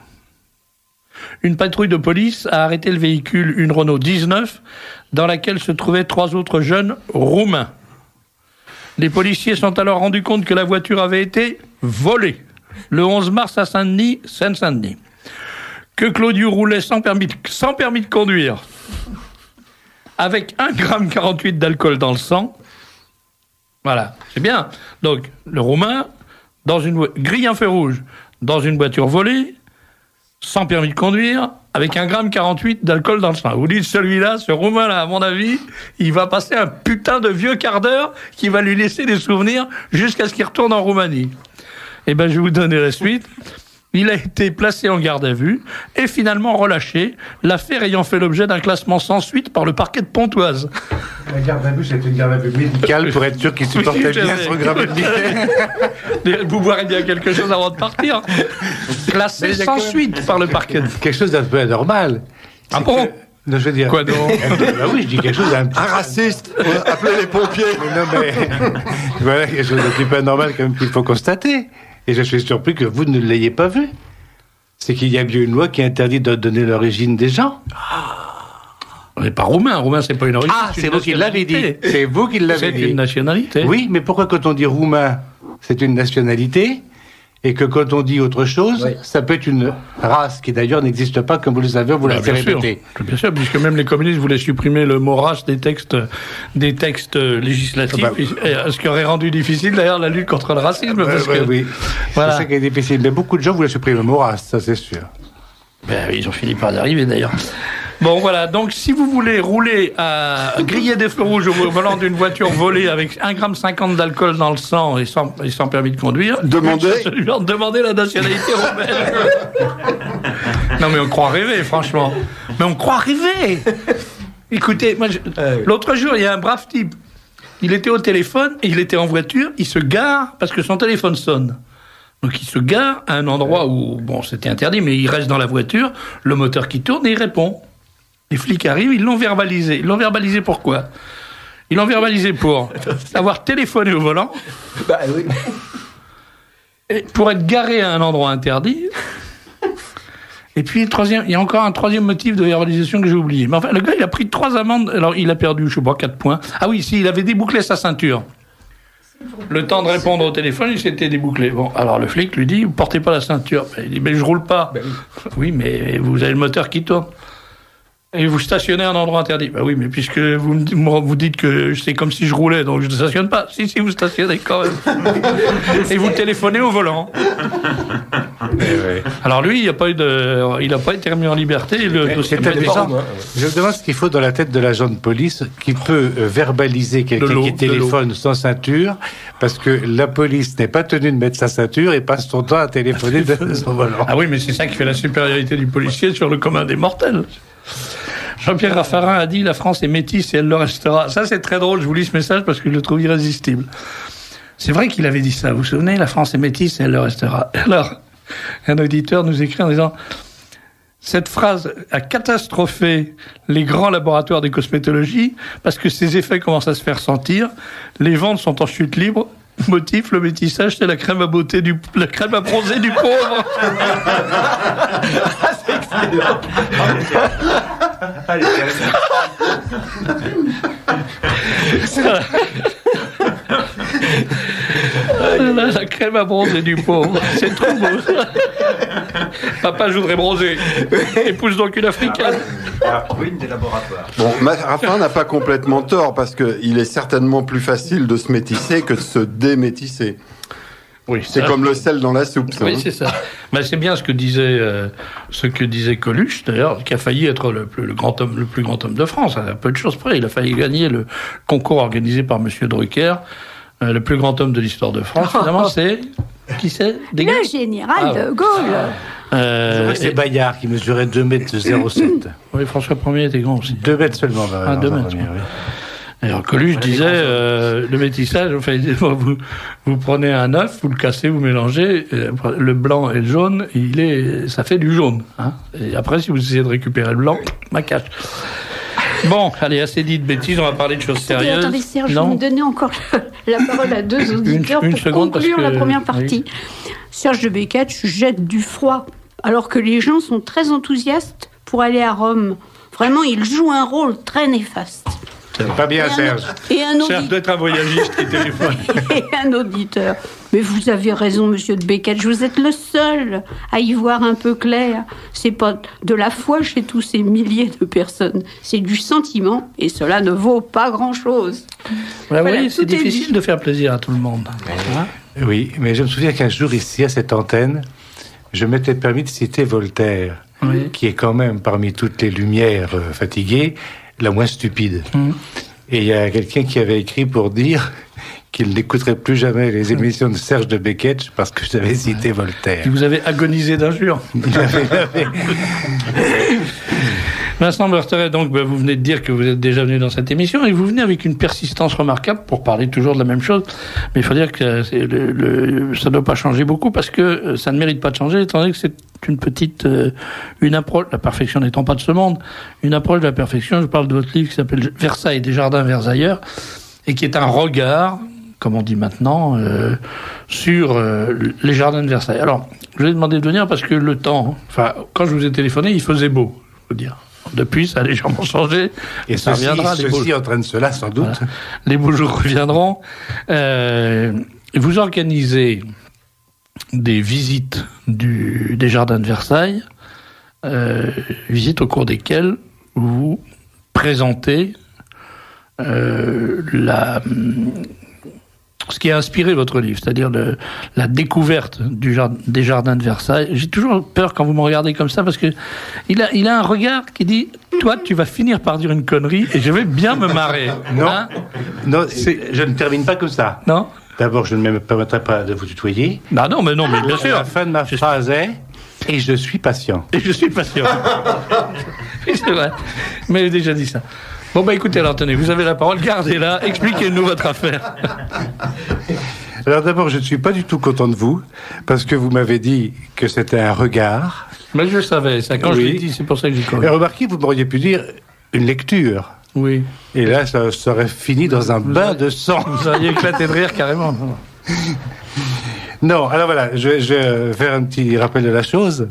Une patrouille de police a arrêté le véhicule, une Renault 19, dans laquelle se trouvaient 3 autres jeunes roumains. Les policiers sont alors rendus compte que la voiture avait été volée le 11 mars à Saint-Denis, Seine-Saint-Denis. Que Claudiu roulait sans permis de conduire, avec 1,48 g d'alcool dans le sang. Voilà, c'est bien. Donc, le Roumain, grille un feu rouge, dans une voiture volée, sans permis de conduire, avec 1,48 g d'alcool dans le sang. Vous dites, celui-là, ce Roumain-là, à mon avis, il va passer un putain de vieux quart d'heure qui va lui laisser des souvenirs jusqu'à ce qu'il retourne en Roumanie. Eh ben, je vais vous donner la suite. Il a été placé en garde à vue et finalement relâché, l'affaire ayant fait l'objet d'un classement sans suite par le parquet de Pontoise. La garde à vue, c'est une garde à vue médicale pour être sûr qu'il supportait bien son gravité. Vous boirez bien quelque chose avant de partir. Classé sans suite par le parquet. Quelque chose d'un peu anormal. Ah bon? Non, je veux dire. Quoi donc? Bah oui, je dis quelque chose d'un Un raciste. Appelez les pompiers. Non, mais voilà, quelque chose d'un petit peu anormal quand même qu'il faut constater. Et je suis surpris que vous ne l'ayez pas vu. C'est qu'il y a bien une loi qui interdit de donner l'origine des gens. On n'est pas roumain. Roumain, c'est pas une origine. Ah, c'est vous qui l'avez dit. C'est vous qui l'avez dit. C'est une nationalité. Oui, mais pourquoi quand on dit roumain, c'est une nationalité, et que quand on dit autre chose, ça peut être une race qui d'ailleurs n'existe pas, comme vous le savez, vous l'avez répété. Bien sûr, puisque même les communistes voulaient supprimer le mot race des textes législatifs, ce qui aurait rendu difficile d'ailleurs la lutte contre le racisme. Oui, voilà. C'est ça qui est difficile. Mais beaucoup de gens voulaient supprimer le mot race, ça c'est sûr. Ben, ils ont fini par y arriver d'ailleurs. Bon voilà, donc si vous voulez rouler à griller des feux rouges au volant d'une voiture volée avec 1,50 g d'alcool dans le sang et sans permis de conduire, demandez la nationalité roumaine. Non mais on croit rêver, franchement. Mais on croit rêver. Écoutez, moi, l'autre jour, il y a un brave type. Il était au téléphone, et il était en voiture, il se gare parce que son téléphone sonne. Donc il se gare à un endroit où, bon, c'était interdit, mais il reste dans la voiture, le moteur qui tourne et il répond. Les flics arrivent, ils l'ont verbalisé. Ils l'ont verbalisé pourquoi? Ils l'ont verbalisé pour avoir téléphoné au volant, bah, oui. Et pour être garé à un endroit interdit. Et puis, il y a encore un troisième motif de verbalisation que j'ai oublié. Mais enfin, le gars, il a pris 3 amendes. Alors, il a perdu, je sais pas, 4 points. Ah oui, il avait débouclé sa ceinture. Le temps de répondre au téléphone, il s'était débouclé. Bon, alors le flic lui dit, vous portez pas la ceinture. Il dit, mais je roule pas. Ben oui, mais vous avez le moteur qui tourne. Et vous stationnez à un endroit interdit. Ben oui, mais puisque vous dites que c'est comme si je roulais, donc je ne stationne pas. Si, vous stationnez quand même. Et vous téléphonez au volant. Alors lui, il n'a pas été remis en liberté. Je me demande ce qu'il faut dans la tête de l'agent de police qui peut verbaliser quelqu'un qui téléphone sans ceinture, parce que la police n'est pas tenue de mettre sa ceinture et passe son temps à téléphoner de son volant. Ah oui, mais c'est ça qui fait la supériorité du policier sur le commun des mortels. Jean-Pierre Raffarin a dit « La France est métisse et elle le restera ». Ça, c'est très drôle. Je vous lis ce message parce que je le trouve irrésistible. C'est vrai qu'il avait dit ça. Vous vous souvenez ? La France est métisse et elle le restera. Alors, un auditeur nous écrit en disant « Cette phrase a catastrophé les grands laboratoires de cosmétologie parce que ses effets commencent à se faire sentir. Les ventes sont en chute libre. Motif, le métissage, c'est la crème à bronzer du pauvre. » C'est excellent. Allez, la crème à bronzer du pauvre. C'est trop beau. Papa, je voudrais bronzer. Épouse donc une africaine. La ruine des laboratoires. Bon, Raffarin n'a pas complètement tort, parce qu'il est certainement plus facile de se métisser que de se démétisser. Oui, c'est comme le sel dans la soupe. Ça, oui, c'est ça. Mais c'est bien ce que disait Coluche, d'ailleurs, qui a failli être le plus grand homme de France. À peu de choses près. Il a failli gagner le concours organisé par Monsieur Drucker. Le plus grand homme de l'histoire de France, finalement, c'est... Qui c'est? Le général de Gaulle. C'est Bayard qui mesurait 2,07 m. Oui, François Ier était grand aussi. 2 mètres seulement. 2 mètres. Alors Coluche disait, le métissage, enfin, vous prenez un œuf, vous le cassez, vous mélangez, le blanc et le jaune, ça fait du jaune. Hein. Et après, si vous essayez de récupérer le blanc, ma cache. Bon, allez, assez dit de bêtises, on va parler de choses sérieuses. Attendez, Serge, vous me donnez encore la parole à deux auditeurs pour conclure la première partie. Oui. Serge de Beckett jette du froid, alors que les gens sont très enthousiastes pour aller à Rome. Vraiment, il joue un rôle très néfaste. C'est pas bien, Serge. Serge doit être un voyagiste qui téléphone. Et un auditeur. Mais vous avez raison, monsieur de Beckett, vous êtes le seul à y voir un peu clair. C'est pas de la foi chez tous ces milliers de personnes. C'est du sentiment, et cela ne vaut pas grand-chose. Voilà, oui, c'est difficile de faire plaisir à tout le monde. Hein? Oui, mais je me souviens qu'un jour, ici, à cette antenne, je m'étais permis de citer Voltaire, qui est quand même, parmi toutes les lumières fatiguées, la moins stupide. Et il y a quelqu'un qui avait écrit pour dire qu'il n'écouterait plus jamais les émissions de Serge de Beckett parce que j'avais cité Voltaire. Et vous avez agonisé d'injures. Vincent Bertheret, donc, vous venez de dire que vous êtes déjà venu dans cette émission et vous venez avec une persistance remarquable pour parler toujours de la même chose. Mais il faut dire que ça ne doit pas changer beaucoup parce que ça ne mérite pas de changer, étant donné que c'est une petite, une approche, la perfection n'étant pas de ce monde, une approche de la perfection. Je parle de votre livre qui s'appelle Versailles, des jardins versailleurs, et qui est un regard, comme on dit maintenant, sur les jardins de Versailles. Alors, je vous ai demandé de venir parce que le temps, enfin, quand je vous ai téléphoné, il faisait beau, je veux dire. Depuis, ça a légèrement changé. Et ça reviendra. Ceci entraîne cela, sans doute. Voilà. Les beaux jours reviendront. Vous organisez des visites des jardins de Versailles, visites au cours desquelles vous présentez ce qui a inspiré votre livre, c'est-à-dire la découverte des jardins de Versailles. J'ai toujours peur quand vous me regardez comme ça, parce que il a un regard qui dit « Toi, tu vas finir par dire une connerie et je vais bien me marrer. » Non, hein? Non, je ne termine pas comme ça. Non. D'abord, je ne me permettrai pas de vous tutoyer. Bah non, mais bien sûr. La fin de ma phrase est « Et je suis patient. » Et je suis patient. C'est vrai. Mais j'ai déjà dit ça. Bon, écoutez, alors, tenez, vous avez la parole, gardez-la, expliquez-nous votre affaire. Alors d'abord, je ne suis pas du tout content de vous, parce que vous m'avez dit que c'était un regard. Mais je le savais, ça, quand je l'ai dit, c'est pour ça que j'y connais. Et remarquez, vous m'auriez pu dire une lecture. Oui. Et là, ça serait fini dans un bain de sang. Vous auriez éclaté de rire, carrément. Non, alors voilà, je vais faire un petit rappel de la chose.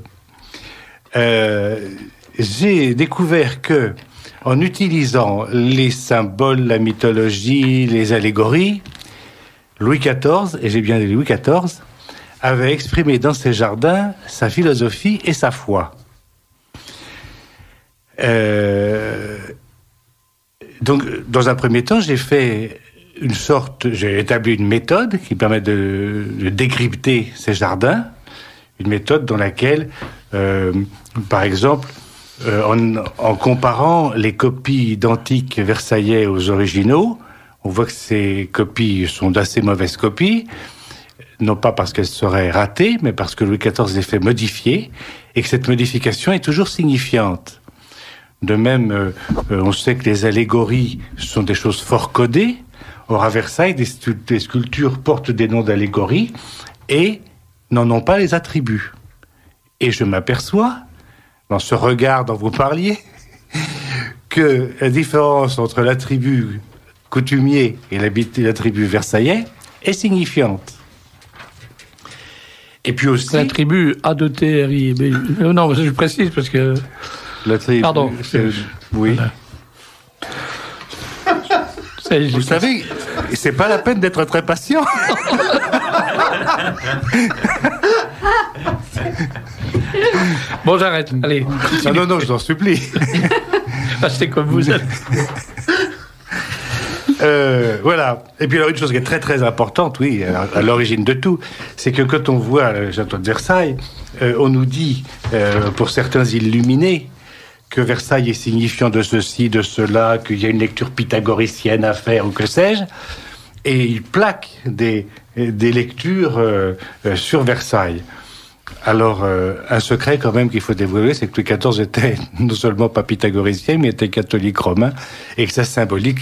J'ai découvert que, en utilisant les symboles, la mythologie, les allégories, Louis XIV, et j'ai bien dit Louis XIV, avait exprimé dans ses jardins sa philosophie et sa foi. Donc, dans un premier temps, j'ai établi une méthode qui permet de décrypter ces jardins, une méthode dans laquelle, par exemple, en comparant les copies identiques versaillais aux originaux, on voit que ces copies sont d'assez mauvaises copies, non pas parce qu'elles seraient ratées, mais parce que Louis XIV les fait modifier, et que cette modification est toujours signifiante. De même, on sait que les allégories sont des choses fort codées. Or, à Versailles, des sculptures portent des noms d'allégories et n'en ont pas les attributs. Et je m'aperçois, dans ce regard dont vous parliez, que la différence entre l'attribut coutumier et l'attribut versaillais est signifiante. Et puis aussi... L'attribut A2T, RI, non, je précise parce que... Pardon. Oui. Voilà. Vous savez, c'est pas la peine d'être très patient. Bon, j'arrête. Allez. Non, je t'en supplie. C'est comme vous êtes. Voilà. Et puis alors, une chose qui est très très importante, oui, à l'origine de tout, c'est que quand on voit le château de Versailles, on nous dit, pour certains illuminés, que Versailles est signifiant de ceci, de cela, qu'il y a une lecture pythagoricienne à faire, ou que sais-je, et ils plaquent des lectures sur Versailles. Alors, un secret quand même qu'il faut dévoiler, c'est que Louis XIV était non seulement pas pythagoricien, mais était catholique romain, et que sa symbolique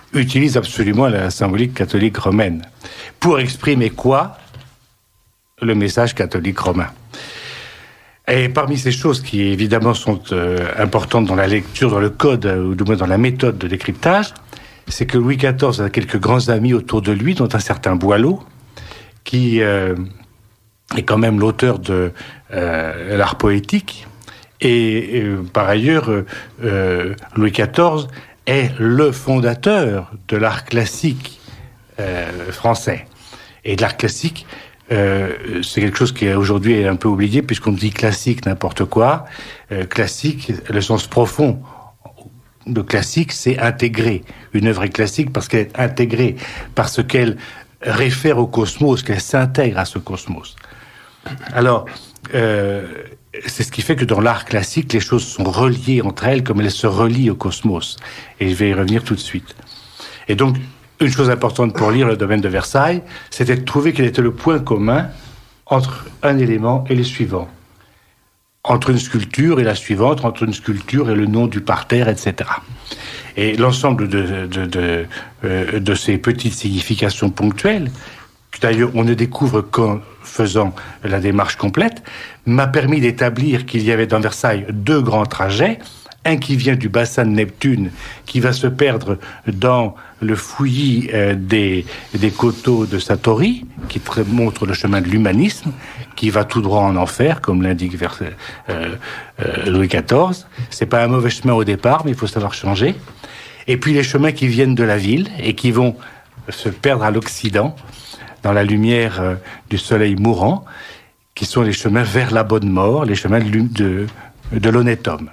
utilise absolument la symbolique catholique romaine. Pour exprimer quoi? Le message catholique romain. Et parmi ces choses qui, évidemment, sont importantes dans la lecture, dans le code, ou du moins dans la méthode de décryptage, c'est que Louis XIV a quelques grands amis autour de lui, dont un certain Boileau, qui est quand même l'auteur de l'art poétique. Et par ailleurs, Louis XIV est le fondateur de l'art classique français. Et de l'art classique, c'est quelque chose qui aujourd'hui est un peu oublié, puisqu'on dit classique n'importe quoi. Classique, le sens profond de classique, c'est intégrer. Une œuvre est classique parce qu'elle est intégrée, parce qu'elle réfère au cosmos, qu'elle s'intègre à ce cosmos. Alors, c'est ce qui fait que dans l'art classique, les choses sont reliées entre elles comme elles se relient au cosmos. Et je vais y revenir tout de suite. Et donc, une chose importante pour lire le domaine de Versailles, c'était de trouver quel était le point commun entre un élément et le suivant. Entre une sculpture et la suivante, entre une sculpture et le nom du parterre, etc. Et l'ensemble de ces petites significations ponctuelles, que d'ailleurs on ne découvre qu'en faisant la démarche complète, m'a permis d'établir qu'il y avait dans Versailles deux grands trajets. Un qui vient du bassin de Neptune, qui va se perdre dans le fouillis des coteaux de Satori, qui montre le chemin de l'humanisme, qui va tout droit en enfer, comme l'indique Louis XIV. C'est pas un mauvais chemin au départ, mais il faut savoir changer. Et puis les chemins qui viennent de la ville et qui vont se perdre à l'Occident, dans la lumière du soleil mourant, qui sont les chemins vers la bonne mort, les chemins de l'honnête homme.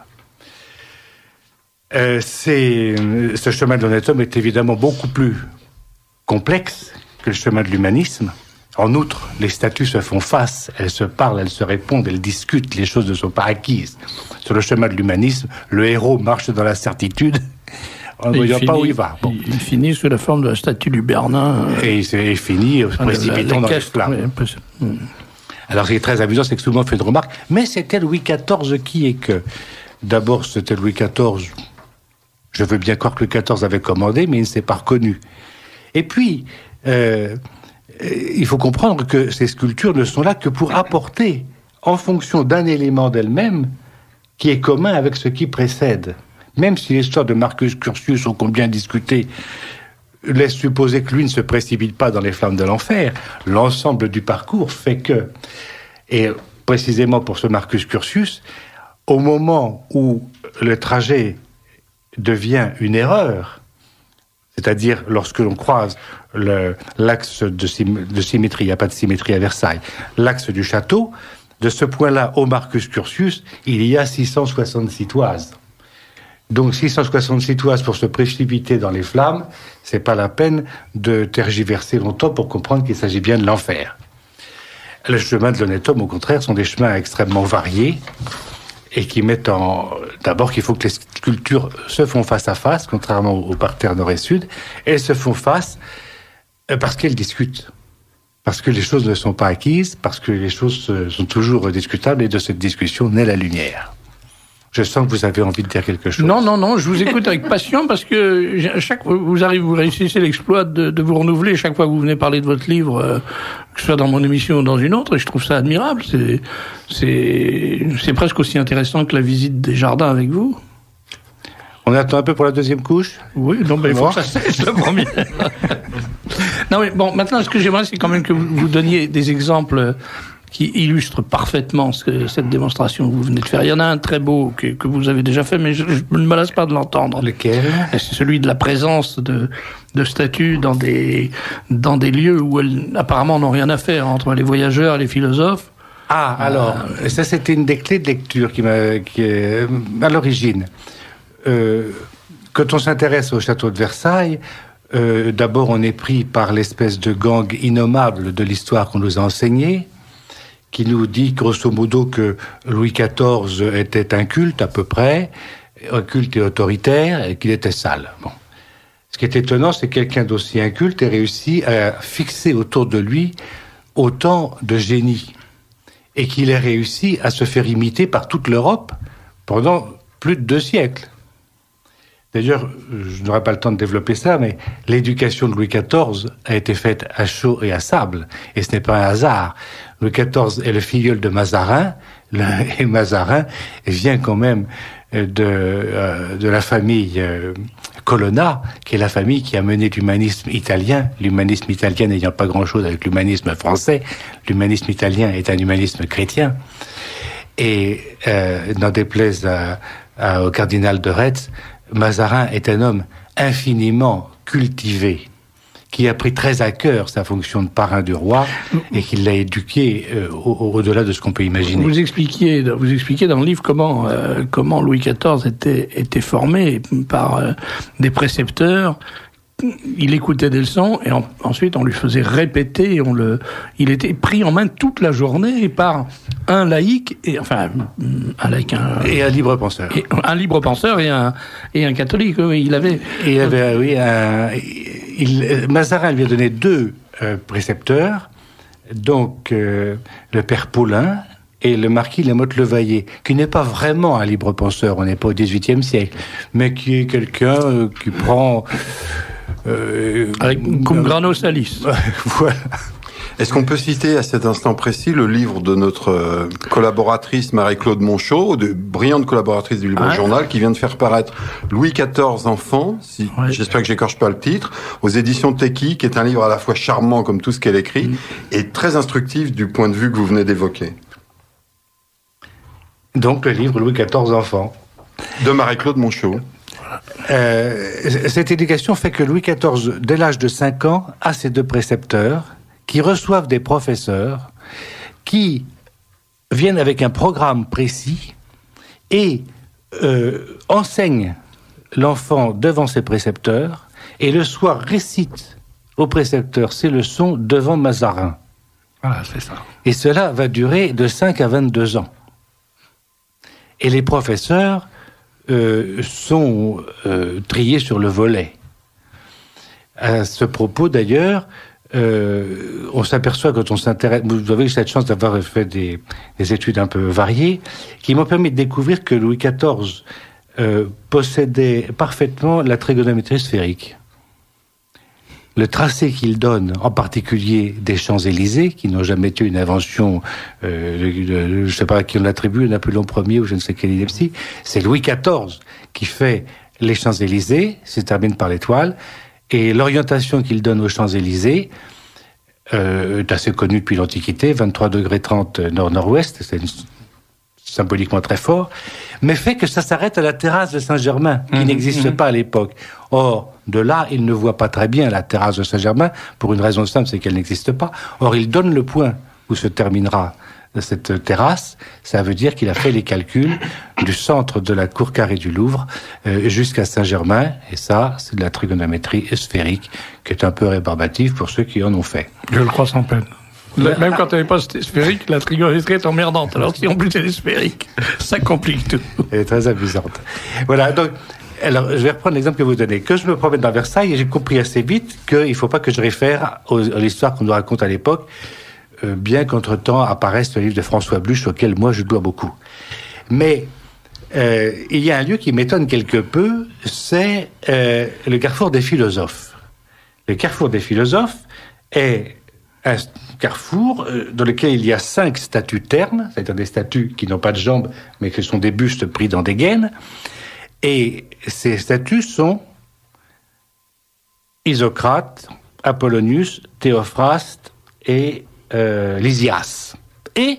Ce chemin de l'honnête homme est évidemment beaucoup plus complexe que le chemin de l'humanisme. En outre, les statues se font face, elles se parlent, elles se répondent, elles discutent, les choses ne sont pas acquises. Sur le chemin de l'humanisme, le héros marche dans la certitude, en ne voyant pas où il va. Bon. Il finit sous la forme de la statue du Bernin. Et il finit précipitant dans les flammes. Alors, ce qui est très amusant, c'est que souvent on fait une remarque, mais c'était Louis XIV qui est que... D'abord, c'était Louis XIV... Je veux bien croire que Louis XIV avait commandé, mais il ne s'est pas reconnu. Et puis, il faut comprendre que ces sculptures ne sont là que pour apporter, en fonction d'un élément d'elles-mêmes, qui est commun avec ce qui précède. Même si l'histoire de Marcus Curtius, ô combien discutée, laisse supposer que lui ne se précipite pas dans les flammes de l'enfer, l'ensemble du parcours fait que, et précisément pour ce Marcus Curtius, au moment où le trajet devient une erreur, c'est-à-dire lorsque l'on croise l'axe de symétrie, il n'y a pas de symétrie à Versailles, l'axe du château, de ce point-là au Marcus Curtius, il y a 666 toises. Donc 666 toises pour se précipiter dans les flammes, c'est pas la peine de tergiverser longtemps pour comprendre qu'il s'agit bien de l'enfer. Les chemins de l'honnête homme, au contraire, sont des chemins extrêmement variés, et qui mettent d'abord qu'il faut que les sculptures se font face à face, contrairement au parterre nord et sud. Elles se font face parce qu'elles discutent. Parce que les choses ne sont pas acquises, parce que les choses sont toujours discutables, et de cette discussion naît la lumière. Je sens que vous avez envie de dire quelque chose. Non, je vous écoute avec passion, parce que chaque fois vous réussissez l'exploit de vous renouveler chaque fois que vous venez parler de votre livre, que ce soit dans mon émission ou dans une autre, et je trouve ça admirable. C'est presque aussi intéressant que la visite des jardins avec vous. On attend un peu pour la deuxième couche? Oui, non, mais il faut que ça cesse la première. Non, mais bon, maintenant, ce que j'aimerais, c'est quand même que vous donniez des exemples qui illustre parfaitement cette démonstration que vous venez de faire. Il y en a un très beau que vous avez déjà fait, mais je ne me lasse pas de l'entendre. Lequel? C'est celui de la présence de statues dans des lieux où elles apparemment n'ont rien à faire, entre les voyageurs et les philosophes. Ah, alors, ça c'était une des clés de lecture qui à l'origine. Quand on s'intéresse au château de Versailles, d'abord on est pris par l'espèce de gang innommable de l'histoire qu'on nous a enseignée, qui nous dit grosso modo que Louis XIV était inculte à peu près, inculte et autoritaire, et qu'il était sale. Bon. Ce qui est étonnant, c'est que quelqu'un d'aussi inculte ait réussi à fixer autour de lui autant de génie, et qu'il ait réussi à se faire imiter par toute l'Europe pendant plus de 2 siècles. D'ailleurs, je n'aurai pas le temps de développer ça, mais l'éducation de Louis XIV a été faite à chaud et à sable, et ce n'est pas un hasard. Louis XIV est le filleul de Mazarin, et Mazarin vient quand même de la famille Colonna, qui est la famille qui a mené l'humanisme italien n'ayant pas grand-chose avec l'humanisme français. L'humanisme italien est un humanisme chrétien. Et n'en déplaise au cardinal de Retz, Mazarin est un homme infiniment cultivé, qui a pris très à cœur sa fonction de parrain du roi et qui l'a éduqué au-delà de ce qu'on peut imaginer. Vous expliquiez dans le livre comment Louis XIV était formé par des précepteurs. Il écoutait des leçons et ensuite on lui faisait répéter. Il était pris en main toute la journée par un laïc et un libre penseur. Un libre penseur et un catholique. Oui, Mazarin lui a donné 2 précepteurs, donc le père Paulin et le marquis Lamotte-Levaillé, qui n'est pas vraiment un libre penseur, on n'est pas au XVIIIe siècle, mais qui est quelqu'un qui prend cum grano salis. Voilà. Est-ce qu'on peut citer à cet instant précis le livre de notre collaboratrice Marie-Claude Monchot, de brillante collaboratrice du Libre Journal, qui vient de faire paraître Louis XIV enfant, j'espère que j'écorche pas le titre, aux éditions Teki, qui est un livre à la fois charmant comme tout ce qu'elle écrit, et très instructif du point de vue que vous venez d'évoquer. Donc le livre Louis XIV enfant. De Marie-Claude Monchot. Cette éducation fait que Louis XIV, dès l'âge de 5 ans, a ses 2 précepteurs, qui reçoivent des professeurs, qui viennent avec un programme précis et enseignent l'enfant devant ses précepteurs, et le soir récitent aux précepteurs ces leçons devant Mazarin. Voilà, c'est ça. Et cela va durer de 5 à 22 ans. Et les professeurs sont triés sur le volet. À ce propos, d'ailleurs, on s'aperçoit quand on s'intéresse... Vous avez eu cette chance d'avoir fait des études un peu variées, qui m'ont permis de découvrir que Louis XIV possédait parfaitement la trigonométrie sphérique. Le tracé qu'il donne, en particulier des Champs-Élysées, qui n'ont jamais été une invention, je ne sais pas à qui on l'attribue, Napoléon Ier ou je ne sais quel ineptie, c'est Louis XIV qui fait les Champs-Élysées, se termine par l'étoile, et l'orientation qu'il donne aux Champs-Élysées est assez connue depuis l'Antiquité, 23 degrés 30 nord-nord-ouest, c'est symboliquement très fort, mais fait que ça s'arrête à la terrasse de Saint-Germain, qui n'existe pas à l'époque. Or, de là, il ne voit pas très bien la terrasse de Saint-Germain, pour une raison simple, c'est qu'elle n'existe pas. Or, il donne le point où se terminera cette terrasse. Ça veut dire qu'il a fait les calculs du centre de la cour carrée du Louvre jusqu'à Saint-Germain, et ça, c'est de la trigonométrie sphérique, qui est un peu rébarbative pour ceux qui en ont fait. Je le crois sans peine. Même quand elle n'est pas sphérique, la trigonométrie est emmerdante. Alors si en plus elle est sphérique, ça complique tout. Elle est très amusante. Voilà, donc, alors je vais reprendre l'exemple que vous donnez. Que je me promène dans Versailles, et j'ai compris assez vite qu'il ne faut pas que je réfère à l'histoire qu'on nous raconte à l'époque, bien qu'entre-temps apparaisse le livre de François Bluch, auquel moi je dois beaucoup. Mais il y a un lieu qui m'étonne quelque peu, c'est le carrefour des philosophes. Le carrefour des philosophes est un carrefour dans lequel il y a 5 statues ternes, c'est-à-dire des statues qui n'ont pas de jambes, mais qui sont des bustes pris dans des gaines. Et ces statues sont Isocrate, Apollonius, Théophraste et Lysias. Et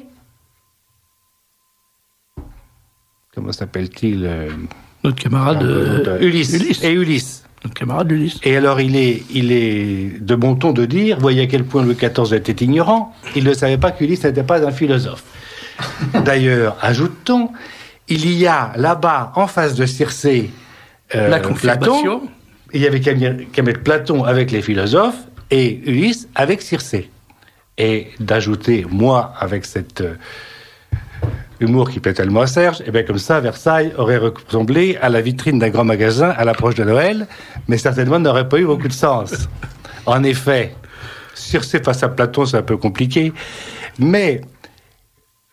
comment s'appelle-t-il notre camarade Ulysse. Et Ulysse. Notre camarade Ulysse. Et alors, il est de bon ton de dire, voyez à quel point Louis XIV était ignorant, il ne savait pas qu'Ulysse n'était pas un philosophe. D'ailleurs, ajoute-t-on, il y a là-bas, en face de Circé, Platon. Il y avait qu'à mettre Platon avec les philosophes et Ulysse avec Circé. Et d'ajouter, moi, avec cet humour qui plaît tellement à Serge, et bien comme ça, Versailles aurait ressemblé à la vitrine d'un grand magasin à l'approche de Noël, mais certainement n'aurait pas eu beaucoup de sens. En effet, Circé face à Platon, c'est un peu compliqué, mais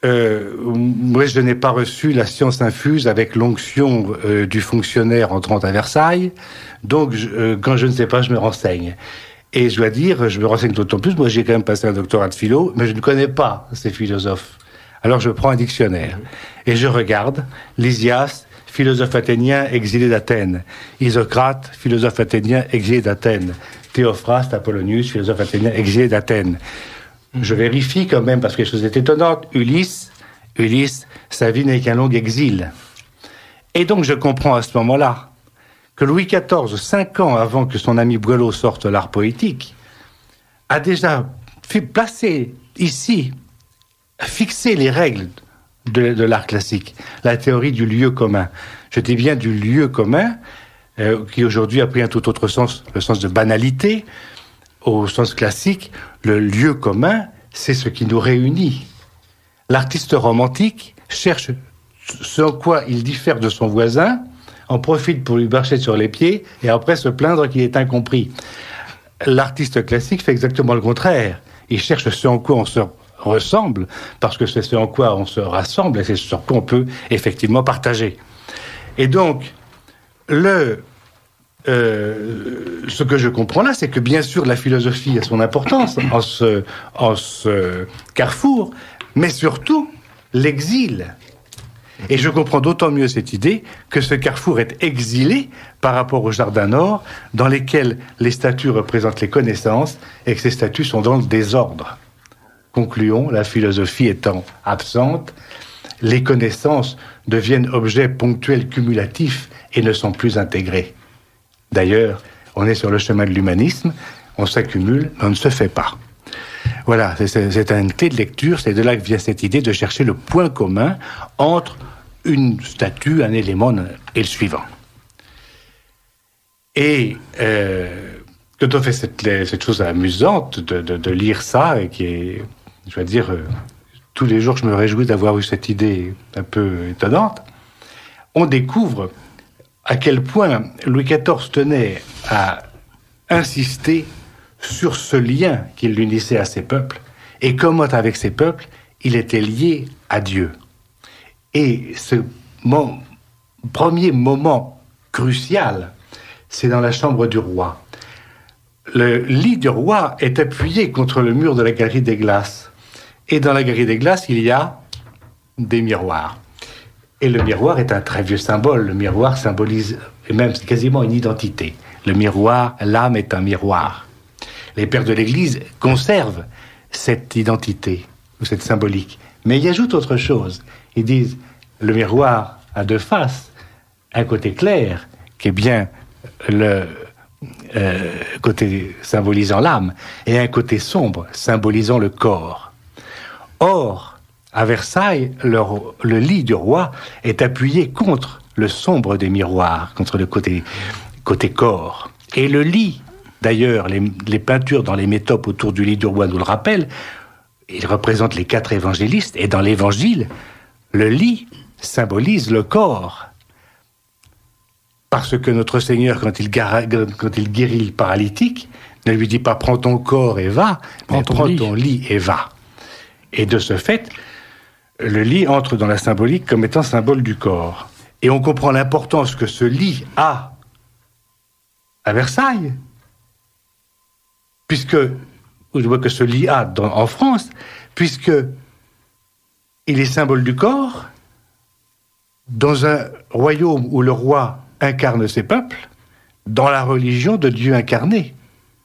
moi, je n'ai pas reçu la science infuse avec l'onction du fonctionnaire entrant à Versailles. Donc, quand je ne sais pas, je me renseigne. Et je dois dire, je me renseigne d'autant plus. Moi, j'ai quand même passé un doctorat de philo, mais je ne connais pas ces philosophes. Alors, je prends un dictionnaire et je regarde Lysias, philosophe athénien exilé d'Athènes. Isocrate, philosophe athénien exilé d'Athènes. Théophraste, Apollonius, philosophe athénien exilé d'Athènes. Je vérifie quand même, parce que les choses étaient étonnantes. Ulysse, sa vie n'est qu'un long exil. Et donc je comprends à ce moment-là que Louis XIV, 5 ans avant que son ami Boileau sorte l'art poétique, a déjà placé ici, fixé les règles de l'art classique, la théorie du lieu commun. Je dis bien du lieu commun, qui aujourd'hui a pris un tout autre sens, le sens de banalité. Au sens classique, le lieu commun, c'est ce qui nous réunit. L'artiste romantique cherche ce en quoi il diffère de son voisin, en profite pour lui marcher sur les pieds et après se plaindre qu'il est incompris. L'artiste classique fait exactement le contraire. Il cherche ce en quoi on se ressemble, parce que c'est ce en quoi on se rassemble et c'est ce sur quoi on peut effectivement partager. Et donc, ce que je comprends là, c'est que bien sûr la philosophie a son importance en ce carrefour, mais surtout l'exil. Et je comprends d'autant mieux cette idée que ce carrefour est exilé par rapport au jardin nord, dans lesquels les statues représentent les connaissances et que ces statues sont dans le désordre. Concluons, la philosophie étant absente, les connaissances deviennent objets ponctuels cumulatifs et ne sont plus intégrés. D'ailleurs, on est sur le chemin de l'humanisme, on s'accumule, mais on ne se fait pas. Voilà, c'est une clé de lecture, c'est de là que vient cette idée de chercher le point commun entre une statue, un élément et le suivant. Et quand on fait cette chose amusante de lire ça, et qui est, je dois dire, tous les jours je me réjouis d'avoir eu cette idée un peu étonnante, on découvre à quel point Louis XIV tenait à insister sur ce lien qui l'unissait à ses peuples et comment, avec ses peuples, il était lié à Dieu. Et ce premier moment crucial, c'est dans la chambre du roi. Le lit du roi est appuyé contre le mur de la galerie des glaces. Et dans la galerie des glaces, il y a des miroirs. Et le miroir est un très vieux symbole. Le miroir symbolise, et même c'est quasiment une identité. Le miroir, l'âme est un miroir. Les pères de l'Église conservent cette identité, ou cette symbolique. Mais ils ajoutent autre chose. Ils disent, le miroir a deux faces. Un côté clair, qui est bien le côté symbolisant l'âme, et un côté sombre, symbolisant le corps. Or, à Versailles, le lit du roi est appuyé contre le sombre des miroirs, contre le côté corps. Et le lit, d'ailleurs, les peintures dans les métopes autour du lit du roi nous le rappellent, il représente les 4 évangélistes, et dans l'évangile, le lit symbolise le corps. Parce que notre Seigneur, quand il guérit le paralytique, ne lui dit pas « prends ton corps et va », mais « prends ton lit et va ». Et de ce fait, le lit entre dans la symbolique comme étant symbole du corps. Et on comprend l'importance que ce lit a à Versailles, puisque, je vois que ce lit a en France, puisque il est symbole du corps, dans un royaume où le roi incarne ses peuples, dans la religion de Dieu incarné.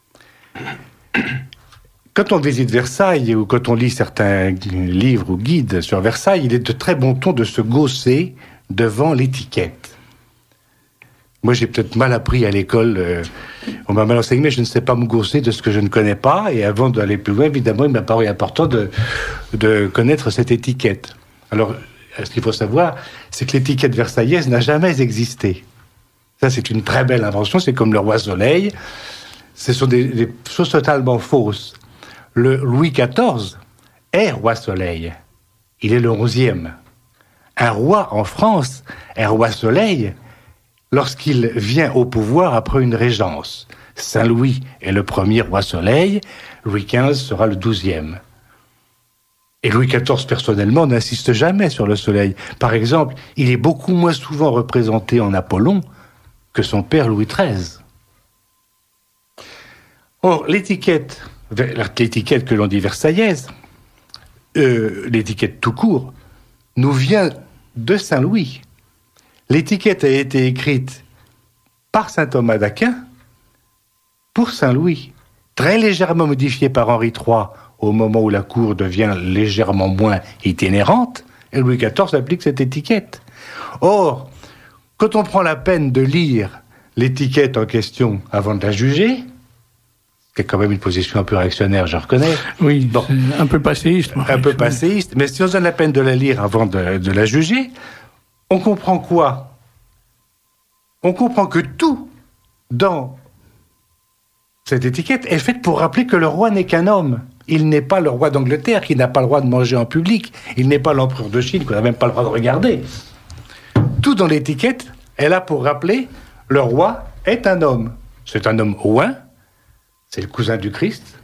Quand on visite Versailles ou quand on lit certains livres ou guides sur Versailles, il est de très bon ton de se gausser devant l'étiquette. Moi, j'ai peut-être mal appris à l'école, on m'a mal enseigné, mais je ne sais pas me gausser de ce que je ne connais pas. Et avant d'aller plus loin, évidemment, il m'a paru important de connaître cette étiquette. Alors, ce qu'il faut savoir, c'est que l'étiquette versaillaise n'a jamais existé. Ça, c'est une très belle invention, c'est comme le roi Soleil. Ce sont des choses totalement fausses. Le Louis XIV est roi Soleil. Il est le 11e. Un roi en France est roi Soleil lorsqu'il vient au pouvoir après une régence. Saint-Louis est le premier roi Soleil, Louis XV sera le 12e. Et Louis XIV, personnellement, n'insiste jamais sur le soleil. Par exemple, il est beaucoup moins souvent représenté en Apollon que son père Louis XIII. Or, l'étiquette que l'on dit versaillaise, l'étiquette tout court, nous vient de Saint-Louis. L'étiquette a été écrite par saint Thomas d'Aquin pour Saint-Louis, très légèrement modifiée par Henri III au moment où la cour devient légèrement moins itinérante, et Louis XIV applique cette étiquette. Or, quand on prend la peine de lire l'étiquette en question avant de la juger, c'est quand même une position un peu réactionnaire, je reconnais. Oui, bon, un peu passéiste. Un peu passéiste, mais si on se donne la peine de la lire avant de la juger, on comprend quoi? On comprend que tout dans cette étiquette est fait pour rappeler que le roi n'est qu'un homme. Il n'est pas le roi d'Angleterre qui n'a pas le droit de manger en public. Il n'est pas l'empereur de Chine qu'on n'a même pas le droit de regarder. Tout dans l'étiquette est là pour rappeler le roi est un homme. C'est un homme ouin, c'est le cousin du Christ,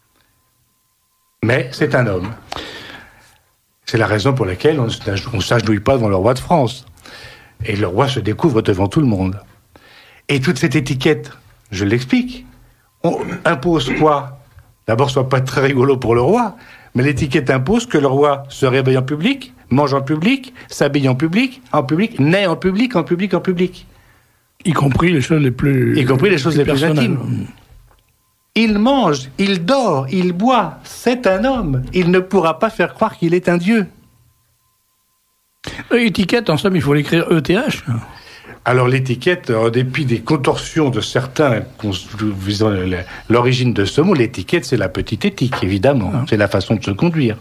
mais c'est un homme. C'est la raison pour laquelle on ne s'agenouille pas devant le roi de France. Et le roi se découvre devant tout le monde. Et toute cette étiquette, je l'explique, on impose quoi? D'abord, soit pas très rigolo pour le roi, mais l'étiquette impose que le roi se réveille en public, mange en public, s'habille en public, naît en public. Y compris les choses les plus... Y compris les choses les plus intimes. Il mange, il dort, il boit, c'est un homme. Il ne pourra pas faire croire qu'il est un dieu. Étiquette, en somme, il faut l'écrire ETH. Alors l'étiquette, en dépit des contorsions de certains visant l'origine de ce mot, l'étiquette, c'est la petite éthique, évidemment. C'est la façon de se conduire.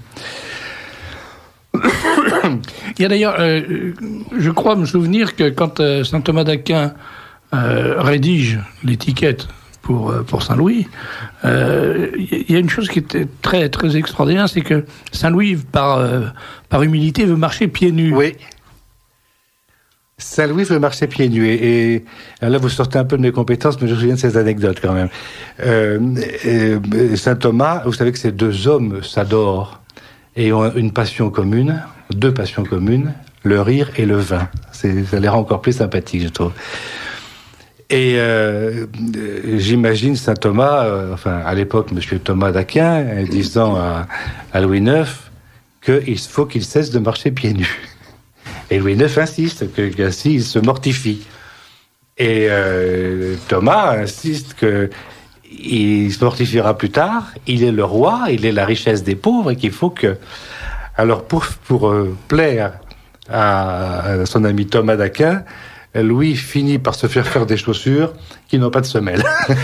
Il y a d'ailleurs, je crois me souvenir que quand saint Thomas d'Aquin rédige l'étiquette pour Saint-Louis, il y a une chose qui était très, très extraordinaire, c'est que Saint-Louis, par humilité, veut marcher pieds nus. Oui. Saint-Louis veut marcher pieds nus. Et là, vous sortez un peu de mes compétences, mais je me souviens de ces anecdotes quand même. Saint Thomas, vous savez que ces deux hommes s'adorent et ont une passion commune, deux passions communes, le rire et le vin. Ça les rend encore plus sympathiques, je trouve. Et j'imagine Saint Thomas, à l'époque, Monsieur Thomas d'Aquin, disant à Louis IX qu'il faut qu'il cesse de marcher pieds nus. Et Louis IX insiste, qu'ainsi il se mortifie. Et Thomas insiste qu'il se mortifiera plus tard, il est le roi, il est la richesse des pauvres, et qu'il faut que... Alors, pour plaire à son ami Thomas d'Aquin, Louis finit par se faire des chaussures qui n'ont pas de semelle.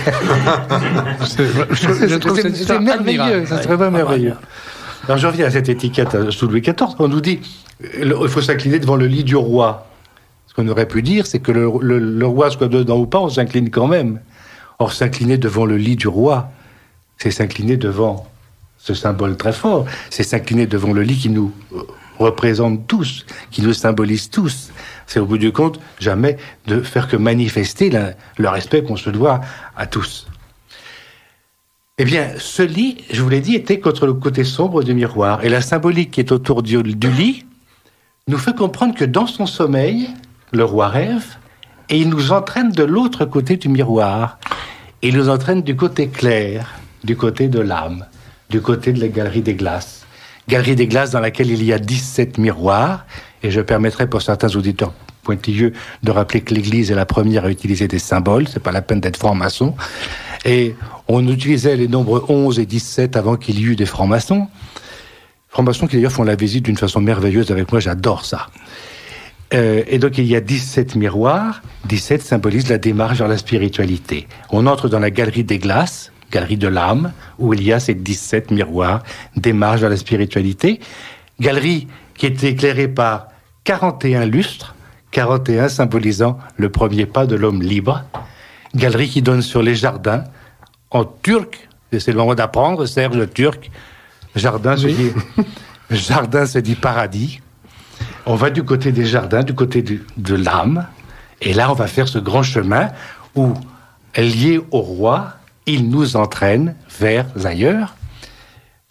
C'est merveilleux, ça serait pas merveilleux. Alors je reviens à cette étiquette sous Louis XIV. On nous dit il faut s'incliner devant le lit du roi. Ce qu'on aurait pu dire, c'est que le roi soit dedans ou pas, on s'incline quand même. Or, s'incliner devant le lit du roi, c'est s'incliner devant ce symbole très fort. C'est s'incliner devant le lit qui nous représente tous, qui nous symbolise tous. C'est au bout du compte jamais de faire que manifester le respect qu'on se doit à tous. Eh bien, ce lit, je vous l'ai dit, était contre le côté sombre du miroir. Et la symbolique qui est autour du lit nous fait comprendre que dans son sommeil, le roi rêve et il nous entraîne de l'autre côté du miroir. Il nous entraîne du côté clair, du côté de l'âme, du côté de la galerie des glaces. Galerie des glaces dans laquelle il y a 17 miroirs. Et je permettrai pour certains auditeurs pointilleux de rappeler que l'Église est la première à utiliser des symboles. C'est pas la peine d'être franc-maçon. Et on utilisait les nombres 11 et 17 avant qu'il y eut des francs-maçons. Francs-maçons qui d'ailleurs font la visite d'une façon merveilleuse avec moi, j'adore ça. Et donc il y a 17 miroirs. 17 symbolise la démarche vers la spiritualité. On entre dans la galerie des glaces, galerie de l'âme, où il y a ces 17 miroirs, démarche vers la spiritualité. Galerie qui est éclairée par 41 lustres, 41 symbolisant le premier pas de l'homme libre. Galerie qui donne sur les jardins, en turc, et c'est le moment d'apprendre, Serge, le turc. Jardin se dit paradis. On va du côté des jardins, du côté de l'âme, et là on va faire ce grand chemin où, lié au roi, il nous entraîne vers ailleurs.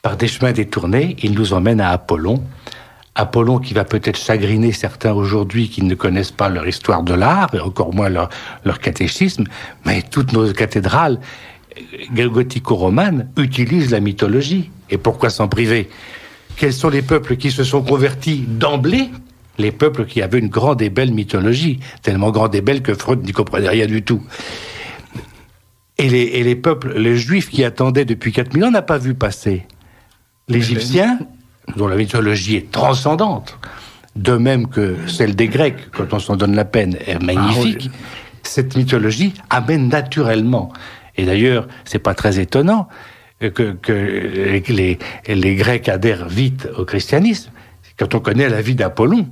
par des chemins détournés, il nous emmène à Apollon. Apollon qui va peut-être chagriner certains aujourd'hui qui ne connaissent pas leur histoire de l'art, et encore moins leur catéchisme, mais toutes nos cathédrales gothico-romanes utilisent la mythologie. Et pourquoi s'en priver ? Quels sont les peuples qui se sont convertis d'emblée ? Les peuples qui avaient une grande et belle mythologie, tellement grande et belle que Freud n'y comprenait rien du tout. Et les peuples, les Juifs qui attendaient depuis 4000 ans, n'ont pas vu passer. L'Égyptien, dont la mythologie est transcendante, de même que celle des Grecs, quand on s'en donne la peine, est magnifique, cette mythologie amène naturellement. Et d'ailleurs, c'est pas très étonnant que les Grecs adhèrent vite au christianisme, quand on connaît la vie d'Apollon.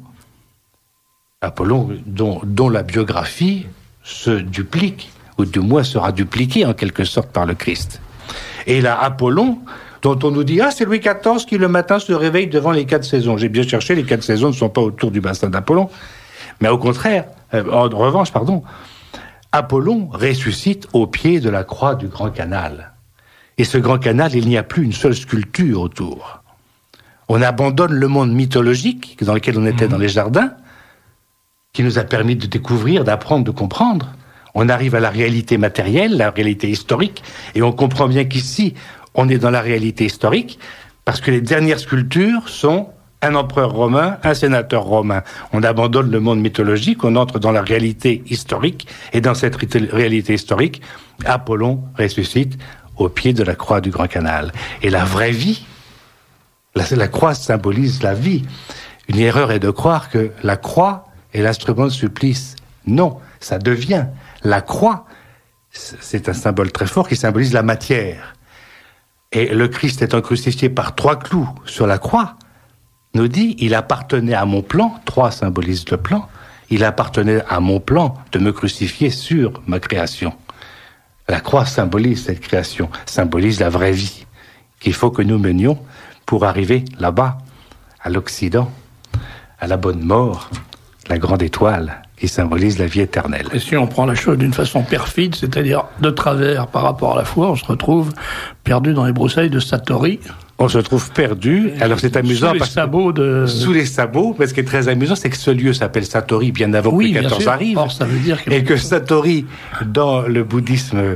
Apollon, dont la biographie se duplique, ou du moins sera dupliquée en quelque sorte par le Christ. Et là, Apollon, dont on nous dit « Ah, c'est Louis XIV qui le matin se réveille devant les 4 saisons ». J'ai bien cherché, les 4 saisons ne sont pas autour du bassin d'Apollon. Mais au contraire, en revanche, Apollon ressuscite au pied de la croix du Grand Canal. Et ce Grand Canal, il n'y a plus une seule sculpture autour. On abandonne le monde mythologique dans lequel on était dans les jardins, qui nous a permis de découvrir, d'apprendre, de comprendre. On arrive à la réalité matérielle, la réalité historique, et on comprend bien qu'ici, on est dans la réalité historique, parce que les dernières sculptures sont un empereur romain, un sénateur romain. On abandonne le monde mythologique, on entre dans la réalité historique, et dans cette réalité historique, Apollon ressuscite au pied de la croix du Grand Canal. Et la vraie vie, la croix symbolise la vie. Une erreur est de croire que la croix est l'instrument de supplice. Non, ça devient. La croix, c'est un symbole très fort qui symbolise la matière. Et le Christ étant crucifié par 3 clous sur la croix, nous dit, il appartenait à mon plan, 3 symbolise le plan, il appartenait à mon plan de me crucifier sur ma création. La croix symbolise cette création, symbolise la vraie vie qu'il faut que nous menions pour arriver là-bas, à l'Occident, à la bonne mort, la grande étoile qui symbolise la vie éternelle. Et si on prend la chose d'une façon perfide, c'est-à-dire de travers par rapport à la foi, on se retrouve perdu dans les broussailles de Satori. On se trouve perdu. Alors c'est amusant sous les sabots, parce ce qui est très amusant, c'est que ce lieu s'appelle Satori bien avant que le 14 arrive. Or, ça veut dire et que Satori, dans le bouddhisme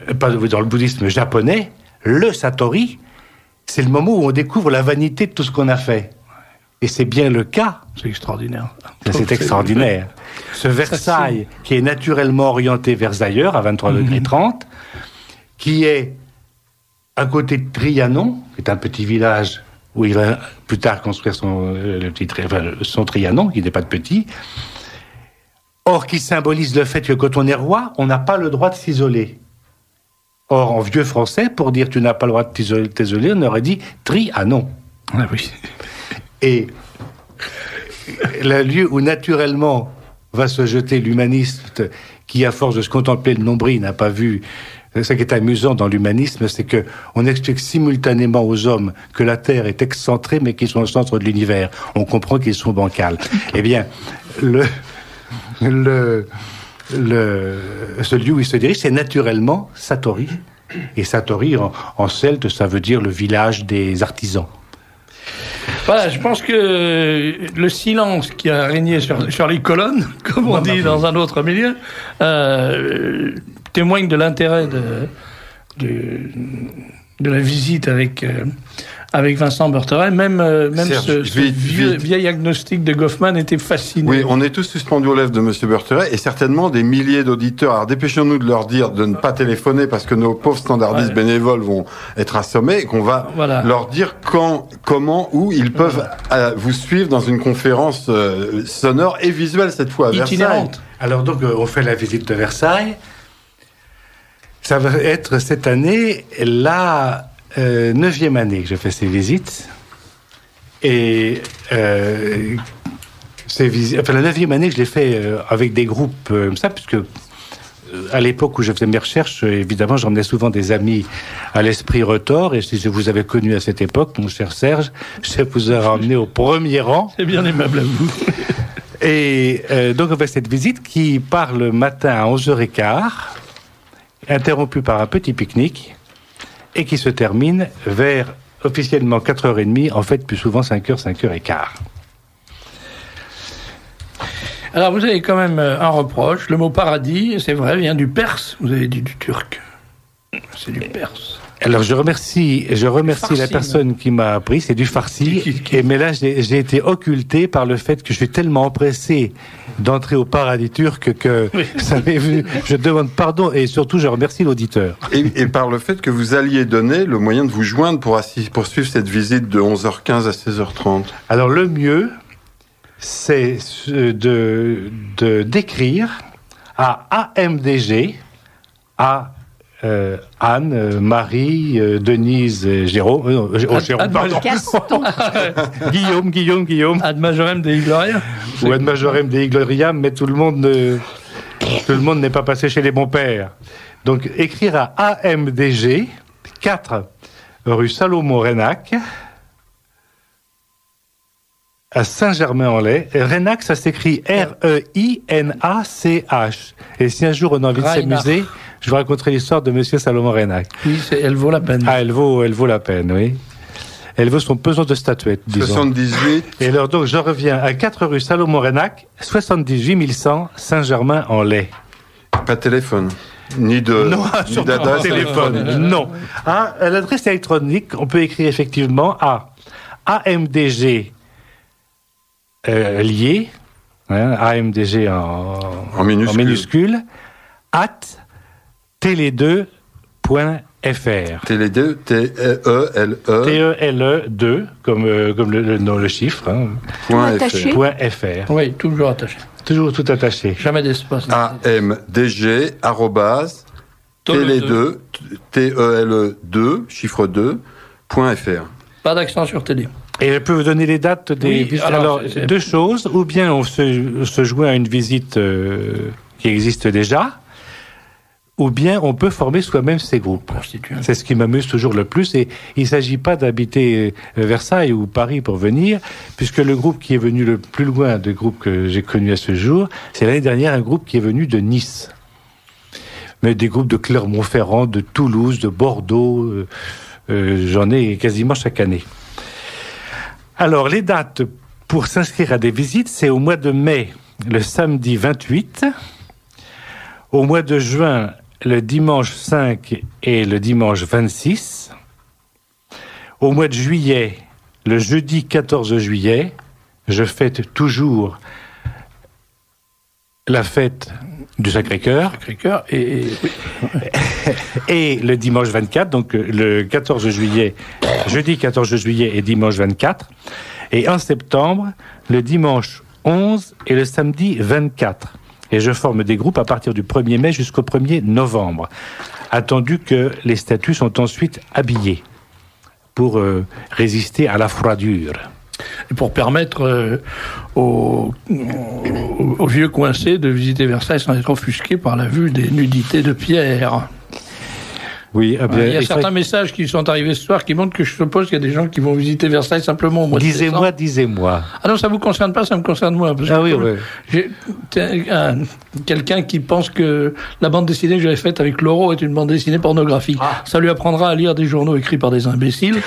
japonais, le Satori, c'est le moment où on découvre la vanité de tout ce qu'on a fait. Et c'est bien le cas. C'est extraordinaire. C'est extraordinaire. Ce Versailles, qui est naturellement orienté vers ailleurs, à 23 degrés 30, qui est à côté de Trianon, qui est un petit village où il va plus tard construire son Trianon, qui n'est pas de petit. Or, qui symbolise le fait que quand on est roi, on n'a pas le droit de s'isoler. Or, en vieux français, pour dire tu n'as pas le droit de t'isoler, on aurait dit Trianon. Ah oui. Et le lieu où naturellement va se jeter l'humaniste qui, à force de se contempler le nombril, n'a pas vu. Ce qui est amusant dans l'humanisme, c'est que on explique simultanément aux hommes que la Terre est excentrée, mais qu'ils sont au centre de l'univers. On comprend qu'ils sont bancals. Eh bien, ce lieu où il se dirige, c'est naturellement Satori. Et Satori, en celte, ça veut dire le village des artisans. Voilà, je pense que le silence qui a régné sur les colonnes, comme on dit dans un autre milieu, témoigne de l'intérêt de la visite avec Vincent Bertheret. Même ce vieil agnostique de Goffman était fasciné. Oui, on est tous suspendus aux lèvres de M. Bertheret et certainement des milliers d'auditeurs. Alors dépêchons-nous de leur dire de ne pas téléphoner parce que nos pauvres standardistes bénévoles vont être assommés et qu'on va leur dire quand, comment, où ils peuvent vous suivre dans une conférence sonore et visuelle cette fois à Versailles. Alors donc on fait la visite de Versailles. Ça va être cette année la 9e année que je fais ces visites. Et la 9e année, je l'ai fait avec des groupes comme ça, puisque à l'époque où je faisais mes recherches, évidemment, j'emmenais souvent des amis à l'esprit retors. Et si je vous avais connu à cette époque, mon cher Serge, je vous aurais emmené au premier rang. C'est bien aimable à vous. Et donc on fait cette visite qui part le matin à 11h15, interrompu par un petit pique-nique, et qui se termine vers officiellement 4h30, en fait plus souvent 5h, 5h15. Alors vous avez quand même un reproche. Le mot paradis, c'est vrai, vient du perse. Vous avez dit du turc. C'est du perse. Alors je remercie farsi, la personne qui m'a appris, c'est du farsi. Mais là j'ai été occulté par le fait que je suis tellement empressé d'entrer au paradis turc que ça m'est venu. Je demande pardon et surtout je remercie l'auditeur. Et par le fait que vous alliez donner le moyen de vous joindre pour suivre cette visite de 11h15 à 16h30. Alors le mieux, c'est d'écrire à AMDG, à Anne, Marie, Denise, Jérôme, pardon. Guillaume. Ad majorem Dei Gloria. Ou Ad majorem Dei Gloria, mais tout le monde n'est pas passé chez les bons pères. Donc écrire à AMDG, 4 rue Salomon-Renac, à Saint-Germain-en-Laye. Renac, ça s'écrit R-E-I-N-A-C-H. Et si un jour on a envie de s'amuser, je vous raconterai l'histoire de Monsieur Salomon Renac. Oui, elle vaut la peine. Ah, elle vaut la peine, oui. Elle vaut son pesant de statuettes, disons. 78. Et alors donc, je reviens à 4 rue Salomon Renac, 78 100 Saint-Germain-en-Laye. Pas de téléphone. Ni d'adresse téléphone. Non. À l'adresse électronique, on peut écrire effectivement à AMDG lié, AMDG en minuscule, @ télé2.fr. Télé2, T-E-L-E. T-E-L-E 2, comme le chiffre. .fr. Oui, toujours attaché. Toujours tout attaché. Jamais d'espace. AMDG, télé2, T-E-L-E 2, chiffre 2, .fr. Pas d'accent sur télé. Et je peux vous donner les dates des visites. Alors, deux choses. Ou bien on se joint à une visite qui existe déjà, ou bien on peut former soi-même ces groupes. C'est ce qui m'amuse toujours le plus. Et il ne s'agit pas d'habiter Versailles ou Paris pour venir, puisque le groupe qui est venu le plus loin des groupes que j'ai connus à ce jour, c'est l'année dernière un groupe qui est venu de Nice. Mais des groupes de Clermont-Ferrand, de Toulouse, de Bordeaux, j'en ai quasiment chaque année. Alors, les dates pour s'inscrire à des visites, c'est au mois de mai, le samedi 28, au mois de juin, le dimanche 5 et le dimanche 26, au mois de juillet, le jeudi 14 juillet, je fête toujours la fête du Sacré-Cœur. Et le dimanche 24, donc le 14 juillet, jeudi 14 juillet et dimanche 24. Et en septembre, le dimanche 11 et le samedi 24. Et je forme des groupes à partir du 1er mai jusqu'au 1er novembre. Attendu que les statuts sont ensuite habillés pour résister à la froidure. Et pour permettre aux vieux coincés de visiter Versailles sans être offusqués par la vue des nudités de Pierre. Oui, il y a certains messages qui sont arrivés ce soir qui montrent que je suppose qu'il y a des gens qui vont visiter Versailles simplement au mois de décembre. Disez-moi. Ah non, ça vous concerne pas, ça me concerne moi. Parce que j'ai quelqu'un qui pense que la bande dessinée que j'avais faite avec Loro est une bande dessinée pornographique. Ça lui apprendra à lire des journaux écrits par des imbéciles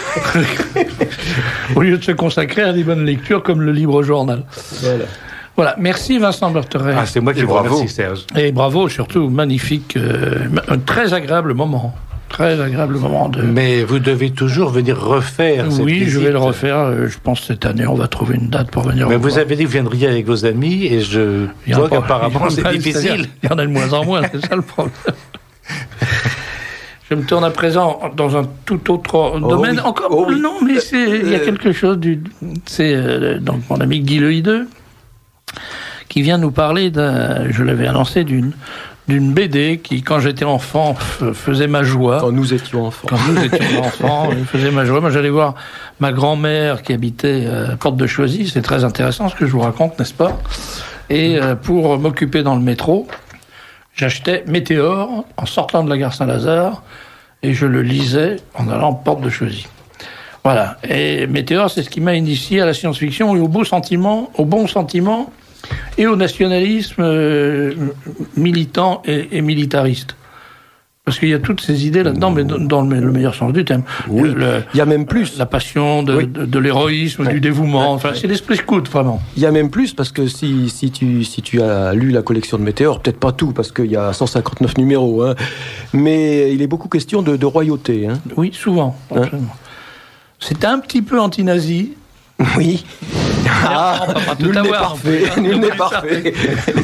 au lieu de se consacrer à des bonnes lectures comme le Libre Journal. Voilà, merci Vincent Bertheret. C'est moi qui vous remercie, Serge. Et bravo, surtout, magnifique, un très agréable moment. Très agréable moment de... Mais vous devez toujours venir refaire cette visite. Je vais le refaire. Je pense que cette année, on va trouver une date pour venir. Mais vous avez dit que vous viendriez avec vos amis et je vois qu'apparemment c'est difficile. Il y en a de moins en moins, c'est ça le problème. Je me tourne à présent dans un tout autre domaine. Non, mais il y a quelque chose c'est donc mon ami Guy Le Hideux qui vient nous parler je l'avais annoncé, d'une BD qui, quand j'étais enfant, faisait ma joie. Quand nous étions enfants, faisait ma joie. Moi, j'allais voir ma grand-mère qui habitait Porte de Choisy. C'est très intéressant ce que je vous raconte, n'est-ce pas? Et pour m'occuper dans le métro, j'achetais Météore en sortant de la gare Saint-Lazare et je le lisais en allant Porte de Choisy. Voilà. Et Météore, c'est ce qui m'a initié à la science-fiction et au bon sentiment et au nationalisme militant et militariste. Parce qu'il y a toutes ces idées là-dedans, mais dans le meilleur sens du terme. Oui, il y a même plus. La passion de l'héroïsme, du dévouement, enfin, c'est l'esprit scout, vraiment. Il y a même plus, parce que si tu as lu la collection de Météor, peut-être pas tout, parce qu'il y a 159 numéros, hein, mais il est beaucoup question de royauté. Hein. Oui, souvent. Hein. C'est un petit peu anti-nazi. Oui. Nul n'est parfait. Nul n'est parfait.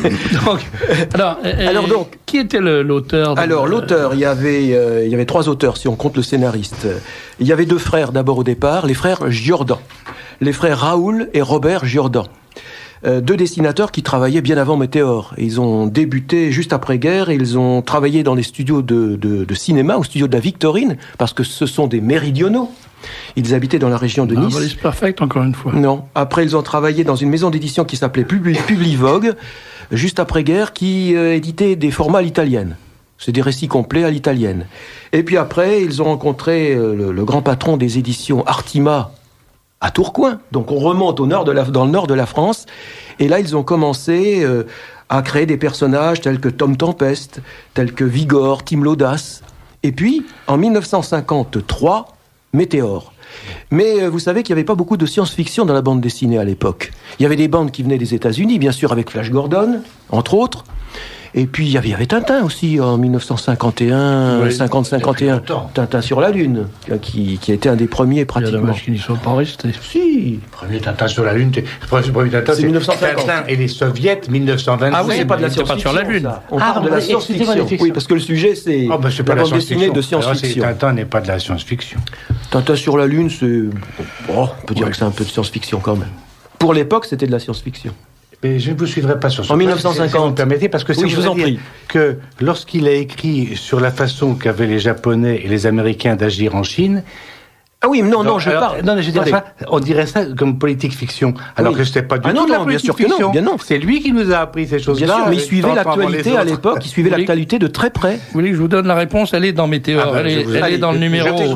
Alors donc, qui était l'auteur Alors l'auteur, il y avait 3 auteurs si on compte le scénariste. Il y avait 2 frères d'abord au départ, les frères Giordan, les frères Raoul et Robert Giordan. 2 dessinateurs qui travaillaient bien avant Météor. Ils ont débuté juste après-guerre et ils ont travaillé dans les studios de cinéma, au studio de la Victorine, parce que ce sont des méridionaux. Ils habitaient dans la région de Nice. C'est perfect, encore une fois. Non. Après, ils ont travaillé dans une maison d'édition qui s'appelait Publivogue, juste après-guerre, qui éditait des formats à l'italienne. C'est des récits complets à l'italienne. Et puis après, ils ont rencontré le grand patron des éditions Artima à Tourcoing. Donc on remonte dans le nord de la France. Et là, ils ont commencé à créer des personnages tels que Tom Tempest, tels que Vigor, Tim l'Audace. Et puis, en 1953... Météor. Mais vous savez qu'il n'y avait pas beaucoup de science-fiction dans la bande dessinée à l'époque. Il y avait des bandes qui venaient des États-Unis, bien sûr, avec Flash Gordon, entre autres. Et puis, il y avait Tintin aussi, en 1951, 50-51. Tintin sur la Lune, qui a été un des premiers, pratiquement. Il y a dommage qu'ils n'y soient pas restés. Si. Le premier Tintin sur la Lune, c'est 1950. Tintin et les Soviets, 1925. Ah oui, c'est pas de la science-fiction. Sur la Lune. On parle de la science-fiction. Oui, parce que le sujet, c'est la bande dessinée de science-fiction. Tintin n'est pas de la science-fiction. Tintin sur la Lune, on peut dire que c'est un peu de science-fiction quand même. Pour l'époque, c'était de la science-fiction. Mais je ne vous suivrai pas sur ce En 1950. Si vous me permettez, parce que oui, je vous en prie. Que lorsqu'il a écrit sur la façon qu'avaient les Japonais et les Américains d'agir en Chine. Ah oui, non, je parle. Non, je dirais ça, on dirait ça comme politique fiction. Alors que c'était pas du tout de la politique fiction. Bien non. C'est lui qui nous a appris ces choses-là. Bien sûr, mais il suivait l'actualité à l'époque, il suivait l'actualité de très près. Vous voulez que je vous donne la réponse? Elle est dans Météor. Elle est dans le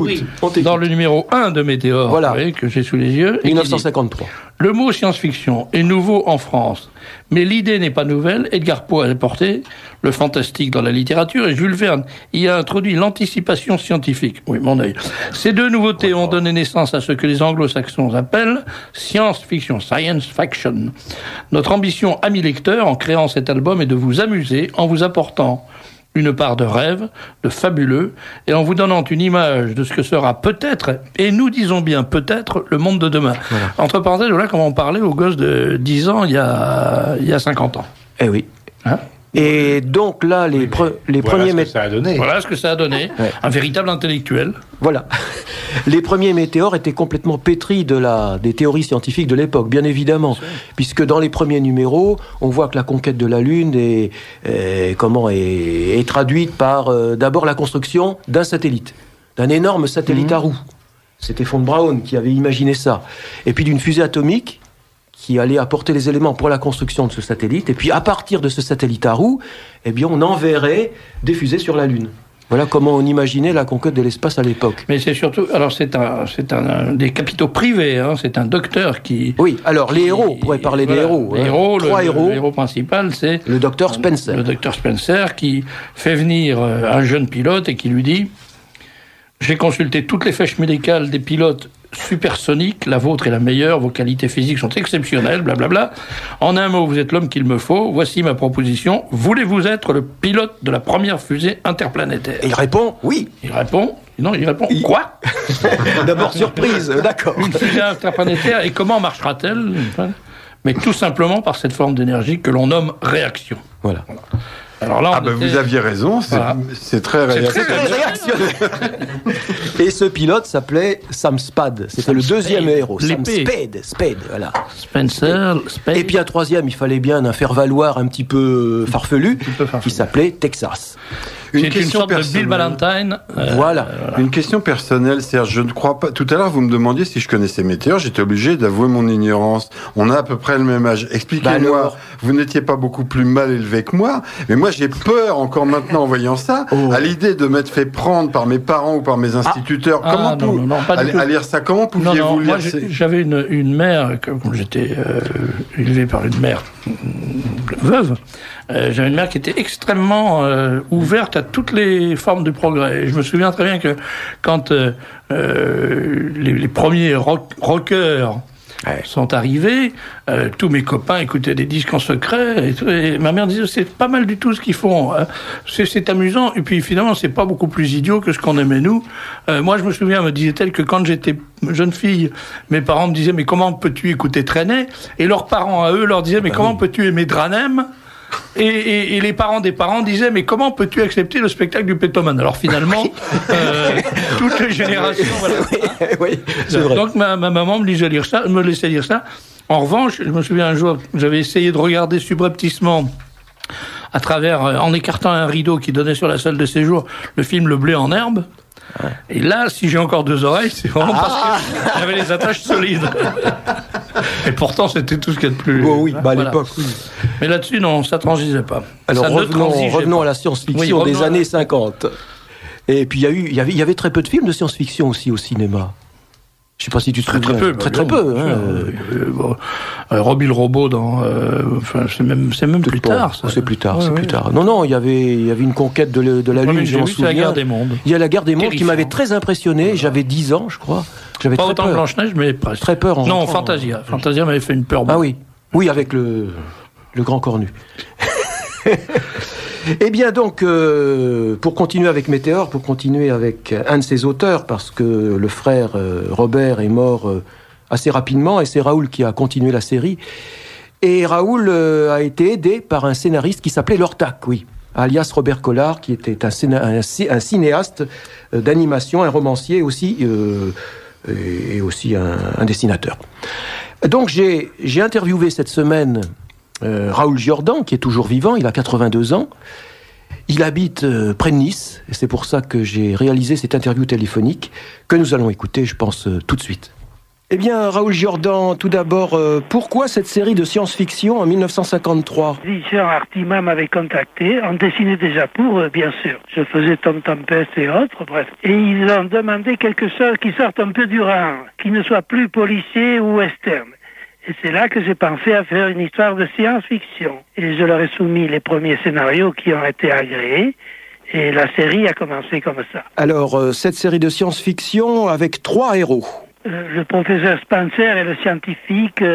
numéro 1 de Météor. Voilà. Vous voyez, que j'ai sous les yeux. 1953. Le mot science-fiction est nouveau en France, mais l'idée n'est pas nouvelle. Edgar Poe a apporté le fantastique dans la littérature et Jules Verne y a introduit l'anticipation scientifique. Oui, mon œil. Ces 2 nouveautés ont donné naissance à ce que les anglo-saxons appellent science-fiction, science fiction. Notre ambition, amis lecteurs, en créant cet album est de vous amuser en vous apportant une part de rêve, de fabuleux, et en vous donnant une image de ce que sera peut-être, et nous disons bien peut-être, le monde de demain. Voilà. Entre parenthèses, voilà comment on parlait aux gosses de 10 ans il y a 50 ans. Eh oui. Hein? Et donc là, les premiers météores... Voilà ce que ça a donné. Ouais. Un véritable intellectuel. Voilà. Les premiers météores étaient complètement pétris des théories scientifiques de l'époque, bien évidemment. Puisque dans les premiers numéros, on voit que la conquête de la Lune est traduite par d'abord la construction d'un satellite. D'un énorme satellite à roues. C'était von Braun qui avait imaginé ça. Et puis d'une fusée atomique qui allait apporter les éléments pour la construction de ce satellite. Et puis, à partir de ce satellite à roues, eh bien, on enverrait des fusées sur la Lune. Voilà comment on imaginait la conquête de l'espace à l'époque. Mais c'est surtout... Alors, c'est un des capitaux privés, hein, c'est un docteur qui... Oui, alors, les héros, on pourrait parler des héros. Les héros, 3 héros. Le héros principal, c'est... Le docteur Spencer. Le docteur Spencer qui fait venir un jeune pilote et qui lui dit « J'ai consulté toutes les fiches médicales des pilotes supersonique, la vôtre est la meilleure, vos qualités physiques sont exceptionnelles, blablabla. En un mot, vous êtes l'homme qu'il me faut, voici ma proposition. Voulez-vous être le pilote de la première fusée interplanétaire ?» Et il répond « oui ». Il répond quoi ? D'abord surprise, d'accord. Une fusée interplanétaire, et comment marchera-t-elle ? Mais tout simplement par cette forme d'énergie que l'on nomme réaction. Voilà. Alors là, vous aviez raison, c'est très réactionnaire. Et ce pilote s'appelait Sam Spade. C'était le deuxième héros. Sam Spade, voilà. Spencer, Spade. Et puis un troisième, il fallait bien un faire-valoir un petit peu farfelu, qui s'appelait Texas. Une question de Bill Ballantine. Voilà. Une question personnelle, Serge. Je ne crois pas. Tout à l'heure, vous me demandiez si je connaissais Météor. J'étais obligé d'avouer mon ignorance. On a à peu près le même âge. Expliquez-moi. Vous n'étiez pas beaucoup plus mal élevé que moi, mais moi j'ai peur encore maintenant en voyant ça, à l'idée de m'être fait prendre par mes parents ou par mes instituteurs. À lire ça, comment pouviez-vous lire? J'avais une mère, comme j'étais élevé par une mère veuve. J'avais une mère qui était extrêmement ouverte à toutes les formes de progrès. Et je me souviens très bien que quand les premiers rockers sont arrivés, tous mes copains écoutaient des disques en secret, et ma mère disait c'est pas mal du tout ce qu'ils font, c'est amusant, et puis finalement c'est pas beaucoup plus idiot que ce qu'on aimait nous. Moi je me souviens, me disait-elle, que quand j'étais jeune fille, mes parents me disaient mais comment peux-tu écouter Trenet, et leurs parents à eux leur disaient mais comment peux-tu aimer Dranem, et les parents des parents disaient mais comment peux-tu accepter le spectacle du Pétoman. Alors finalement toutes les générations voilà. Oui, c'est vrai. Donc ma maman me laissait lire ça. En revanche, je me souviens un jour, j'avais essayé de regarder subrepticement à travers, en écartant un rideau qui donnait sur la salle de séjour, le film Le Blé en herbe. Et là, si j'ai encore 2 oreilles, c'est vraiment parce que j'avais les attaches solides. Et pourtant, c'était tout ce qu'il y a de plus... Oh oui, à l'époque, oui. Mais là-dessus, non, ça ne transigeait pas. Alors, revenons à la science-fiction des années 50. Et puis, il y avait très peu de films de science-fiction aussi au cinéma. Je ne sais pas si tu te souviens. Très peu. Robbie le robot dans... c'est même plus tard. Ça. C'est plus tard, plus tard. Non, il y avait une conquête de la Lune, je m'en souviens. C'est la guerre des mondes. Il y a la guerre des mondes qui m'avait très impressionné. J'avais 10 ans, je crois. J'avais pas autant Blanche-Neige, mais presque. Très peur. Non, Fantasia. Fantasia m'avait fait une peur. Ah oui. Oui, avec le grand cornu. Eh bien donc, pour continuer avec Météore, pour continuer avec un de ses auteurs, parce que le frère Robert est mort assez rapidement, et c'est Raoul qui a continué la série. Et Raoul a été aidé par un scénariste qui s'appelait Lortac, oui, alias Robert Collard, qui était un cinéaste d'animation, un romancier aussi, et aussi un dessinateur. Donc j'ai interviewé cette semaine Raoul Jordan, qui est toujours vivant, il a 82 ans. Il habite près de Nice, et c'est pour ça que j'ai réalisé cette interview téléphonique que nous allons écouter, je pense, tout de suite. Eh bien, Raoul Jordan, tout d'abord, pourquoi cette série de science-fiction en 1953 ? L'éditeur Artima m'avait contacté, on dessinait déjà pour eux, bien sûr. Je faisais Tom Tempest et autres, bref. Et ils ont demandé quelque chose qui sorte un peu du rang, qui ne soit plus policier ou western. Et c'est là que j'ai pensé à faire une histoire de science-fiction. Et je leur ai soumis les premiers scénarios qui ont été agréés. Et la série a commencé comme ça. Alors, cette série de science-fiction avec 3 héros. Le professeur Spencer est le scientifique,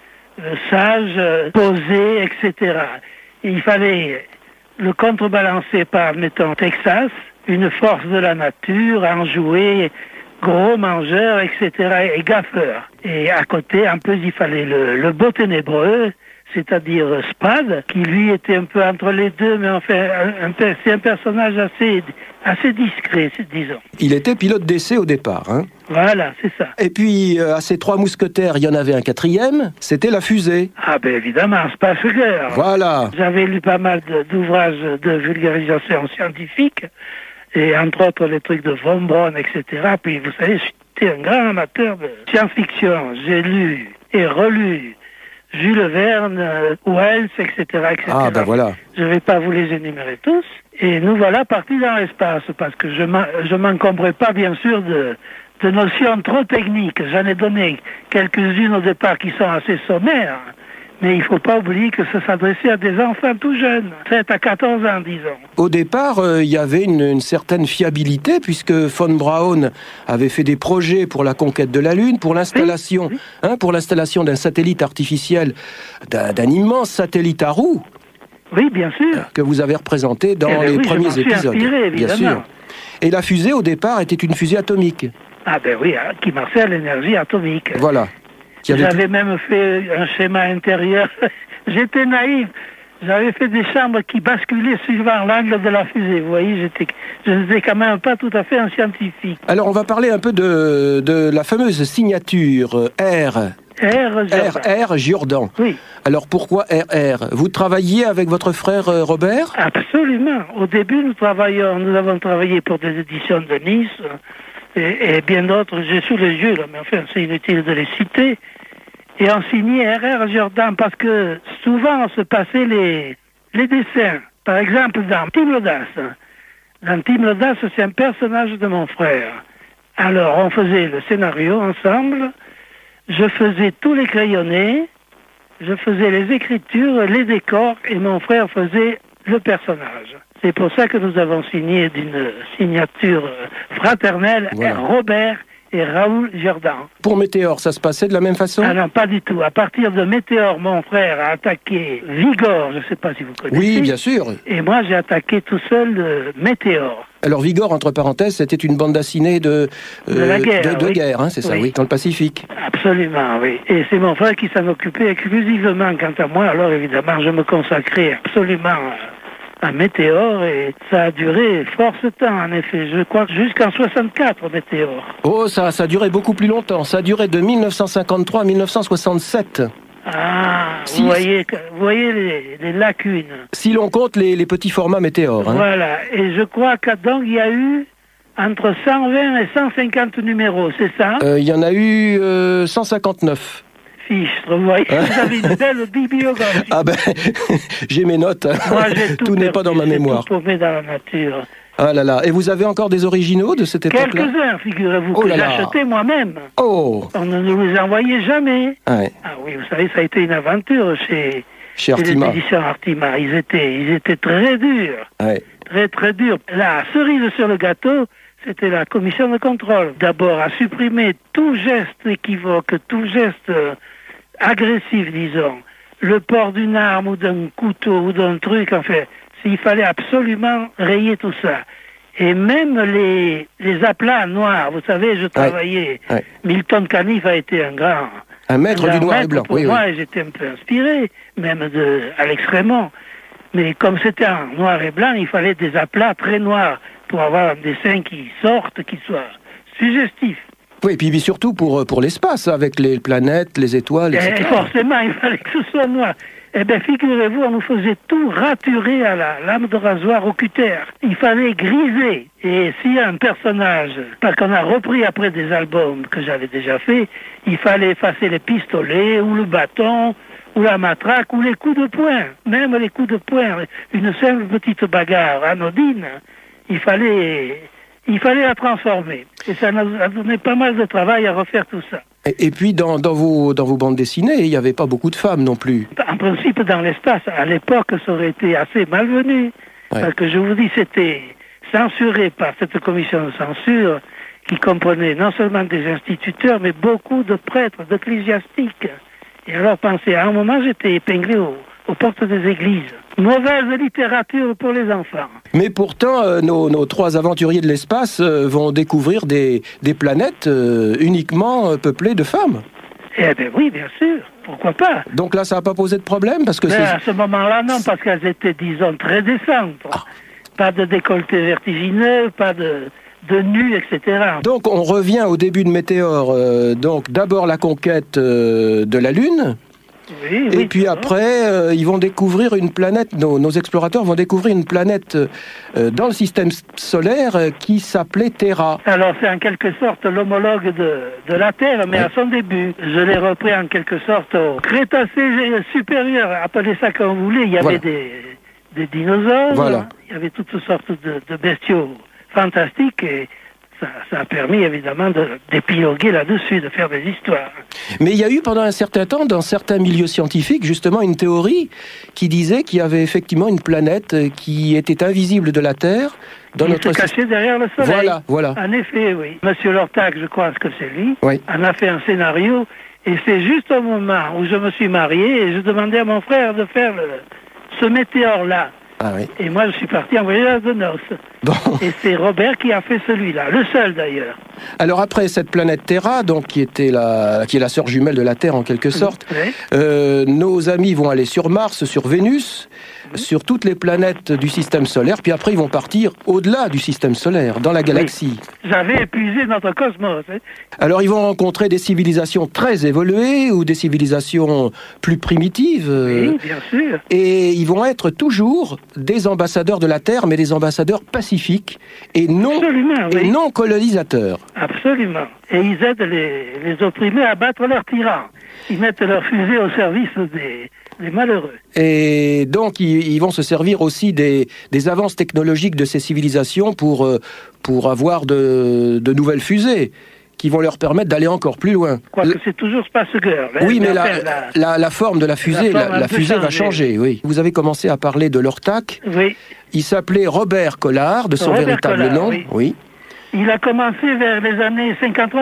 sage, posé, etc. Et il fallait le contrebalancer par, mettons, Texas, une force de la nature, enjoué, gros mangeur, etc., et gaffeur. Et à côté, en plus, il fallait le beau ténébreux, c'est-à-dire Spade, qui lui était un peu entre les deux, mais enfin, c'est un personnage assez discret, disons. Il était pilote d'essai au départ, hein ? Voilà, c'est ça. Et puis, à ces 3 mousquetaires, il y en avait un 4e, c'était la fusée. Ah ben évidemment, Spassegger. Voilà. J'avais lu pas mal d'ouvrages de vulgarisation scientifique, et entre autres les trucs de Von Braun, etc. Puis vous savez, j'étais un grand amateur de science-fiction. J'ai lu et relu Jules Verne, Wells, etc., etc. Ah ben voilà. Je ne vais pas vous les énumérer tous. Et nous voilà partis dans l'espace, parce que je m'encombrais pas, bien sûr, de notions trop techniques. J'en ai donné quelques-unes au départ qui sont assez sommaires. Mais il ne faut pas oublier que ça s'adressait à des enfants tout jeunes, 7 à 14 ans, disons. Au départ, il y avait une certaine fiabilité, puisque Von Braun avait fait des projets pour la conquête de la Lune, pour l'installation, pour l'installation d'un satellite artificiel, d'un immense satellite à roues. Oui, bien sûr. Que vous avez représenté dans les premiers épisodes. Inspiré, évidemment. Bien sûr. Et la fusée, au départ, était une fusée atomique. Ah ben oui, qui marchait à l'énergie atomique. Voilà. J'avais même fait un schéma intérieur. J'étais naïf. J'avais fait des chambres qui basculaient suivant l'angle de la fusée. Vous voyez, je n'étais quand même pas tout à fait un scientifique. Alors, on va parler un peu de la fameuse signature R. Jordan. Oui. Alors, pourquoi RR ? Vous travailliez avec votre frère Robert ? Absolument. Au début, nous avons travaillé pour des éditions de Nice. Et bien d'autres, j'ai sous les yeux, là, mais enfin, c'est inutile de les citer. Et on signait R.R. Jordan parce que souvent, on se passait les dessins. Par exemple, dans Tim l'Audace. Dans Tim l'Audace, c'est un personnage de mon frère. Alors, on faisait le scénario ensemble. Je faisais tous les crayonnés. je faisais les écritures, les décors, et mon frère faisait le personnage. C'est pour ça que nous avons signé d'une signature fraternelle, voilà. Robert et Raoul Jordan. Pour Météor, ça se passait de la même façon? Ah non, pas du tout. À partir de Météor, mon frère a attaqué Vigor, je ne sais pas si vous connaissez. Oui, bien sûr. Et moi, j'ai attaqué tout seul Météor. Alors Vigor, entre parenthèses, c'était une bande dessinée de la guerre, de guerre, hein, c'est ça, oui, dans le Pacifique. Absolument, oui. Et c'est mon frère qui s'en occupait exclusivement. Quant à moi, alors évidemment, je me consacrais absolument à Météor, et ça a duré fort ce temps, en effet. Je crois que jusqu'en 64, Météor. Oh, ça a duré beaucoup plus longtemps. Ça a duré de 1953 à 1967. Ah, vous voyez les lacunes. Si l'on compte les petits formats Météor. Hein. Voilà, et je crois qu'il y a eu entre 120 et 150 numéros, c'est ça? Il y en a eu 159. Fichtre, vous voyez, vous avez une belle bibliographie. Ah ben, j'ai mes notes. Moi, j'ai tout n'est pas dans ma mémoire. Tout paumé dans la nature. Ah là là, et vous avez encore des originaux de cette époque-là? Quelques-uns, figurez-vous, que j'ai acheté moi-même. Oh! On ne nous les envoyait jamais. Ah, ouais. Ah oui, vous savez, ça a été une aventure chez Artima. Les éditions Artima. Ils étaient très durs. Ouais. Très, très durs. La cerise sur le gâteau, c'était la commission de contrôle. D'abord, à supprimer tout geste équivoque, tout geste agressif, disons. Le port d'une arme ou d'un couteau ou d'un truc, enfin, il fallait absolument rayer tout ça. Et même les aplats noirs, vous savez, je travaillais. Ouais. Milton Caniff a été un grand... Un maître du noir et blanc, pour moi, et j'étais un peu inspiré, même de Alex Raymond. Mais comme c'était en noir et blanc, il fallait des aplats très noirs pour avoir un dessin qui sorte, qui soit suggestif. Oui, et puis surtout pour l'espace, avec les planètes, les étoiles, etc. Et forcément, il fallait que ce soit noir. Eh bien, figurez-vous, on nous faisait tout raturer à la lame de rasoir au cutter. Il fallait griser. Et s'il y a un personnage, parce qu'on a repris après des albums que j'avais déjà fait, il fallait effacer les pistolets, ou le bâton, ou la matraque, ou les coups de poing. Même les coups de poing, une simple petite bagarre anodine, il fallait la transformer. Et ça nous a donné pas mal de travail à refaire tout ça. Et puis, dans vos bandes dessinées, il n'y avait pas beaucoup de femmes non plus. En principe, dans l'espace, à l'époque, ça aurait été assez malvenu. Ouais. Parce que je vous dis, c'était censuré par cette commission de censure qui comprenait non seulement des instituteurs, mais beaucoup de prêtres, d'ecclésiastiques. Et alors, pensez, à un moment, j'étais épinglé aux portes des églises. Mauvaise littérature pour les enfants. Mais pourtant, nos trois aventuriers de l'espace vont découvrir des planètes uniquement peuplées de femmes. Eh bien oui, bien sûr. Pourquoi pas? Donc là, ça n'a pas posé de problème parce que à ce moment-là, non, parce qu'elles étaient, disons, très décentes. Ah. Pas de décolleté vertigineux, pas de nus, etc. Donc on revient au début de Météor. Donc d'abord la conquête de la Lune. Oui, et puis après, ils vont découvrir une planète, nos explorateurs vont découvrir une planète dans le système solaire qui s'appelait Terra. Alors c'est en quelque sorte l'homologue de la Terre, mais à son début. Je l'ai repris en quelque sorte au Crétacé supérieur, appelez ça comme vous voulez. Il y avait des dinosaures, il y avait toutes sortes de bestiaux fantastiques et ça a permis évidemment d'épiloguer là-dessus, de faire des histoires. Mais il y a eu pendant un certain temps, dans certains milieux scientifiques, justement une théorie qui disait qu'il y avait effectivement une planète qui était invisible de la Terre. Il se cachait derrière le Soleil. Voilà. En effet, oui. Monsieur Lortac, je crois que c'est lui, en a fait un scénario. Et c'est juste au moment où je me suis marié et je demandais à mon frère de faire ce météore-là. Ah oui. Et moi, je suis parti en voyage de noces. Bon. Et c'est Robert qui a fait celui-là, le seul d'ailleurs. Alors après cette planète Terra, donc qui est la sœur jumelle de la Terre en quelque sorte, nos amis vont aller sur Mars, sur Vénus, sur toutes les planètes du système solaire, puis après ils vont partir au-delà du système solaire, dans la galaxie. J'avais épuisé notre cosmos. Alors ils vont rencontrer des civilisations très évoluées ou des civilisations plus primitives. Oui, bien sûr. Et ils vont être toujours des ambassadeurs de la Terre, mais des ambassadeurs pacifiques et non colonisateurs. Absolument. Et ils aident les opprimés à battre leurs tyrans. Ils mettent leurs fusées au service des malheureux. Et donc, ils vont se servir aussi des avances technologiques de ces civilisations pour avoir de nouvelles fusées qui vont leur permettre d'aller encore plus loin. Quoique c'est toujours Space-Girl. Oui, mais la forme de la fusée, la fusée va changer, oui. Vous avez commencé à parler de leur TAC. Oui. Il s'appelait Robert Collard, de son véritable nom. Oui. Il a commencé vers les années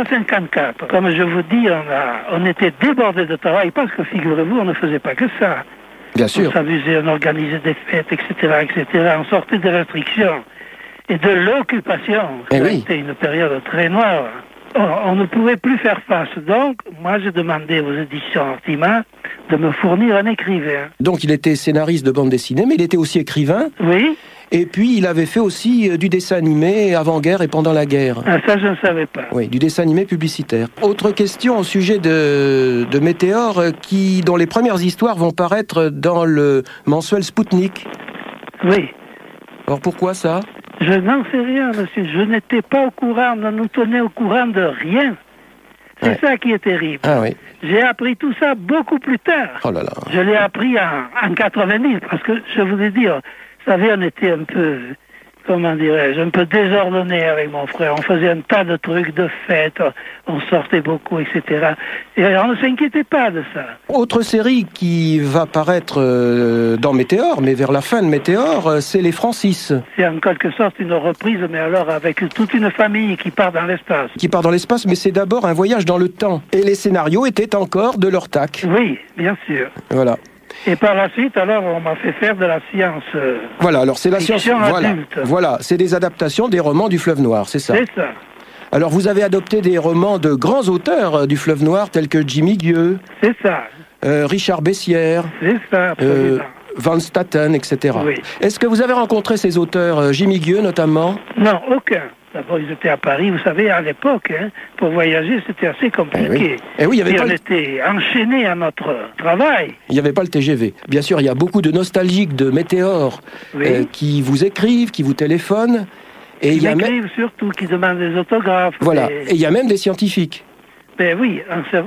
53-54. Comme je vous dis, on était débordés de travail parce que, figurez-vous, on ne faisait pas que ça. Bien sûr. On s'amusait, on organisait des fêtes, etc., etc. On sortait des restrictions et de l'occupation. C'était une période très noire. On ne pouvait plus faire face. Donc, moi, j'ai demandé aux éditions Artima de me fournir un écrivain. Donc, il était scénariste de bande dessinée, mais il était aussi écrivain. Oui. Et puis, il avait fait aussi du dessin animé avant-guerre et pendant la guerre. Ah, ça, je ne savais pas. Oui, du dessin animé publicitaire. Autre question au sujet de Météor, dont les premières histoires vont paraître dans le mensuel Spoutnik. Oui. Alors, pourquoi ça? Je n'en sais rien, monsieur. Je n'étais pas au courant, on nous tenait au courant de rien. C'est ça qui est terrible. Ah oui. J'ai appris tout ça beaucoup plus tard. Oh là là. Je l'ai appris en 90, parce que je vous ai dit... Vous savez, on était un peu, comment dirais-je, un peu désordonné avec mon frère. On faisait un tas de trucs, de fêtes, on sortait beaucoup, etc. Et on ne s'inquiétait pas de ça. Autre série qui va paraître dans Météor, mais vers la fin de Météor, c'est Les Francis. C'est en quelque sorte une reprise, mais alors avec toute une famille qui part dans l'espace. Qui part dans l'espace, mais c'est d'abord un voyage dans le temps. Et les scénarios étaient encore de leur TAC. Oui, bien sûr. Voilà. Et par la suite, alors, on m'a fait faire de la science. Voilà, alors c'est la science adulte. Voilà, c'est des adaptations des romans du Fleuve Noir, c'est ça. C'est ça. Alors vous avez adopté des romans de grands auteurs du Fleuve Noir, tels que Jimmy Gueux. C'est ça. Richard Bessières. C'est ça, absolument. Van Staten, etc. Oui. Est-ce que vous avez rencontré ces auteurs, Jimmy Gueux notamment? Non, aucun. D'abord, ils étaient à Paris. Vous savez, à l'époque, pour voyager, c'était assez compliqué. Et oui, on était enchaînés à notre travail. Il n'y avait pas le TGV. Bien sûr, il y a beaucoup de nostalgiques de Météor qui vous écrivent, qui vous téléphonent. Et qui m'écrivent surtout, qui demandent des autographes. Voilà. Et il y a même des scientifiques. Ben oui,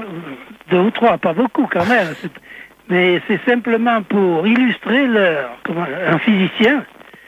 2 ou 3, pas beaucoup quand même. Mais c'est simplement pour illustrer un physicien,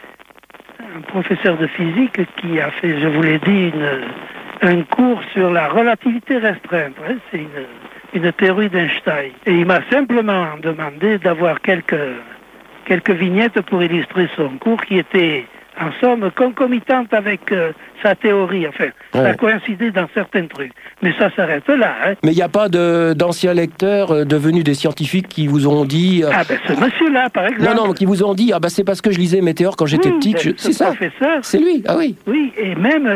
un professeur de physique qui a fait, je vous l'ai dit, un cours sur la relativité restreinte. C'est une théorie d'Einstein. Et il m'a simplement demandé d'avoir quelques vignettes pour illustrer son cours qui était, en somme, concomitante avec sa théorie. Enfin, ça coïncidait dans certains trucs. Mais ça s'arrête là. Mais il n'y a pas d'anciens lecteurs devenus des scientifiques qui vous ont dit... Ah ben ce monsieur-là, par exemple. Non, qui vous ont dit, c'est parce que je lisais Météor quand j'étais petite. C'est ça. C'est lui, ah oui. Oui, et même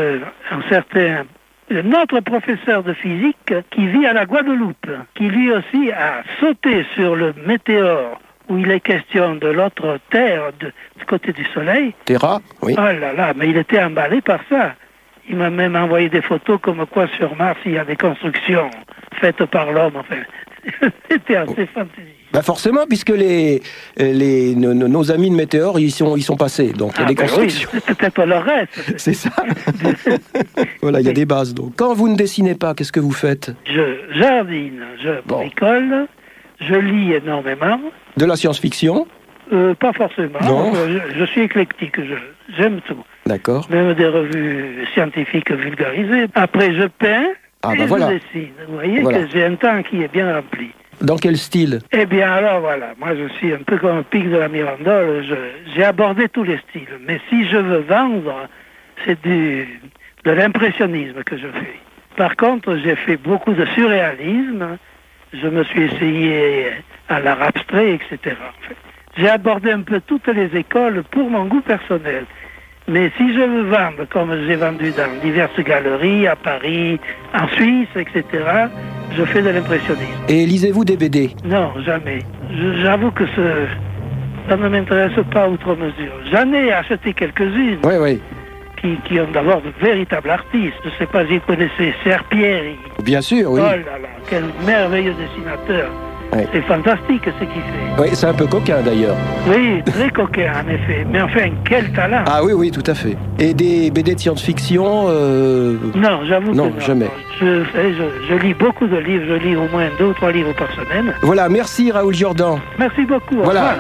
notre professeur de physique qui vit à la Guadeloupe, qui lui aussi a sauté sur le Météor, où il est question de l'autre Terre, du côté du Soleil. Terra, oui. Oh là là, mais il était emballé par ça. Il m'a même envoyé des photos comme quoi sur Mars, il y a des constructions faites par l'homme. Enfin, c'était assez fantaisiste. Forcément, puisque nos amis de Météor, ils sont passés. Donc il y a des constructions. Oui, c'est peut-être leur reste. C'est ça. Voilà, il y a des bases. Donc. Quand vous ne dessinez pas, qu'est-ce que vous faites? Je jardine, je bricole, je lis énormément. De la science-fiction? Pas forcément. Non. Je suis éclectique, j'aime tout. D'accord. Même des revues scientifiques vulgarisées. Après, je peins et je dessine. Vous voyez que j'ai un temps qui est bien rempli. Dans quel style? Eh bien, alors voilà, moi je suis un peu comme un pic de la Mirandole. J'ai abordé tous les styles. Mais si je veux vendre, c'est de l'impressionnisme que je fais. Par contre, j'ai fait beaucoup de surréalisme. Je me suis essayé à l'art abstrait, etc. J'ai abordé un peu toutes les écoles pour mon goût personnel. Mais si je veux vendre, comme j'ai vendu dans diverses galeries, à Paris, en Suisse, etc., je fais de l'impressionnisme. Et lisez-vous des BD? Non, jamais. J'avoue que ça ne m'intéresse pas outre mesure. J'en ai acheté quelques-unes. Oui. Qui ont d'abord de véritables artistes. Je ne sais pas si vous connaissez Serpieri. Bien sûr, oui. Oh là là, quel merveilleux dessinateur. Oui. C'est fantastique ce qu'il fait. Oui, c'est un peu coquin d'ailleurs. Oui, très coquin en effet. Mais enfin, quel talent. Ah oui, tout à fait. Et des BD de science-fiction Non, j'avoue que non. Jamais. Je lis beaucoup de livres. Je lis au moins 2 ou 3 livres par semaine. Voilà, merci Raoul Jordan. Merci beaucoup. Voilà. Au revoir.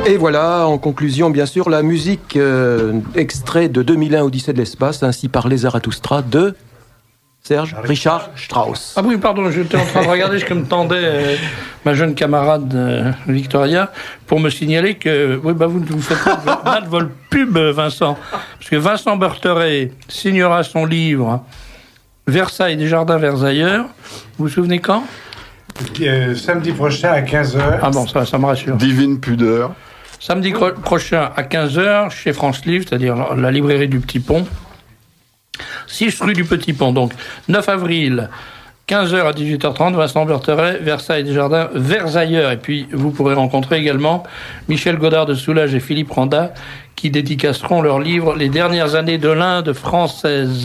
Et voilà, en conclusion, bien sûr, la musique extrait de 2001 Odyssée de l'espace, Ainsi parlait Zarathustra de Serge Richard Strauss. Ah oui, pardon, j'étais en train de regarder ce que me tendait ma jeune camarade Victoria pour me signaler que oui, vous faites mal de votre pub, Vincent, parce que Vincent Bertheret signera son livre Versailles des jardins Versailleurs. Vous vous souvenez quand? Samedi prochain à 15h. Ah bon, ça me rassure. Divine pudeur. Samedi prochain à 15h chez France Livre, c'est-à-dire la librairie du Petit Pont. 6 rue du Petit Pont, donc 9 avril, 15h à 18h30, Vincent Bertheret, Versailles des Jardins, Versailleurs. Et puis, vous pourrez rencontrer également Michel Godard de Soulages et Philippe Randa, qui dédicaceront leur livre « Les dernières années de l'Inde française ».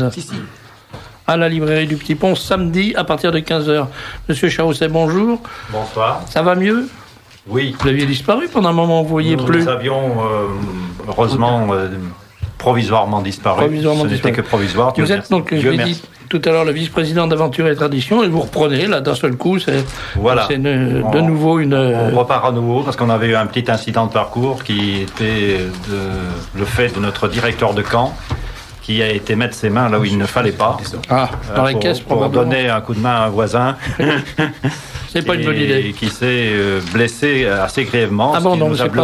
À la librairie du Petit Pont, samedi, à partir de 15h. Monsieur Charousset, bonjour. Bonsoir. Ça va mieux? Oui. Vous aviez disparu pendant un moment, vous ne voyez plus. Nous avions, heureusement... provisoirement disparu. Ce n'était que provisoire. Vous êtes donc, je l'ai dit tout à l'heure, le vice-président d'Aventure et Tradition, et vous reprenez, là, d'un seul coup, c'est de nouveau une... On repart à nouveau, parce qu'on avait eu un petit incident de parcours qui était le fait de notre directeur de camp, qui a été mettre ses mains là où il ne fallait pas. Dans la caisse, probablement. Pour donner un coup de main à un voisin. C'est pas une bonne idée. Et qui s'est blessé assez grièvement, ce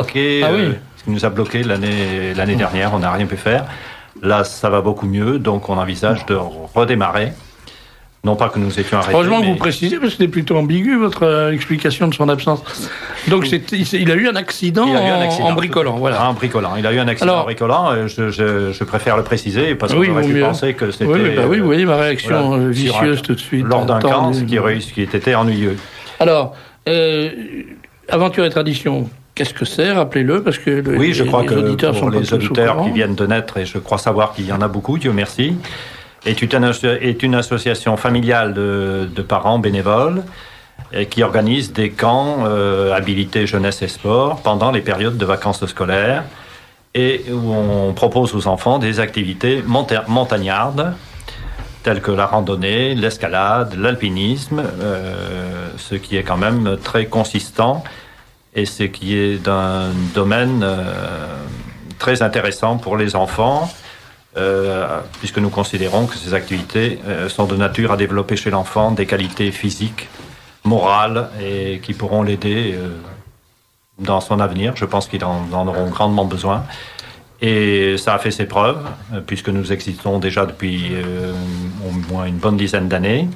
qui nous a bloqué l'année dernière, on n'a rien pu faire. Là, ça va beaucoup mieux, donc on envisage de redémarrer. Non pas que nous étions arrêtés. Heureusement que vous précisez, parce que c'était plutôt ambigu, votre explication de son absence. Donc, il a eu un accident en bricolant. Voilà. En bricolant. Il a eu un accident en bricolant. Je préfère le préciser, parce que j'aurais pu penser que c'était... Oui, vous voyez ma réaction vicieuse tout de suite. Lors d'un camp, ce qui était ennuyeux. Alors, Aventure et Tradition... Qu'est-ce que c'est? Rappelez-le, parce que je crois que auditeurs pour les auditeurs qui viennent de naître, et je crois savoir qu'il y en a beaucoup, Dieu merci, est une association familiale de parents bénévoles qui organise des camps habilités jeunesse et sport pendant les périodes de vacances scolaires et où on propose aux enfants des activités montagnardes telles que la randonnée, l'escalade, l'alpinisme, ce qui est quand même très consistant. Et ce qui est d'un domaine très intéressant pour les enfants, puisque nous considérons que ces activités sont de nature à développer chez l'enfant des qualités physiques, morales, et qui pourront l'aider dans son avenir. Je pense qu'ils en auront grandement besoin. Et ça a fait ses preuves, puisque nous existons déjà depuis au moins une bonne dizaine d'années.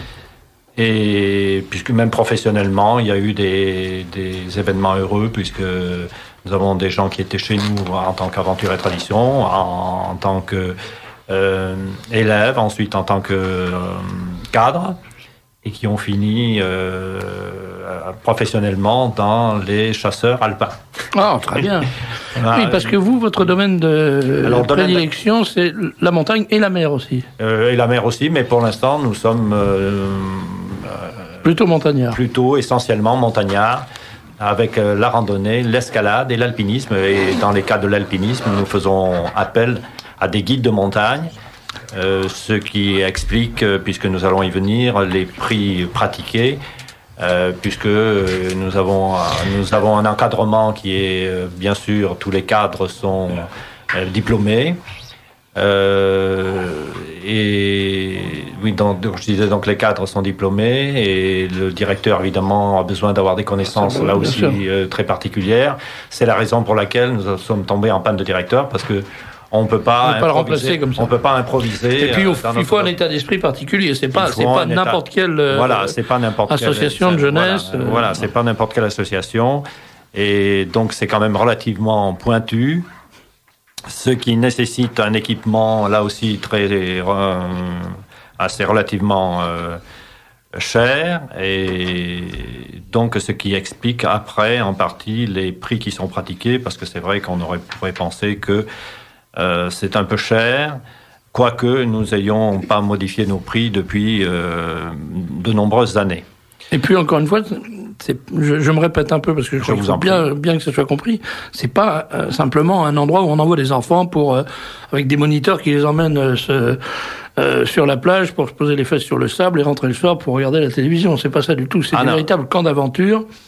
Et puisque même professionnellement, il y a eu des événements heureux, puisque nous avons des gens qui étaient chez nous en tant qu'Aventure et Tradition, en tant qu'élèves, ensuite en tant que cadres, et qui ont fini professionnellement dans les chasseurs alpins. Ah, très bien. Oui, parce que vous, votre domaine de prédilection, c'est la montagne et la mer aussi. Et la mer aussi, mais pour l'instant, nous sommes... plutôt montagnard. Plutôt essentiellement montagnard, avec la randonnée, l'escalade et l'alpinisme. Et dans les cas de l'alpinisme, nous faisons appel à des guides de montagne, ce qui explique, puisque nous allons y venir, les prix pratiqués, puisque nous avons un encadrement qui est, bien sûr, tous les cadres sont diplômés. Et oui, je disais donc les cadres sont diplômés et le directeur évidemment a besoin d'avoir des connaissances là aussi très particulières. C'est la raison pour laquelle nous sommes tombés en panne de directeur, parce que on peut pas le remplacer comme ça. On peut pas improviser. Et puis il faut un état d'esprit particulier. C'est pas n'importe quelle c'est pas n'importe association de jeunesse. Voilà, c'est pas n'importe quelle association. Et donc c'est quand même relativement pointu. Ce qui nécessite un équipement, là aussi, assez relativement cher. Et donc, ce qui explique après, en partie, les prix qui sont pratiqués, parce que c'est vrai qu'on pourrait penser que c'est un peu cher, quoique nous n'ayons pas modifié nos prix depuis de nombreuses années. Et puis, encore une fois... Je me répète un peu parce que je crois qu'il faut bien que ça soit compris. C'est pas simplement un endroit où on envoie des enfants avec des moniteurs qui les emmènent sur la plage pour se poser les fesses sur le sable et rentrer le soir pour regarder la télévision. C'est pas ça du tout. C'est un véritable camp d'aventure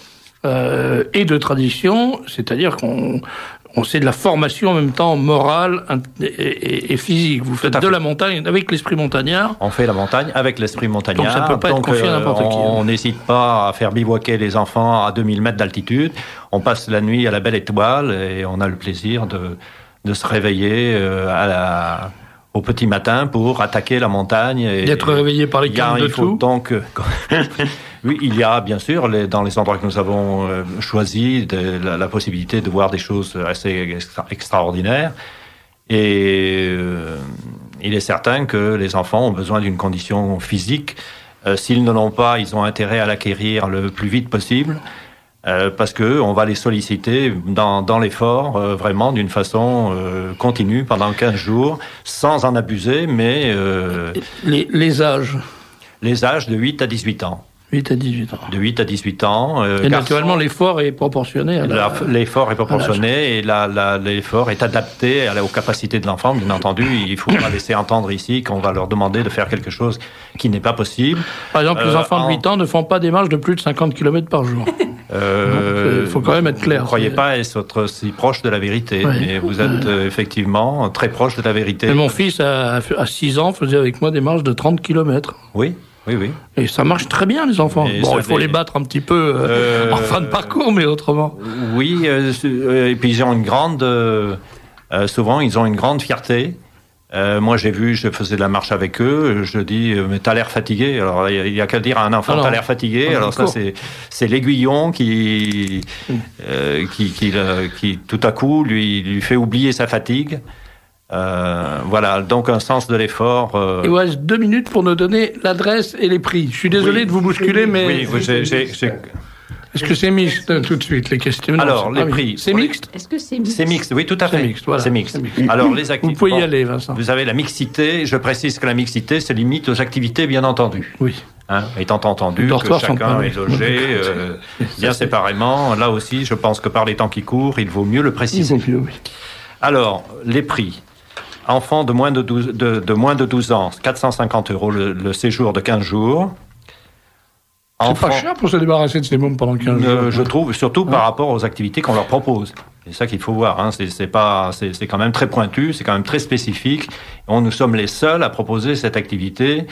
et de tradition, c'est-à-dire on sait de la formation en même temps morale et physique. Vous faites de la montagne avec l'esprit montagnard. On fait la montagne avec l'esprit montagnard. Donc ça peut pas être confié à n'importe qui. On n'hésite pas à faire bivouaquer les enfants à 2000 mètres d'altitude. On passe la nuit à la belle étoile et on a le plaisir de se réveiller au petit matin pour attaquer la montagne. D'être réveillé par les cannes de tout. Donc, oui, il y a bien sûr, dans les endroits que nous avons choisis, la possibilité de voir des choses assez extraordinaires. Et il est certain que les enfants ont besoin d'une condition physique. S'ils ne l'ont pas, ils ont intérêt à l'acquérir le plus vite possible. Parce que on va les solliciter dans l'effort vraiment d'une façon continue pendant 15 jours, sans en abuser, mais... Les âges? Les âges de 8 à 18 ans. 8 à 18 ans. De 8 à 18 ans. Et naturellement, l'effort est proportionné. L'effort est proportionné et l'effort est adapté aux capacités de l'enfant. Bien entendu, il ne faut pas laisser entendre ici qu'on va leur demander de faire quelque chose qui n'est pas possible. Par exemple, les enfants de 8 ans ne font pas des marches de plus de 50 km par jour. Il faut quand même être clair. Vous ne croyez pas être si proche de la vérité, mais vous êtes effectivement très proche de la vérité. Et mon fils, à 6 ans, faisait avec moi des marches de 30 km. Oui. Et ça marche très bien, les enfants. Il faut les battre un petit peu en fin de parcours, mais autrement. Oui, et puis ils ont une grande... souvent, ils ont une grande fierté. Moi, je faisais de la marche avec eux, je dis, mais t'as l'air fatigué. Alors, il y a qu'à dire à un enfant, t'as l'air fatigué. Alors ça, c'est l'aiguillon qui, tout à coup, lui fait oublier sa fatigue. Voilà, donc un sens de l'effort. Il vous reste 2 minutes pour nous donner l'adresse et les prix. Je suis désolé de vous bousculer, mais... Oui, Est-ce que c'est mixte tout de suite, les questions? Alors, les prix. C'est mixte? Est-ce que c'est mixte? C'est mixte, oui, tout à fait. C'est mixte, voilà. C'est mixte. Alors, les activités... Vous pouvez y aller, Vincent. Vous avez la mixité. Je précise que la mixité se limite aux activités, bien entendu. Oui. Étant entendu que chacun est logé bien séparément. Là aussi, je pense que par les temps qui courent, il vaut mieux le préciser. Alors, les prix. Enfants de moins de 12 ans, 450 € le séjour de 15 jours. C'est pas cher pour se débarrasser de ces mômes pendant 15 jours. Je trouve, surtout par rapport aux activités qu'on leur propose. C'est ça qu'il faut voir. C'est quand même très pointu, c'est quand même très spécifique. Nous sommes les seuls à proposer cette activité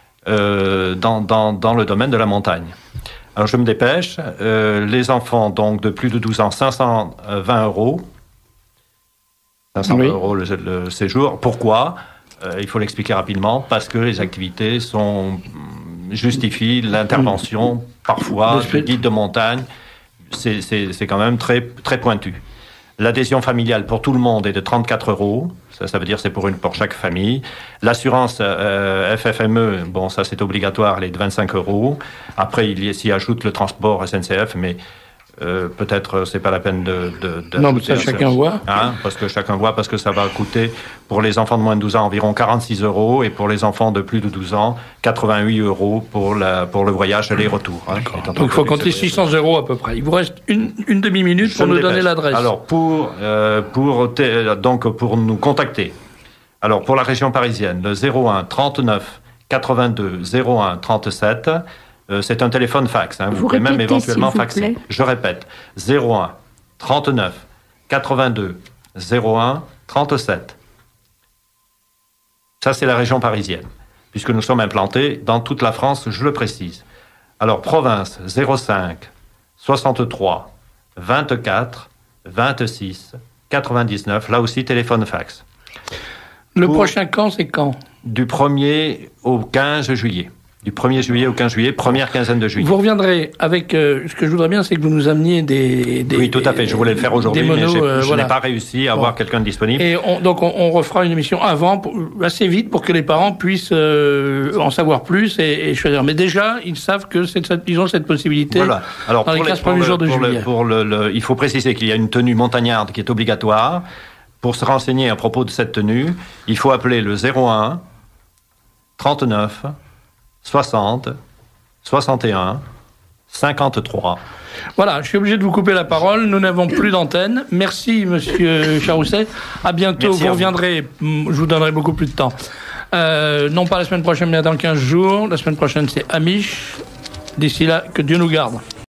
dans le domaine de la montagne. Alors je me dépêche. Les enfants donc de plus de 12 ans, 520 €. 500 € le séjour. Pourquoi? Il faut l'expliquer rapidement. Parce que les activités justifient l'intervention, parfois, de guides de montagne. C'est quand même très, très pointu. L'adhésion familiale pour tout le monde est de 34 €. Ça veut dire c'est pour chaque famille. L'assurance FFME, bon, ça c'est obligatoire, elle est de 25 €. Après, il s'y ajoute le transport SNCF, mais... peut-être c'est pas la peine de non, mais ça chacun voit. Parce que ça va coûter pour les enfants de moins de 12 ans environ 46 € et pour les enfants de plus de 12 ans 88 € pour le voyage aller-retour. Donc il faut compter 600 € à peu près. Il vous reste une demi-minute pour nous donner l'adresse. Alors pour nous contacter. Alors pour la région parisienne, le 01 39 82 01 37. C'est un téléphone fax. Vous pouvez même éventuellement faxer. Je répète, 01 39 82 01 37. Ça, c'est la région parisienne, puisque nous sommes implantés dans toute la France, je le précise. Alors, province, 05 63 24 26 99. Là aussi, téléphone fax. Le prochain camp, c'est quand? Du 1er au 15 juillet. Du 1er juillet au 15 juillet, première quinzaine de juillet. Vous reviendrez avec... ce que je voudrais bien, c'est que vous nous ameniez des oui, tout à fait. Je voulais le faire aujourd'hui, mais je n'ai pas réussi à avoir quelqu'un de disponible. Et donc, on refera une émission avant, assez vite, pour que les parents puissent en savoir plus et choisir. Mais déjà, ils savent que ils ont cette possibilité dans les 15 premiers jours de juillet. Il faut préciser qu'il y a une tenue montagnarde qui est obligatoire. Pour se renseigner à propos de cette tenue, il faut appeler le 01 39 60, 61, 53. Voilà, je suis obligé de vous couper la parole. Nous n'avons plus d'antenne. Merci, monsieur Charousset. À bientôt. Merci, vous reviendrez. Je vous donnerai beaucoup plus de temps. Non pas la semaine prochaine, mais dans 15 jours. La semaine prochaine, c'est Amish. D'ici là, que Dieu nous garde.